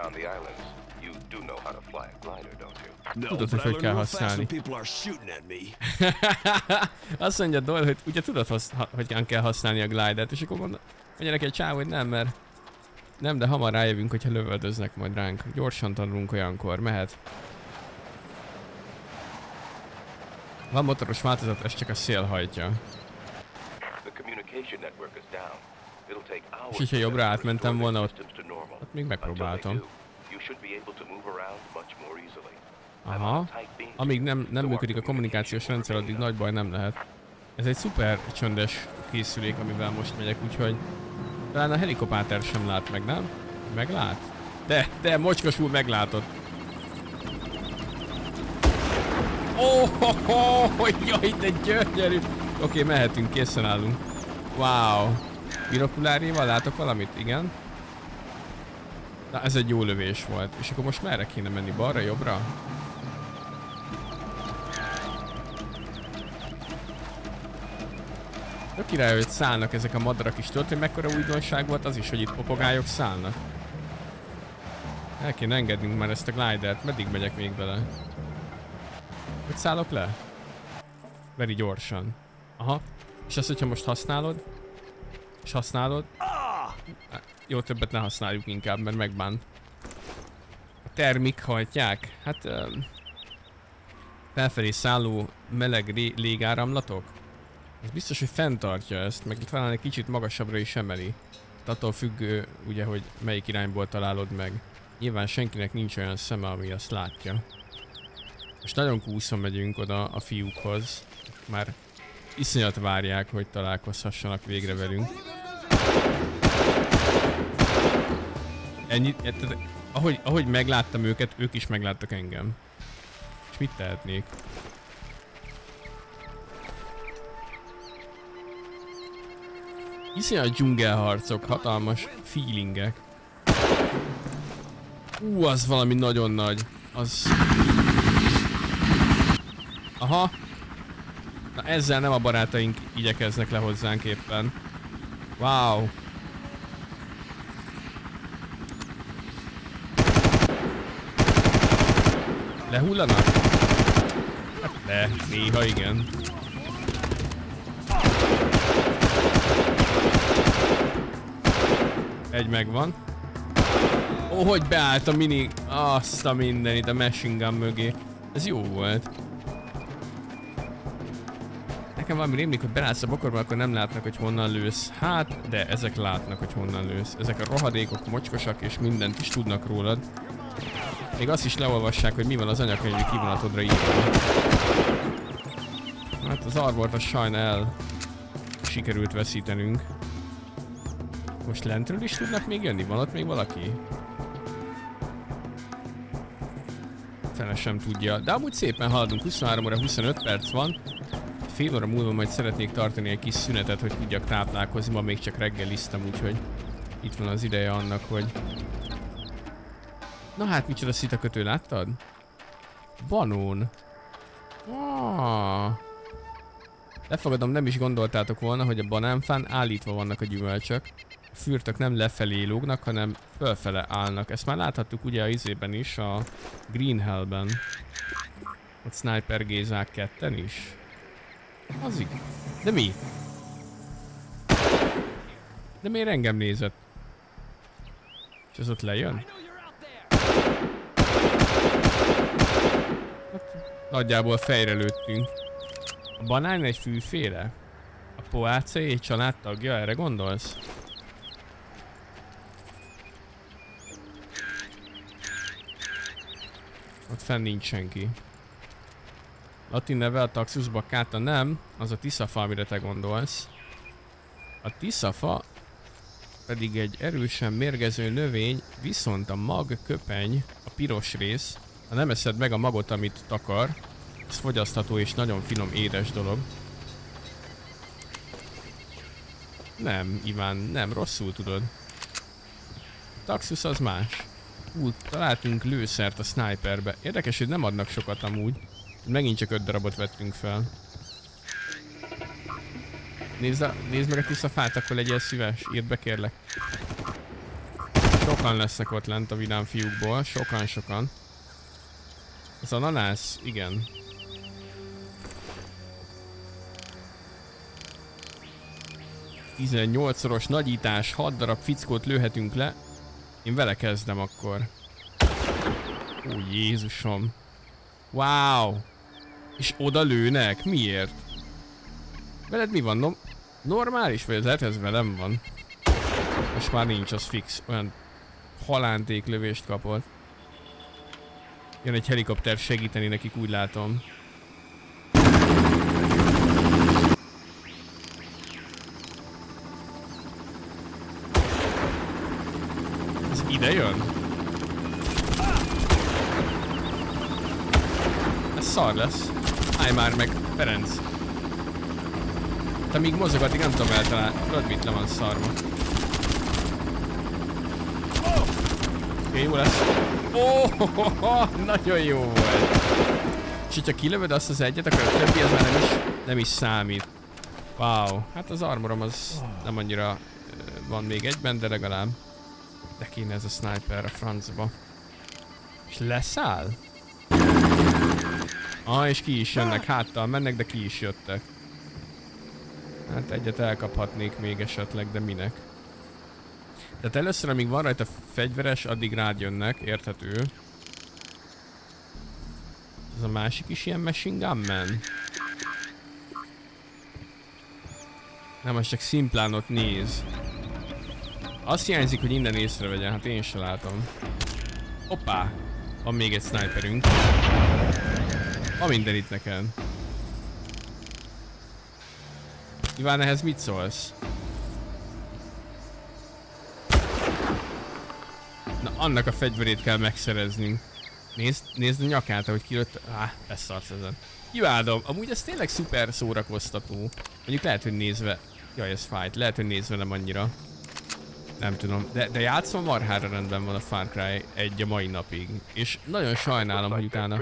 Tudod, hogy kell használni. Azt mondja Doyle, hogy ugye tudod, hogy kell használni a glidert, és akkor mondja neki egy csáv, hogy nem, mert nem, de hamar rájövünk, hogyha lövöldöznek majd ránk. Gyorsan tanulunk olyankor, mehet. Van motoros változat, ez csak a szél hajtja. És hogyha jobbra átmentem volna ott még megpróbáltam. Aha. Amíg nem működik a kommunikációs rendszer, addig nagy baj nem lehet. Ez egy szuper csöndes készülék, amivel most megyek, úgyhogy talán a helikopter sem lát meg, nem? Meglát? De mocskos úr meglátott. Jaj, de gyönyörű! Oké, mehetünk, készen állunk. Wow. Binokuláréval látok valamit? Igen. Na, ez egy jó lövés volt. És akkor most merre kéne menni? Balra, jobbra? Tök király, hogy szállnak ezek a madarak is. Tudod, hogy mekkora újdonság volt az is, hogy itt popogályok szállnak? El kéne engednünk már ezt a glidert. Meddig megyek még bele? Hogy szállok le? Veri gyorsan. Aha. És ezt, hogyha most használod? És használod? Jó, többet ne használjuk inkább, mert megbánt. A termik hajtják? Hát... felfelé szálló meleg légáramlatok? Ez biztos, hogy fenntartja ezt, meg talán egy kicsit magasabbra is emeli. Attól függő, ugye, hogy melyik irányból találod meg. Nyilván senkinek nincs olyan szeme, ami azt látja. Most nagyon kúszon megyünk oda a fiúkhoz. Már iszonyat várják, hogy találkozhassanak végre velünk. Ennyit, ahogy megláttam őket, ők is megláttak engem. És mit tehetnék? Iszonyat dzsungelharcok, hatalmas feelingek. Az valami nagyon nagy. Az... Aha. Na ezzel nem a barátaink igyekeznek le hozzánk éppen. Wow. Lehullanak? Hát le, néha igen. Egy megvan. Ó, hogy beállt a mini... Azt a mindenit a machine gun mögé. Ez jó volt. Nekem valami rémlik, hogy belállsz a bokorba, akkor nem látnak, hogy honnan lősz. Hát, de ezek látnak, hogy honnan lősz. Ezek a rohadékok mocskosak, és mindent is tudnak rólad. Még azt is leolvassák, hogy mi van az anyakönyvi kivonatodra írva. Hát az Arbort a sajna el sikerült veszítenünk. Most lentről is tudnak még jönni? Van ott még valaki? Fene sem tudja. De amúgy szépen haladunk, 23 óra 25 perc van. Fél óra múlva majd szeretnék tartani egy kis szünetet, hogy tudjak táplálkozni. Ma még csak reggeliztem, úgyhogy itt van az ideje annak, hogy... Na hát, micsoda szitakötő, láttad? Banón. Lefogadom, nem is gondoltátok volna, hogy a banánfán állítva vannak a gyümölcsök. A fürtök nem lefelé lógnak, hanem fölfele állnak. Ezt már láthattuk ugye a izében is, a Green Hellben. Ott Sniper Gézák ketten is. Az igaz. De mi? De miért engem nézett? És az ott lejön? Hát, nagyjából fejre lőttünk. A banán egy fűféle? A Poácé egy családtagja, erre gondolsz? Ott fenn nincs senki. Latin neve a Taxus baccata, nem, az a tiszafa, amire te gondolsz. A tiszafa pedig egy erősen mérgező növény, viszont a mag köpeny, a piros rész, ha nem eszed meg a magot, amit takar, ez fogyasztható és nagyon finom, édes dolog. Nem, Iván, nem, rosszul tudod. A Taxus az más. Találtunk lőszert a sniperbe. Érdekes, hogy nem adnak sokat amúgy. Megint csak 5 darabot vettünk fel. Nézd meg a tiszafát, akkor legyél szíves. Írd be, kérlek. Sokan lesznek ott lent a vidám fiúkból. Sokan. Az ananász? Igen. ...18-szoros nagyítás, 6 darab fickót lőhetünk le. Én vele kezdem akkor. Ó, Jézusom. Wow! És oda lőnek? Miért? Veled mi van? normális, vagy lehet ez velem van? Most már nincs, az fix. Olyan halántéklövést kapott. Jön egy helikopter segíteni nekik, úgy látom. Ez ide jön? Ez szar lesz. Állj már meg, Ferenc. Te míg mozog, addig nem tudom eltalálni. Tudod, mit le van szarva. Oké, jó lesz. Nagyon jó volt. És hogyha kilövöd azt az egyet, akkor a többi az már nem is számít. Wow, hát az armorom az nem annyira van még egyben, de legalább. De kéne ez a sniper a francba. És leszáll? És ki is jönnek, háttal mennek, de ki is jöttek. Hát egyet elkaphatnék még esetleg, de minek? Tehát először, amíg van rajta fegyveres, addig rád jönnek, érthető. Ez a másik is ilyen machine gun man? Nem, most csak szimplán ott néz. Azt hiányzik, hogy innen észrevegyen, hát én se látom. Hoppá! Van még egy sniperünk. Van minden itt neked. Iván, ehhez mit szólsz? Na, annak a fegyverét kell megszereznünk. Nézd a nyakát, ahogy kilőtt. Beszarsz ezen. Imádom. Amúgy ez tényleg szuper szórakoztató. Mondjuk lehet, hogy nézve... Jaj, ez fájt. Lehet, hogy nézve nem annyira. Nem tudom. De játszom, marhára rendben van a Far Cry 1 a mai napig. És nagyon sajnálom, hogy utána...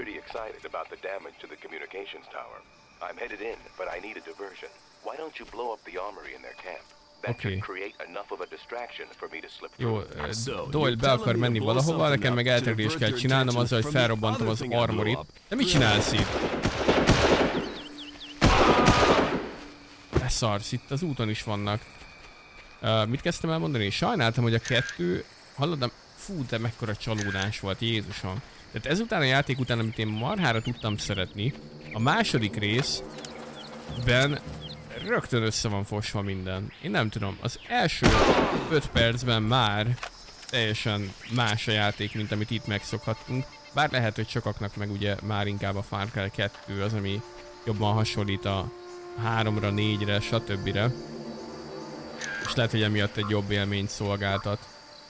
Oké. Jó, Doyle be akar menni valahova, nekem meg elterülést kell csinálnom azzal, hogy felrobbantom az armorit. De mit csinálsz itt? Beszarsz, itt az úton is vannak. Mit kezdtem el mondani? Sajnáltam, hogy a kettő... Hallod, fú, de mekkora csalódás volt, Jézusom. Tehát ezután a játék után, amit én marhára tudtam szeretni, a második részben rögtön össze van fosva minden. Én nem tudom, az első 5 percben már teljesen más a játék, mint amit itt megszokhattunk. Bár lehet, hogy sokaknak meg ugye már inkább a Far Cry 2 az, ami jobban hasonlít a 3-ra, 4-re, stb. És lehet, hogy emiatt egy jobb élményt szolgáltat.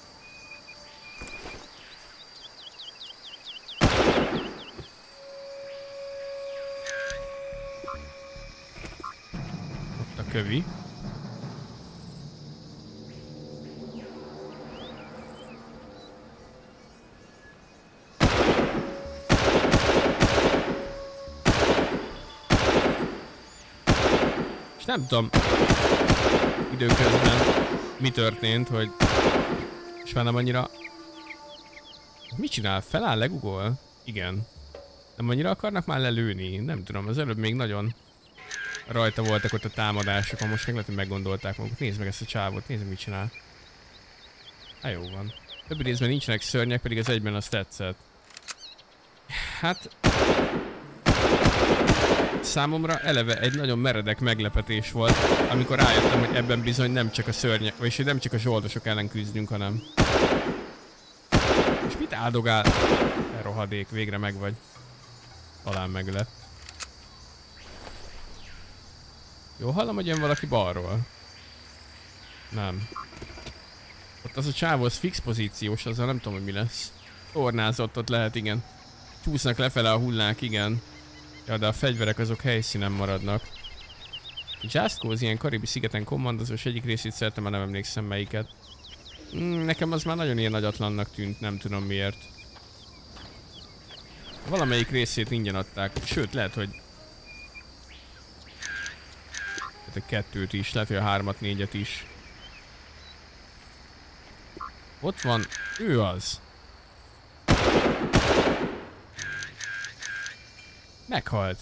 Ott a kövi. És nem tudom időközben mi történt, hogy és már nem annyira... Mit csinál? Feláll, legugol? Igen. Nem annyira akarnak már lelőni? Nem tudom, az előbb még nagyon rajta voltak ott a támadásokon, most meg lehet, hogy meggondolták magukat. Nézd meg ezt a csávot, nézd, mit csinál. Hát jó van. Többi részben nincsenek szörnyek, pedig az egyben azt tetszett. Hát... Számomra eleve egy nagyon meredek meglepetés volt, amikor rájöttem, hogy ebben bizony nem csak a szörnyek, vagyis nem csak a zsoldosok ellen küzdünk, hanem... És mit áldogál? Rohadék, végre meg vagy. Talán meg lett. Jó, hallom, hogy jön valaki balról. Nem. Ott az a csávó, az fix pozíciós, azzal nem tudom, hogy mi lesz. Tornázott ott lehet, igen. Csúsznak lefele a hullák, igen. Ja, de a fegyverek azok helyszínen maradnak. Just Cause ilyen karibi szigeten kommandozós egyik részét szeretem, már nem emlékszem melyiket. Nekem az már nagyon ilyen nagyatlannak tűnt, nem tudom miért. Valamelyik részét ingyen adták, sőt lehet, hogy... Tehát a 2-t is, lehet, hogy a 3-at, 4-et is. Ott van, ő az. Meghalt.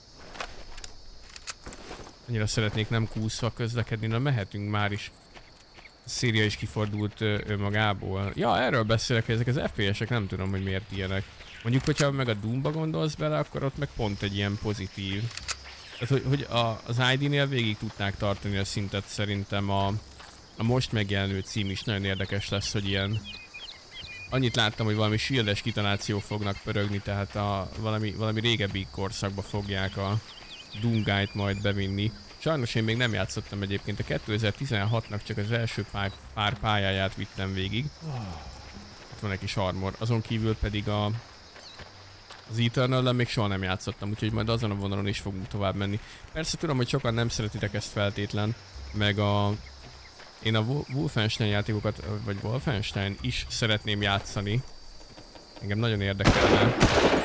Annyira szeretnék nem kúszva közlekedni, na mehetünk már is. A Szíria is kifordult önmagából. Ja, erről beszélek, hogy ezek az FPS-ek nem tudom, hogy miért ilyenek. Mondjuk, hogyha meg a Doomba gondolsz bele, akkor ott meg pont egy ilyen pozitív Tehát, hogy az ID-nél végig tudnák tartani a szintet, szerintem a most megjelenő cím is nagyon érdekes lesz, hogy ilyen... Annyit láttam, hogy valami shieldes kitalációk fognak pörögni, tehát valami régebbi korszakba fogják a Doomguide majd bevinni. Sajnos én még nem játszottam egyébként, a 2016-nak csak az első pár pályáját vittem végig. Itt van egy kis armor, azon kívül pedig az Eternal-lel még soha nem játszottam, úgyhogy majd azon a vonalon is fogunk tovább menni. Persze tudom, hogy sokan nem szeretitek ezt feltétlen, meg én a Wolfenstein játékokat, vagy Wolfenstein is szeretném játszani. Engem nagyon érdekelne.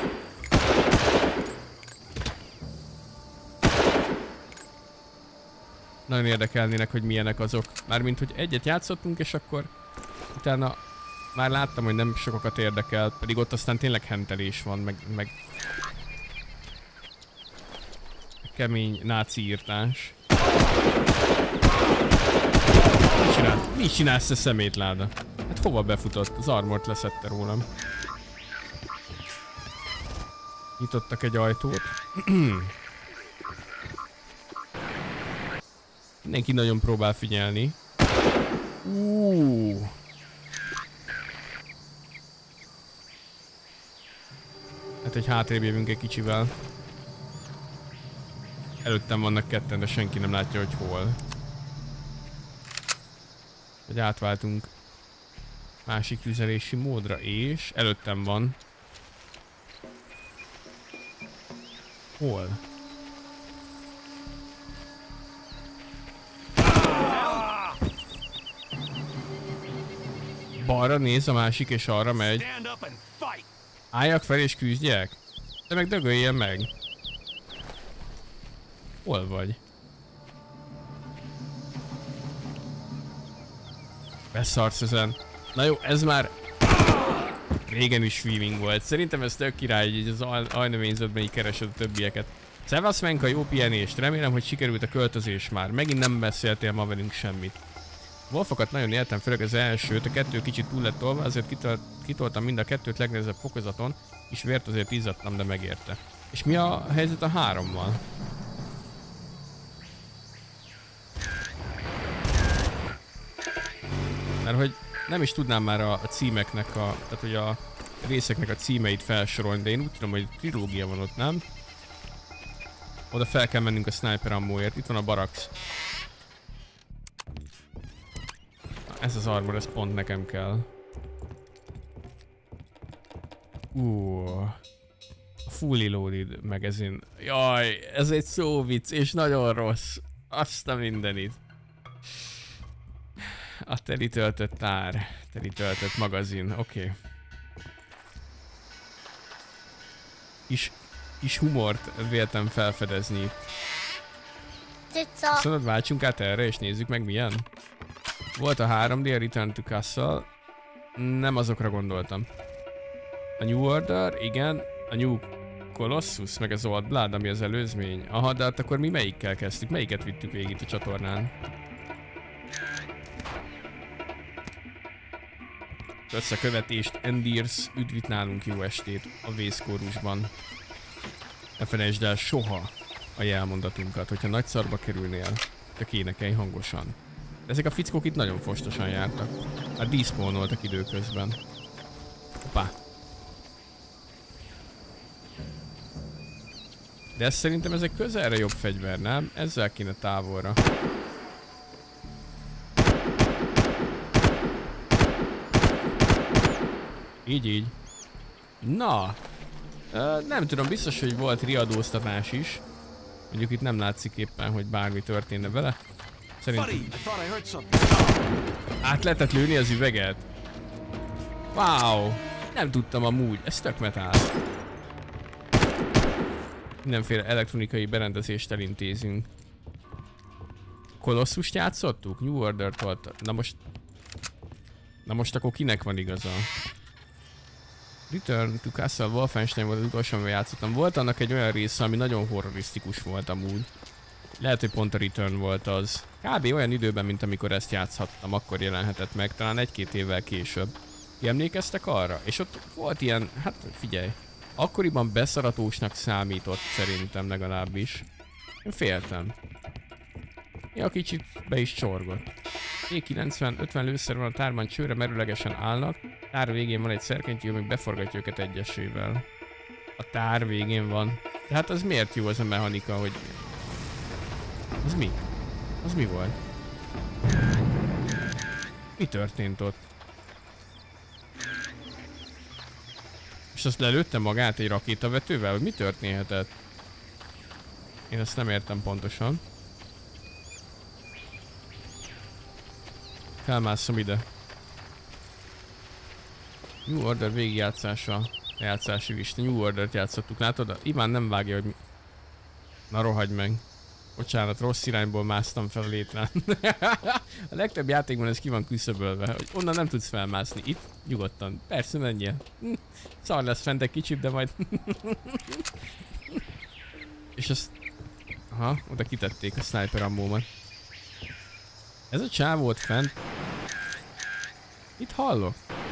Nagyon érdekelnének, hogy milyenek azok. Mármint, hogy egyet játszottunk, és akkor utána már láttam, hogy nem sokakat érdekel, pedig ott aztán tényleg hentelés van, meg kemény náci írtás. Mit csinálsz, a szemétláda? Hát hova befutott? Az armort leszedte rólam. Nyitottak egy ajtót. Mindenki nagyon próbál figyelni. Hát, hogy hátrébb jövünk egy kicsivel. Előttem vannak ketten, de senki nem látja, hogy hol. Hogy átváltunk másik tüzelési módra, és előttem van. Hol? Balra néz a másik, és arra megy. Álljak fel és küzdjek? De meg dögöljél meg. Hol vagy? Beszarsz ezen. Na jó, ez már régen is feeling volt. Szerintem ez tök király, hogy az ajnövényzetben így keresed a többieket. Szevasz Menka, jó pihenést. Remélem, hogy sikerült a költözés már. Megint nem beszéltél ma velünk semmit. Wolfokat nagyon éltem, főleg az elsőt, a kettő kicsit túl lett tolva, azért kitoltam mind a kettőt legnehezebb fokozaton, és vért azért izzadtam, de megérte. És mi a helyzet a 3-mal? Mert hogy nem is tudnám már a címeknek tehát hogy a részeknek a címeit felsorolni, de én úgy tudom, hogy trilógia van ott, nem? Oda fel kell mennünk a sniper ammóért, itt van a barax. Ez az armor, ez pont nekem kell. A fully loaded magazine. Jaj, ez egy szóvic, és nagyon rossz. Azt a mindenit. A teli töltött tár, teli töltött magazin, oké. Kis humort véltem felfedezni. Szóval váltsunk át erre, és nézzük meg milyen. Volt a 3D, a Return to Castle. Nem azokra gondoltam. A New Order, igen. A New Colossus, meg az Old Blood, ami az előzmény. Aha, de hát akkor mi melyikkel kezdtük? Melyiket vittük végig itt a csatornán? Összekövetést, Endirs, üdvít nálunk, jó estét a vészkórusban. Ne felejtsd el soha a jelmondatunkat, hogyha nagy szarba kerülnél, csak énekelj hangosan. Ezek a fickók itt nagyon fostosan jártak. Hát despawnoltak időközben. Hoppá. De ez szerintem ez egy közelre jobb fegyver, nem? Ezzel kéne távolra. Így. Na. Nem tudom, biztos, hogy volt riadóztatás is. Mondjuk itt nem látszik éppen, hogy bármi történne vele. Szerintem... Át lehetett lőni az üveget? Wow! Nem tudtam amúgy, ez tök metál. Mindenféle elektronikai berendezést elintézünk. Kolosszust játszottuk? New Order-t volt. Na most akkor kinek van igaza? Return to Castle Wolfenstein volt az utolsó, amivel játszottam. Volt annak egy olyan része, ami nagyon horrorisztikus volt amúgy. Lehet, hogy pont a Return volt az. Kb. Olyan időben, mint amikor ezt játszhattam, akkor jelenhetett meg, talán 1-2 évvel később. Emlékeztek arra? És ott volt ilyen, hát figyelj, akkoriban beszaratósnak számított szerintem legalábbis. Én féltem. Ja, kicsit be is csorgott. E90, 50 lőszer van a tárban, csőre merőlegesen állnak. Tár végén van egy szerkentyű, amíg beforgatja őket egyesével. A tár végén van. Tehát az miért jó az a mechanika, hogy... Az mi? Az mi volt? Mi történt ott? És azt lelőtte magát egy rakétavetővel? Hogy mi történhetett? Én ezt nem értem pontosan. Felmászom ide. New Order végigjátszása. Játszási vista. New Order-t játszottuk, látod? Iván nem vágja, hogy... Na rohagy meg. Bocsánat, rossz irányból másztam fel a létrán. A legtöbb játékban ez ki van küszöbölve, hogy onnan nem tudsz felmászni. Itt nyugodtan. Persze, menjél. Szar lesz fent egy kicsit, de majd... És azt... Aha, oda kitették a sniper ammómat. Ez a csáv volt fent. Itt hallok.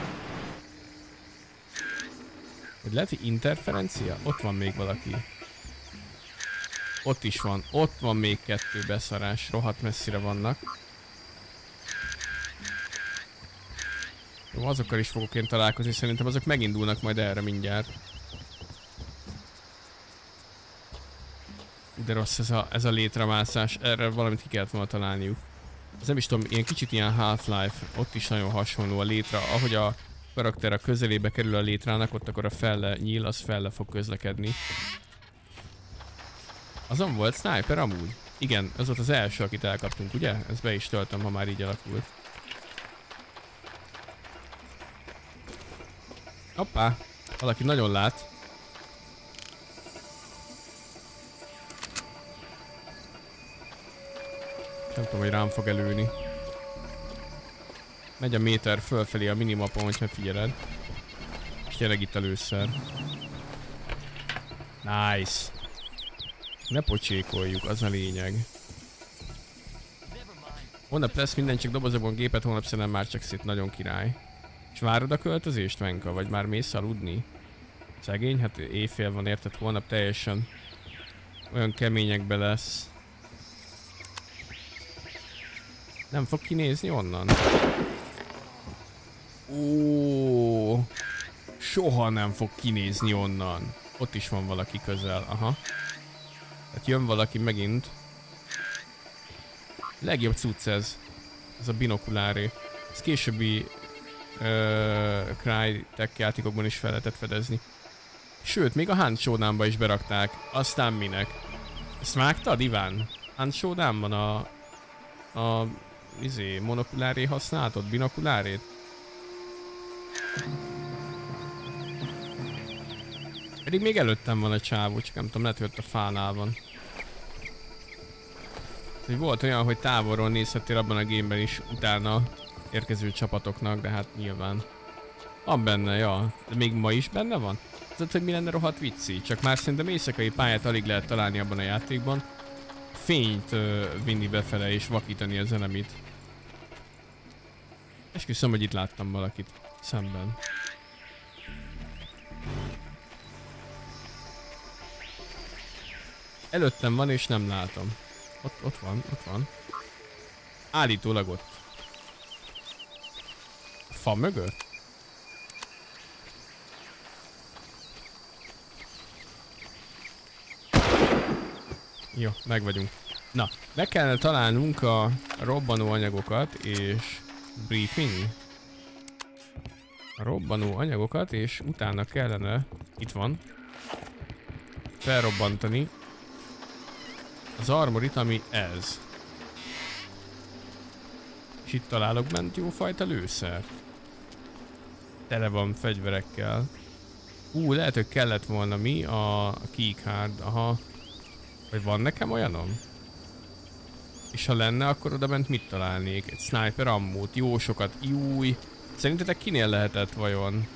Hogy lehet, hogy interferencia? Ott van még valaki. Ott is van. Ott van még 2 beszarás. Rohadt messzire vannak. Jó, azokkal is fogok én találkozni. Szerintem azok megindulnak majd erre mindjárt. De rossz ez a létramászás. Erre valamit ki kellett volna találniuk. Ez nem is tudom, ilyen kicsit ilyen Half-Life. Ott is nagyon hasonló a létra. Ahogy a karakter a közelébe kerül a létrának, ott akkor a felle nyíl, az felle fog közlekedni. Azon volt sniper amúgy? Igen, az volt az első, akit elkaptunk, ugye? Ezt be is töltöm, ha már így alakult. Hoppá! Valaki nagyon lát. Nem tudom, hogy rám fog előni. Megy a méter fölfelé a minimapon, hogyha figyeled. És tényleg itt először. Nice! Ne pocsékoljuk, az a lényeg. Holnap lesz minden, csak dobozokban gépet, holnap szerintem már csak szét, nagyon király. És várod a költözést, Venka? Vagy már mész aludni? Szegény? Hát éjfél van, érted? Holnap teljesen olyan keményekbe lesz. Nem fog kinézni onnan? Ó, soha nem fog kinézni onnan. Ott is van valaki közel, aha. Hát jön valaki megint. Legjobb cucc ez. Ez a binokuláré. Ez későbbi Crytek játékokban is fel lehetett fedezni. Sőt, még a Hunt Showdownba is berakták. Aztán minek? Ezt vágtad, Iván? Hunt Showdownban a monokuláré használtad? Binokulárét? Pedig még előttem van a csávó, csak nem tudom, lehet, hogy ott a fánál van. Volt olyan, hogy távolról nézhettél abban a gameben is utána érkező csapatoknak, de hát nyilván. Van benne, ja. De még ma is benne van? Tudod, hogy mi lenne rohadt vicci? Csak már szerintem éjszakai pályát alig lehet találni abban a játékban. Fényt vinni befele és vakítani a zenemit. Esküszöm, hogy itt láttam valakit szemben. Előttem van és nem látom. Ott van. Állítólag ott. A fa mögött? Jó, meg vagyunk. Na, meg kellene találnunk a robbanó anyagokat és briefing. A robbanó anyagokat és utána kellene, itt van, felrobbantani az armorit, ami ez. És itt találok bent jófajta lőszert. Tele van fegyverekkel. Lehet, hogy kellett volna mi? A keycard, aha. Vagy van nekem olyanom? És ha lenne, akkor oda bent mit találnék? Egy sniper ammót, jó sokat, júj. Szerintetek kinél lehetett vajon?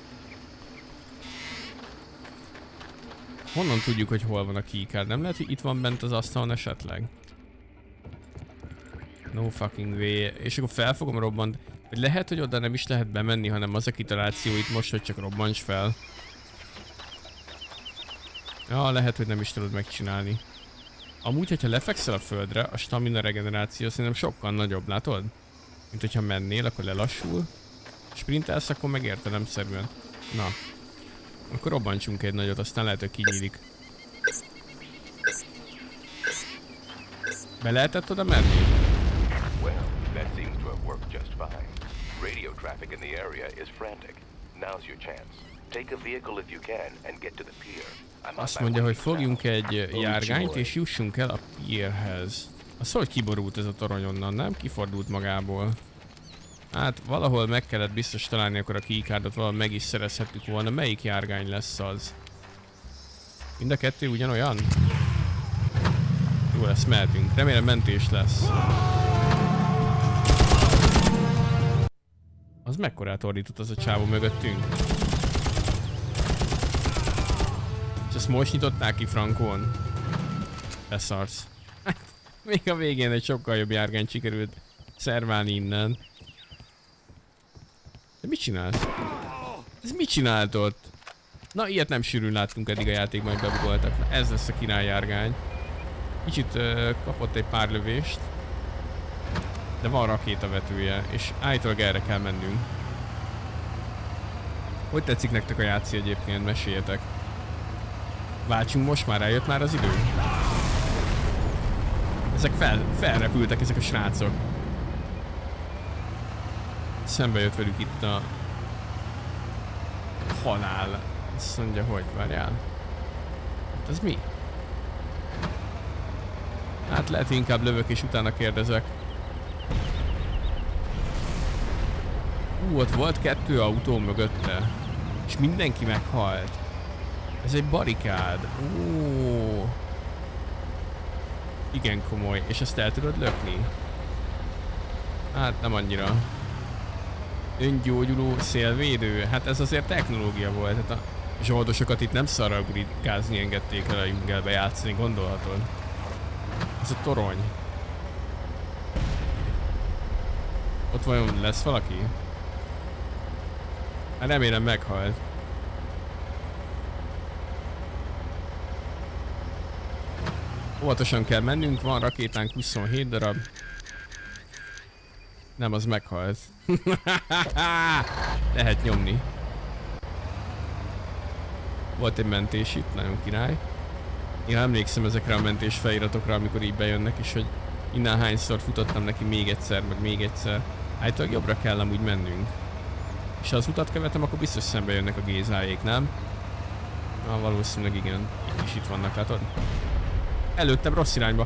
Honnan tudjuk, hogy hol van a keycard? Nem lehet, hogy itt van bent az asztalon esetleg? No fucking way. És akkor fel fogom robbant. Vagy lehet, hogy oda nem is lehet bemenni, hanem az a kitaláció itt most, hogy csak robbants fel. Ja, lehet, hogy nem is tudod megcsinálni. Amúgy, hogyha lefekszel a földre, a stamina regeneráció szerintem sokkal nagyobb, látod? Mint hogyha mennél, akkor lelassul. Sprintelsz, akkor meg értelemszerűen. Na. Akkor robbantsunk egy nagyot, aztán lehet, hogy kinyílik. Be lehetett oda menni? Well, that seems to have worked just fine. Radio traffic in the area is frantic. Now's your chance. Take a vehicle if you can and get to the pier. Azt mondja, hogy fogjunk egy járgányt és jussunk el a pierhez. Azt hogy kiborult ez a torony onnan, nem? Kifordult magából. Hát valahol meg kellett biztos találni akkor a keycardot, valahol meg is szerezhettük volna. Melyik járgány lesz az? Mind a kettő ugyanolyan? Jó, ezt mehetünk. Remélem mentés lesz. Az mekkorát ordított az a csávó mögöttünk? És ezt most nyitották ki frankón? Leszarsz. Hát, még a végén egy sokkal jobb járgányt sikerült szerválni innen. De mit csinálsz? Ez mit csinált ott? Na, ilyet nem sűrűn láttunk eddig a játékban, hogy bebugoltak. Na, ez lesz a királyjárgány. Kicsit kapott egy pár lövést. De van rakétavetője, és állítólag erre kell mennünk. Hogy tetszik nektek a játszi egyébként? Meséljetek. Váltsunk most már, eljött már az idő. Ezek felrepültek ezek a srácok. Szembe jött velük itt a halál. Azt mondja, hogy várjál. Hát ez mi? Hát lehet inkább lövök és utána kérdezek. Ott volt 2 autó mögötte. És mindenki meghalt. Ez egy barikád. Ó. Igen komoly. És ezt el tudod lökni? Hát nem annyira. Öngyógyuló szélvédő. Hát ez azért technológia volt. Hát a zsoldosokat itt nem szarra gurikázni engedték el a jungelbe játszani, gondolhatod. Ez a torony. Ott vajon lesz valaki? Hát remélem meghalt. Óvatosan kell mennünk, van rakétánk 27 darab. Nem, az meghalt. Lehet nyomni. Volt egy mentés itt, nagyon király. Én emlékszem ezekre a mentés feliratokra, amikor így bejönnek, és hogy innen hányszor futottam neki még egyszer, meg még egyszer. Állítólag jobbra kell amúgy mennünk. És ha az utat követem, akkor biztos szembe jönnek a gézájék, nem? Na, valószínűleg igen. Itt is itt vannak, látod? Előttem rossz irányba.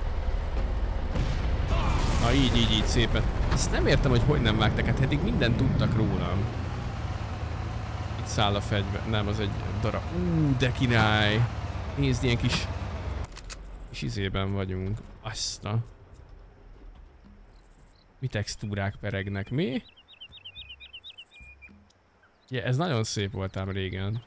Na így szépen. Ezt nem értem, hogy nem vágtak, hát eddig mindent tudtak rólam. Itt száll a fegyver. Nem, az egy darab. De király. Nézd, ilyen kis izében vagyunk. Aztán. Mi textúrák peregnek, mi? Ja, ez nagyon szép volt ám régen.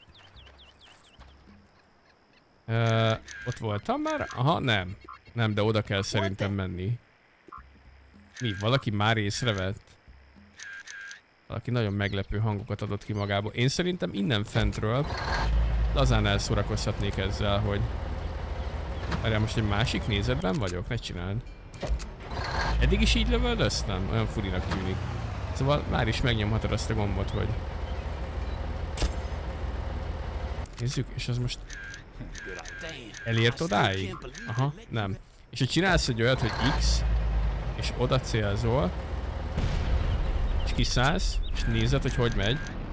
Ott voltam már? Aha, nem. Nem, de oda kell szerintem menni. Mi? Valaki már észrevett? Valaki nagyon meglepő hangokat adott ki magából. Én szerintem innen fentről lazán elszórakozhatnék ezzel, hogy... Várjál, most egy másik nézetben vagyok? Ne csináld. Eddig is így lövöldöztem? Olyan furinak tűnik. Szóval már is megnyomhatod azt a gombot, hogy... Nézzük, és az most... Elért odáig? Aha, nem. És hogy csinálsz egy olyat, hogy X, és oda célzol, és kiszállsz, és nézed, hogy megy.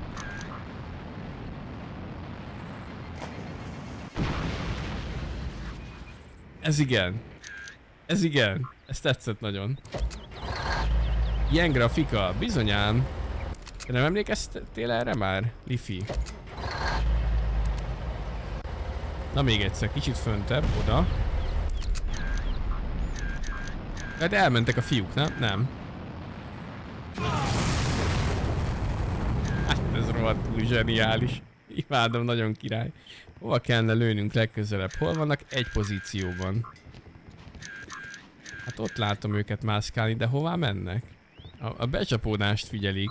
Ez igen. Ez igen. Ez tetszett nagyon. Ilyen grafika, bizonyám. De nem emlékeztél erre már, Lifi? Na még egyszer, kicsit föntebb, oda. De elmentek a fiúk, nem? Nem. Hát ez rohadtul zseniális. Imádom, nagyon király. Hova kellene lőnünk legközelebb? Hol vannak? Egy pozícióban. Hát ott látom őket mászkálni, de hová mennek? A becsapódást figyelik.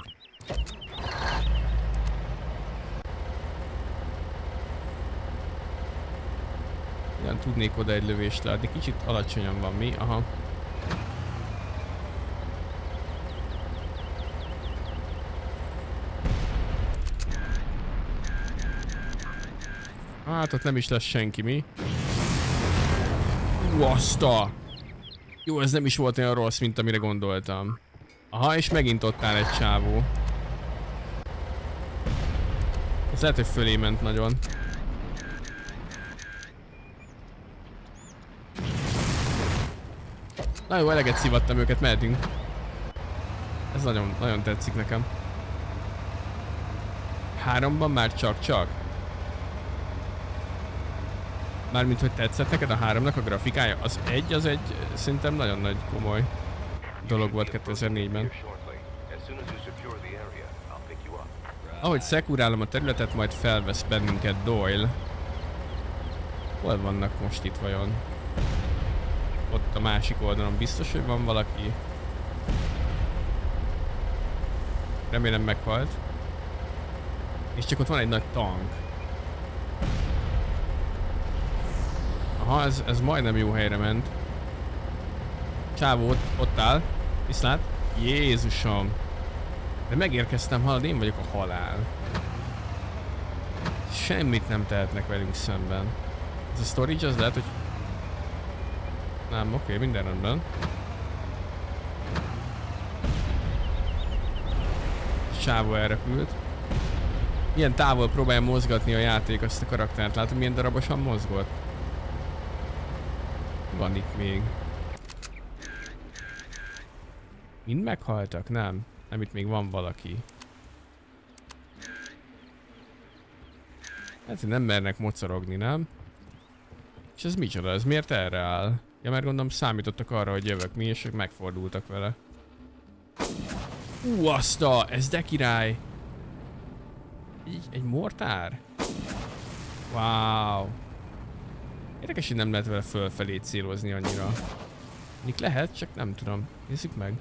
Ja, Talán tudnék oda egy lövést leadni. Kicsit alacsonyan van mi. Aha. Hát ott nem is lesz senki, mi? Baszta! Jó, ez nem is volt olyan rossz, mint amire gondoltam. Aha, és megint ott áll egy csávó. Ez lehet, hogy fölé ment nagyon. Na jó, eleget szivattam őket, mehetünk. Ez nagyon, nagyon tetszik nekem. 3-ban már csak. Mármint, hogy tetszett neked a 3-nak a grafikája? Az egy szerintem nagyon nagy komoly dolog volt 2004-ben. Ahogy szekurálom a területet, majd felvesz bennünket Doyle. Hol vannak most itt vajon? Ott a másik oldalon biztos, hogy van valaki. Remélem meghalt. És csak ott van egy nagy tank. Aha, ez majdnem jó helyre ment. Csávó ott áll. Viszlát? Jézusom! De megérkeztem, hallod, én vagyok a halál. Semmit nem tehetnek velünk szemben. Ez a storage az lehet, hogy... Nem, oké, minden rendben. Csávó elrepült. Milyen távol próbálja mozgatni a játék azt a karaktert. Látod, milyen darabosan mozgott? Van itt még. Mind meghaltak? Nem. Nem, itt még van valaki. Hát nem mernek mocorogni, nem? És ez micsoda? Ez miért erre áll? Ja, mert gondolom számítottak arra, hogy jövök mi, és ők megfordultak vele. Aszta! Ez de király! Egy mortár? Wow! Érdekes, hogy nem lehet vele fölfelé célozni annyira. Mik lehet, csak nem tudom. Nézzük meg.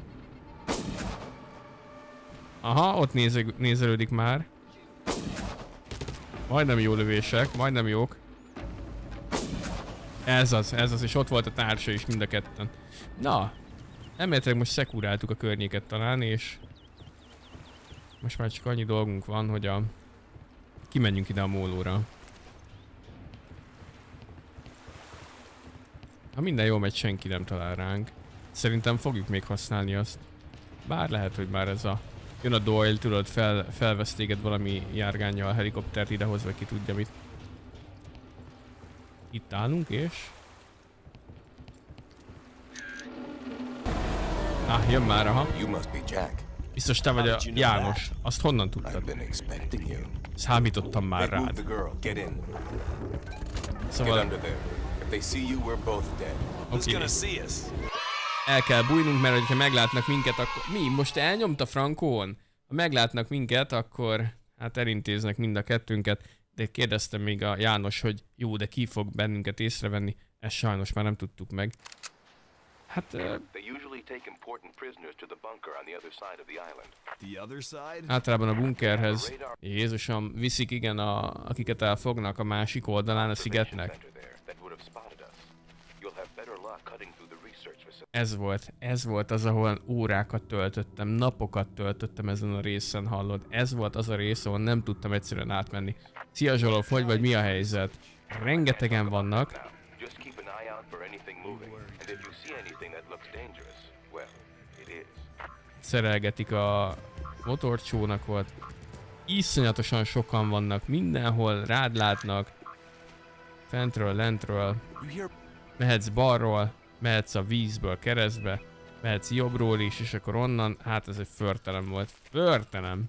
Aha, ott nézelődik már. Majdnem jó lövések, majdnem jók. Ez az, és ott volt a társa is mind a ketten. Na, elméletileg most szekuráltuk a környéket talán, és most már csak annyi dolgunk van, hogy kimenjünk ide a mólóra. Ha minden jól megy, senki nem talál ránk. Szerintem fogjuk még használni azt. Bár lehet, hogy már ez a... Jön a Doyle, tudod, felvesz téged valami járgánnyal a helikoptert idehoz, vagy ki tudja mit. Itt állunk, és... Jön már, aha. Biztos te vagy a János. Azt honnan tudtad? Számítottam már rád. Szóval... Okay. El kell bújnunk, mert ha meglátnak minket, akkor... Mi? Most elnyomta Frankón? Ha meglátnak minket, akkor... Hát elintéznek mind a kettőnket. De kérdeztem még a János, hogy jó, de ki fog bennünket észrevenni. Ezt sajnos már nem tudtuk meg. Hát... Általában a bunkerhez. Jézusom, viszik igen, akiket elfognak a másik oldalán a szigetnek. Ez volt az, ahol órákat töltöttem, napokat töltöttem ezen a részen, hallod? Ez volt az a rész, ahol nem tudtam egyszerűen átmenni. Szia Zsolov, hogy vagy, mi a helyzet? Rengetegen vannak. Szerelgetik a motorcsónakot. Iszonyatosan sokan vannak, mindenhol rád látnak. Fentről, lentről. Mehetsz balról, mehetsz a vízből keresztbe, mehetsz jobbról is, és akkor onnan, hát ez egy förtelem volt. Förtelem!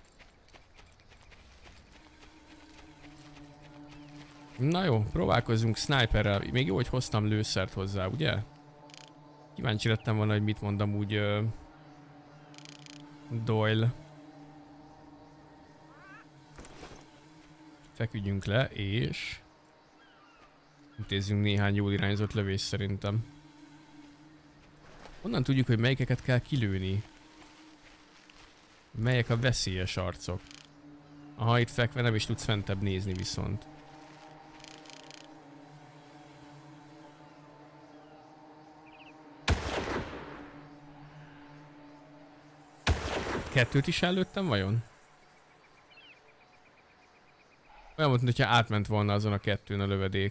Na jó, próbálkozzunk sniperrel. Még jó, hogy hoztam lőszert hozzá, ugye? Kíváncsi lettem volna, hogy mit mondom úgy Doyle. Feküdjünk le, és... intézzünk néhány jól irányzott lövés szerintem. Honnan tudjuk, hogy melyikeket kell kilőni? Melyek a veszélyes arcok? Aha, itt fekve nem is tudsz fentebb nézni viszont. Kettőt is előttem vajon? Olyan volt, mintha átment volna azon a kettőn a lövedék.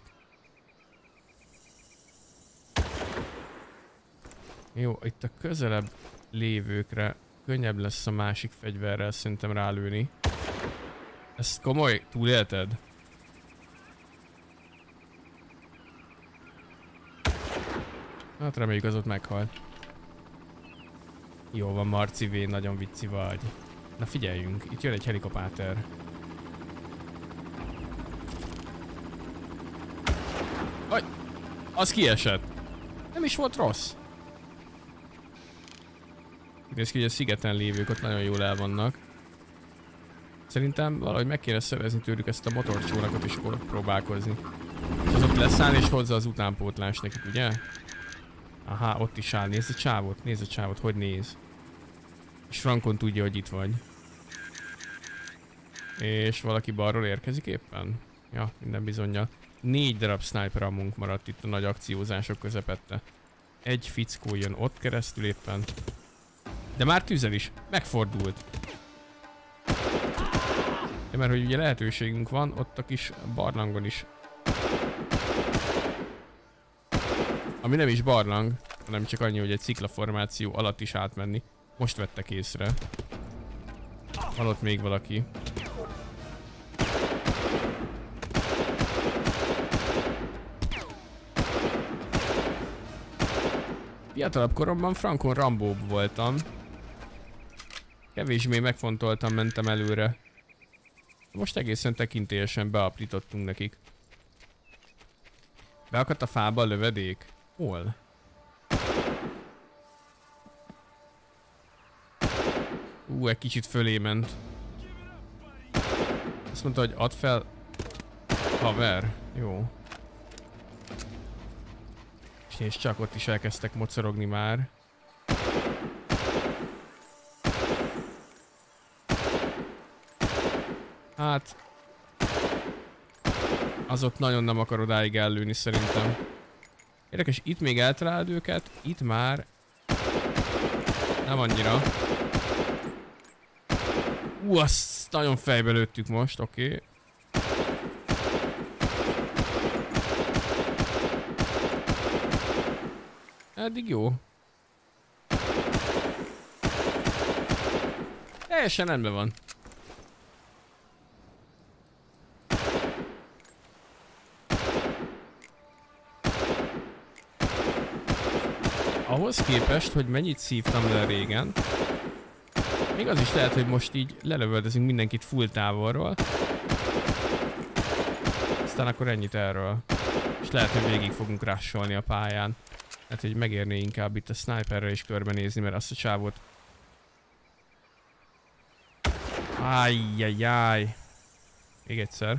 Jó, itt a közelebb lévőkre könnyebb lesz a másik fegyverrel szerintem rálőni. Ezt komoly? Túlélted? Hát reméljük az ott meghalt. Jó van, Marci V, nagyon vicci vagy. Na figyeljünk, itt jön egy helikopter. Aj! Az kiesett. Nem is volt rossz. Nézd ki, hogy a szigeten lévők ott nagyon jól el vannak. Szerintem valahogy meg kéne szerezni tőlük ezt a motorcsónakot és akkor próbálkozni. És az ott leszáll és hozza az utánpótlást nekik, ugye? Aha, ott is áll. Nézd a csávot, hogy néz. És Frankon tudja, hogy itt vagy. És valaki balról érkezik éppen? Ja, minden bizonnyal. 4 darab sniper ammunk maradt itt a nagy akciózások közepette. Egy fickó jön ott keresztül éppen. De már tüzel is. Megfordult. De mert hogy ugye lehetőségünk van, ott a kis barlangon is. Ami nem is barlang, hanem csak annyi, hogy egy sziklaformáció alatt is átmenni. Most vettek észre. Van ott még valaki. Fiatalabb koromban Frankon Rambóbb voltam. Kevésbé megfontoltam, mentem előre. Most egészen tekintélyesen beaprítottunk nekik. Beakadt a fába a lövedék? Hol? Egy kicsit fölé ment. Azt mondta, hogy add fel haver. Jó. És csak ott is elkezdtek mocorogni már. Hát... az ott nagyon nem akar odáig ellőni szerintem. Érdekes, itt még eltaláld őket, itt már... nem annyira. Azt nagyon fejbe lőttük most, oké. Eddig jó. Teljesen rendben van. Ahhoz képest, hogy mennyit szívtam le régen, még az is lehet, hogy most így lelövöldözünk mindenkit full távolról. Aztán akkor ennyit erről. És lehet, hogy végig fogunk rusholni a pályán. Hát, hogy megérné inkább itt a sniperre is körbenézni, mert azt a csávot... Ajjajjaj. Még egyszer.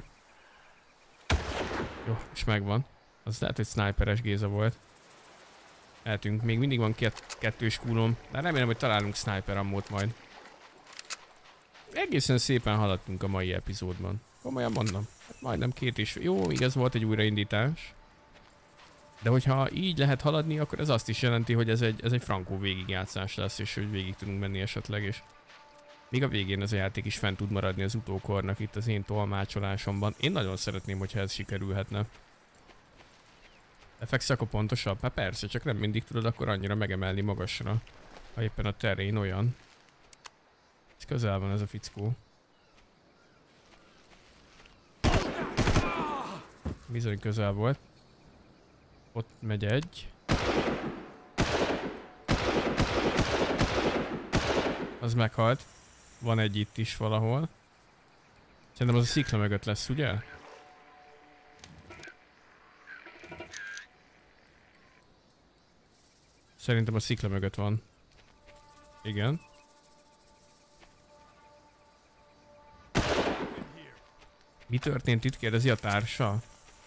Jó, és megvan. Az lehet, hogy sniperes Géza volt. Eltünk. Még mindig van kettős kúlom, de remélem, hogy találunk sniper ammót majd. Egészen szépen haladtunk a mai epizódban. Komolyan mondom. Hát majdnem 2 is. Jó, igaz, volt egy újraindítás. De hogyha így lehet haladni, akkor ez azt is jelenti, hogy ez egy frankó végigjátszás lesz, és hogy végig tudunk menni esetleg, és még a végén az a játék is fent tud maradni az utókornak itt az én tolmácsolásomban. Én nagyon szeretném, hogyha ez sikerülhetne. Effeksz akkor pontosabb? Hát persze, csak nem mindig tudod akkor annyira megemelni magasra, ha éppen a terén olyan. Ez közel van ez a fickó. Bizony közel volt. Ott megy egy. Az meghalt. Van egy itt is valahol. Szerintem az a szikla mögött lesz, ugye? Szerintem a szikla mögött van. Igen. Mi történt itt? Kérdezi a társa.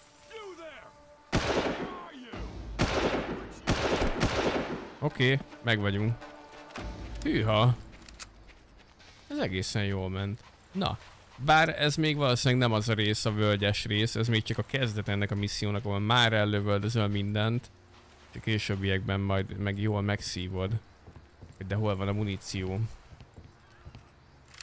Oké, meg vagyunk. Hűha. Ez egészen jól ment. Na, bár ez még valószínűleg nem az a rész, a völgyes rész, ez még csak a kezdet ennek a missziónak, ahol már ellövöldözöl mindent. Csak későbbiekben majd meg jól megszívod. De hol van a muníció?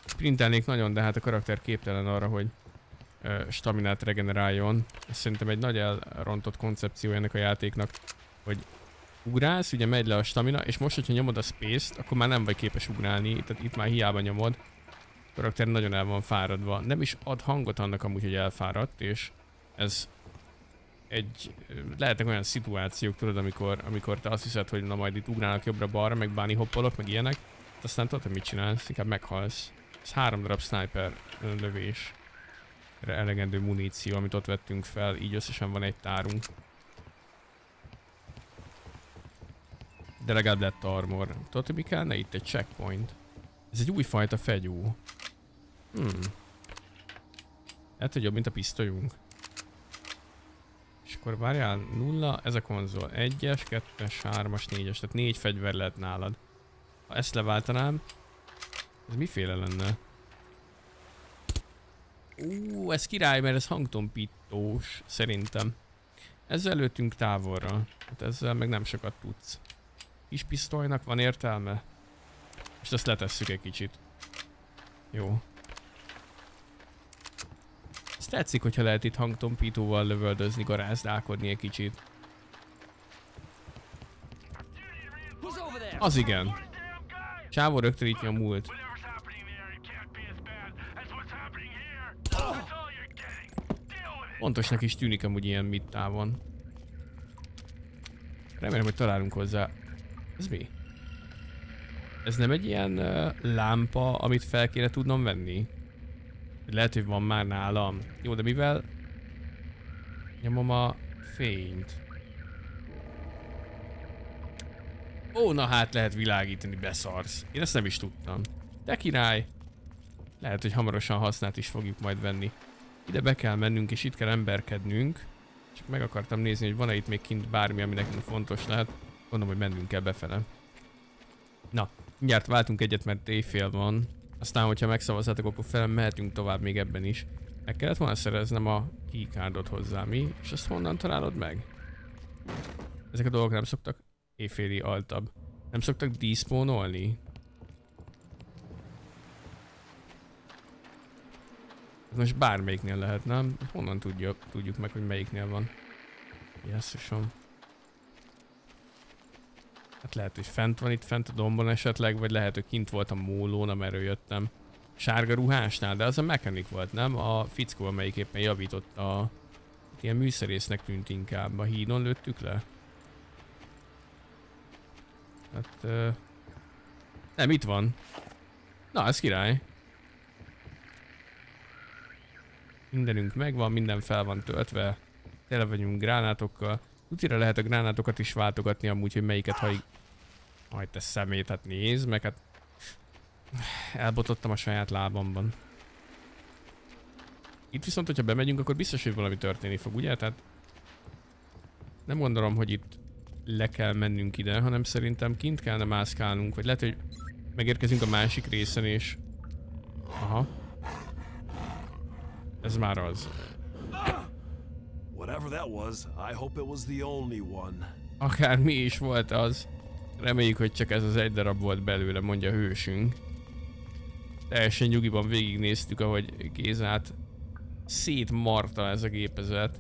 Sprintelnék nagyon, de hát a karakter képtelen arra, hogy staminát regeneráljon. Ez szerintem egy nagy elrontott koncepció ennek a játéknak, hogy ugrálsz, ugye megy le a stamina, és most, hogyha nyomod a space-t, akkor már nem vagy képes ugrálni, tehát itt már hiába nyomod. A karakter nagyon el van fáradva. Nem is ad hangot annak amúgy, hogy elfáradt, és ez lehetnek olyan szituációk, tudod, amikor te azt hiszed, hogy na majd itt ugrálnak jobbra-balra, meg bunny hoppolok, meg ilyenek, aztán tudod, hogy mit csinálsz, inkább meghalsz. Ez 3 darab sniper lövés. Elegendő muníció, amit ott vettünk fel, így összesen van egy tárunk. De legalább lett armor. Tudod, hogy mi kellene? Itt egy checkpoint. Ez egy újfajta fegyú. Lehet, hogy jobb, mint a pisztolyunk. És akkor várjál, 0, ez a konzol. 1-es, 2-es, 3-as, 4-es, tehát 4 fegyver lehet nálad. Ha ezt leváltanám, ez miféle lenne? Ez király, mert ez hangtompítós, szerintem. Ezzel lőttünk távolra. Hát ezzel meg nem sokat tudsz. Kis pisztolynak van értelme? És azt letesszük egy kicsit. Jó. Ez tetszik, hogyha lehet itt hangtompítóval lövöldözni, garázdálkodni egy kicsit. Az igen. Csávó rögtön itt nyomult. Pontosnak is tűnik amúgy ilyen mid-távon. Remélem, hogy találunk hozzá. Ez mi? Ez nem egy ilyen lámpa, amit fel kéne tudnom venni? Lehet, hogy van már nálam. Jó, de mivel nyomom a fényt? Ó, na hát lehet világítani, beszarsz. Én ezt nem is tudtam. De király! Lehet, hogy hamarosan hasznát is fogjuk majd venni. Ide be kell mennünk, és itt kell emberkednünk. Csak meg akartam nézni, hogy van-e itt még kint bármi, ami nekünk fontos lehet. Gondolom, hogy mennünk kell befele. Na, mindjárt váltunk egyet, mert éjfél van. Aztán, hogyha megszavazzátok, akkor fel mehetünk tovább még ebben is. Meg kellett volna szereznem a keycardot hozzá, mi? És azt honnan találod meg? Ezek a dolgok nem szoktak éjféli altabb. Nem szoktak despawnolni? Most bármelyiknél lehet, nem? Honnan tudjuk meg, hogy melyiknél van? Jesszusom. Hát lehet, hogy fent van itt fent a dombon esetleg, vagy lehet, hogy kint volt a mólón, amerről jöttem. Sárga ruhásnál, de az a mechanic volt, nem? A fickó, amelyik éppen javította. Ilyen műszerésznek tűnt inkább. A hídon lőttük le? Hát... nem, itt van. Na, ez király. Mindenünk megvan, minden fel van töltve. Tele vagyunk gránátokkal. Utira lehet a gránátokat is váltogatni amúgy, hogy melyiket haig... Majd te szemét, hát nézd meg, hát... Elbotottam a saját lábamban. Itt viszont, hogyha bemegyünk, akkor biztos, hogy valami történni fog, ugye? Tehát... Nem gondolom, hogy itt le kell mennünk ide, hanem szerintem kint kellene mászkálnunk, vagy lehet, hogy megérkezünk a másik részen és... Aha. Ez már az. Whatever that was, I hope it was the only one. Akár mi is volt az. Reméljük, hogy csak ez az egy darab volt belőle, mondja a hősünk. Teljesen nyugiban végignéztük, ahogy Gézát szétmarta ez a gépezet.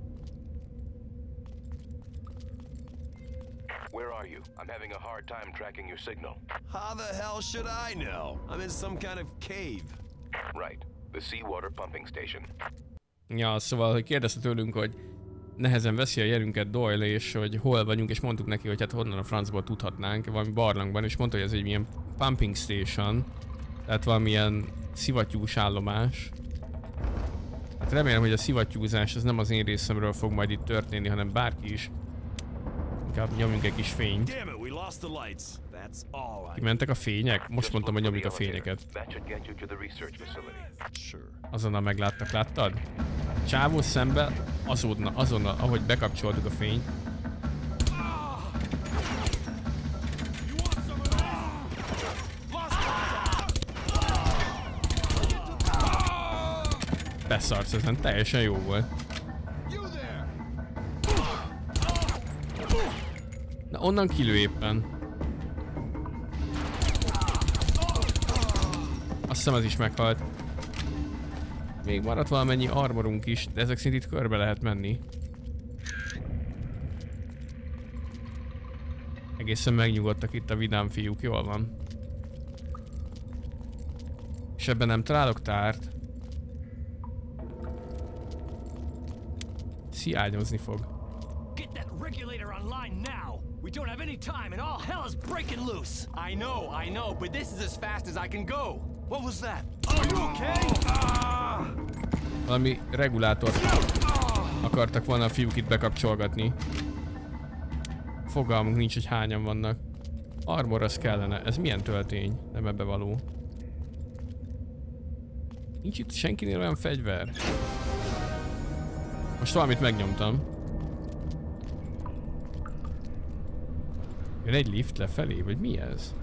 Where are you? I'm having a hard time tracking your signal. How the hell should I know? I'm in some kind of cave. Right. The seawater pumping station. Ja, szóval, hogy kérdezte tőlünk, hogy nehezen veszi a jelünket Doyle, és hogy hol vagyunk, és mondtuk neki, hogy hát honnan a francból tudhatnánk, valami barlangban, és mondta, hogy ez egy ilyen pumping station, tehát valamilyen szivattyús állomás. Hát remélem, hogy a szivattyúzás az nem az én részemről fog majd itt történni, hanem bárki is. Inkább nyomjunk egy kis fényt. Kimentek a fények? Most mondtam, hogy nyomjuk a fényeket. Azonnal megláttak, láttad? Csávó szembe, azonnal, ahogy bekapcsoltuk a fényt. Beszarsz, ezen teljesen jó volt. Na, onnan kilő éppen. A hiszem az is meghalt. Még maradt valamennyi armorunk is, de ezek szerint itt körbe lehet menni. Egészen megnyugodtak itt a vidám fiúk, jól van. És ebben nem találok tárt. Sziányozni fog. Get that regulator online now! We don't have any time and all hell is breaking loose! I know, but this is as fast as I can go. What was that? Are you okay? Valami regulátort akartak volna a fiúk itt bekapcsolgatni. Fogalmunk nincs, hogy hányan vannak. Armor az kellene. Ez milyen töltény? Nem ebbe való. Nincs itt senkinél olyan fegyver. Most valamit megnyomtam. Jön egy lift lefelé, vagy mi ez?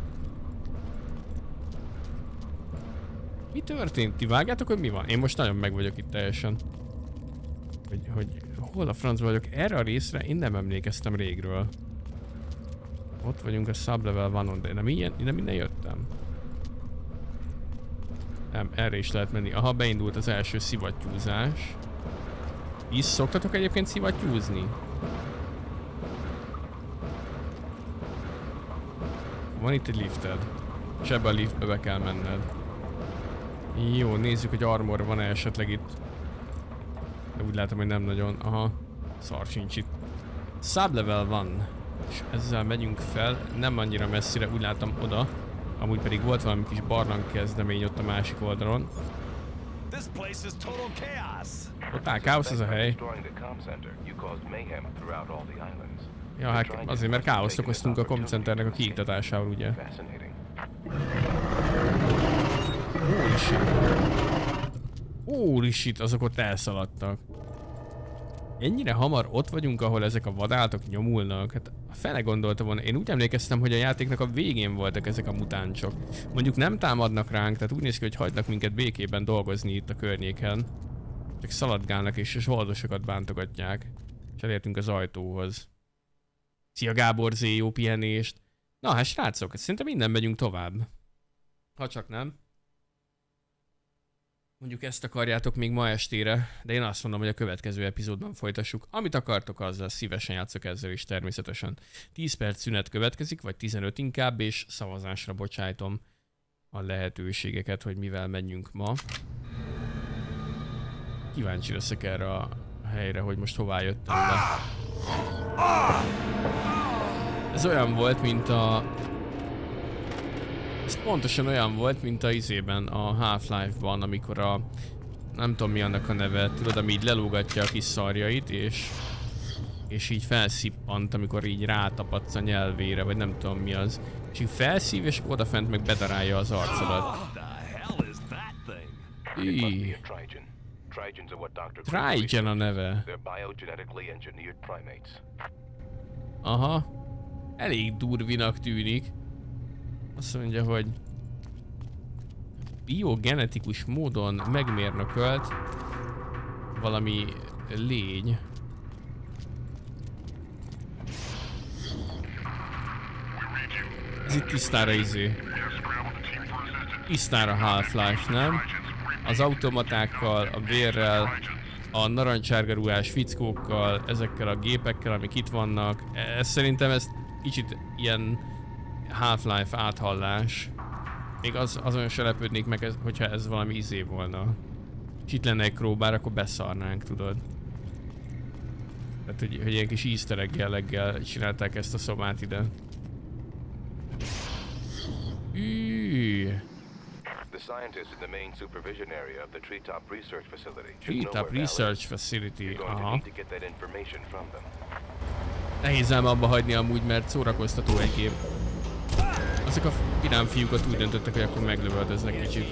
Mi történt? Ti vágjátok, hogy mi van? Én most nagyon meg vagyok itt teljesen. Hogy hol a francba vagyok? Erre a részre én nem emlékeztem régről. Ott vagyunk a sublevel 1-on, de nem innen jöttem. Nem, erre is lehet menni. Aha, beindult az első szivattyúzás. Is szoktatok egyébként szivattyúzni? Van itt egy lifted. És ebbe a liftbe be kell menned. Jó, nézzük, hogy armor van-e esetleg itt. De úgy látom, hogy nem nagyon. Aha, szar sincs itt. Sublevel van. És ezzel megyünk fel, nem annyira messzire, úgy látom oda. Amúgy pedig volt valami kis barlang kezdemény ott a másik oldalon. Ott áll káosz ez a hely. Ja, hát azért, mert káoszt okoztunk a comcenternek a kiiktatásával, ugye? Holy shit. Holy shit, azok ott elszaladtak. Ennyire hamar ott vagyunk, ahol ezek a vadáltok nyomulnak. Hát fele gondolta volna. Én úgy emlékeztem, hogy a játéknak a végén voltak ezek a mutáncsok. Mondjuk nem támadnak ránk, tehát úgy néz ki, hogy hagynak minket békében dolgozni itt a környéken. Csak szaladgálnak és zsoldosokat bántogatják. És elértünk az ajtóhoz. Szia Gábor Z, jó pihenést! Na hát srácok, szerintem innen megyünk tovább. Ha csak nem. Mondjuk ezt akarjátok még ma estére, de én azt mondom, hogy a következő epizódban folytassuk. Amit akartok, azzal szívesen játszok ezzel is természetesen. 10 perc szünet következik, vagy 15 inkább, és szavazásra bocsájtom a lehetőségeket, hogy mivel menjünk ma. Kíváncsi leszek erre a helyre, hogy most hová jöttem be. Ez olyan volt, mint a... Ez pontosan olyan volt, mint a izében, a Half-Life-ban, amikor a... Nem tudom mi annak a neve, tudod, ami így lelógatja a kis szarjait, és így felszippant, amikor így rátapadsz a nyelvére, vagy nem tudom mi az. És így felszív, és odafent meg bedarálja az arcodat. Trigen a neve. Aha. Elég durvinak tűnik. Azt mondja, hogy biogenetikus módon megmérnökölt valami lény. Ez itt tisztára tisztára Half-Life, nem? Az automatákkal, a vérrel, a narancsárga ruhás fickókkal, ezekkel a gépekkel, amik itt vannak. Szerintem ez kicsit ilyen Half-Life áthallás. Még azon se lepődnék meg, hogyha ez valami izé volna. És itt lenne egy crowbar, akkor beszarnánk, tudod. Tehát, hogy ilyen kis easter egg jelleggel csinálták ezt a szobát ide. Treetop Research Facility, aha. Nehéz ám abba hagyni amúgy, mert szórakoztató egy gép. Azok a vidám fiúkat úgy döntöttek, hogy akkor meglövöldöznek kicsit.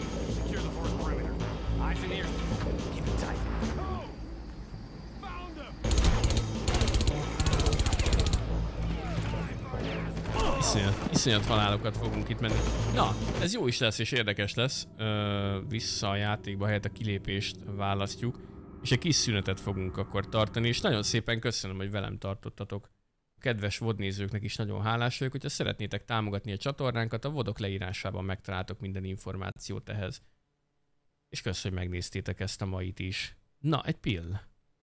Iszonyat halálokat fogunk itt menni. Na, ez jó is lesz és érdekes lesz. Vissza a játékba, helyett a kilépést választjuk. És egy kis szünetet fogunk akkor tartani, és nagyon szépen köszönöm, hogy velem tartottatok. A kedves vodnézőknek is nagyon hálás vagyok, hogyha szeretnétek támogatni a csatornánkat, a vodok leírásában megtaláltok minden információt ehhez. És kösz, hogy megnéztétek ezt a mait is. Na, egy pill.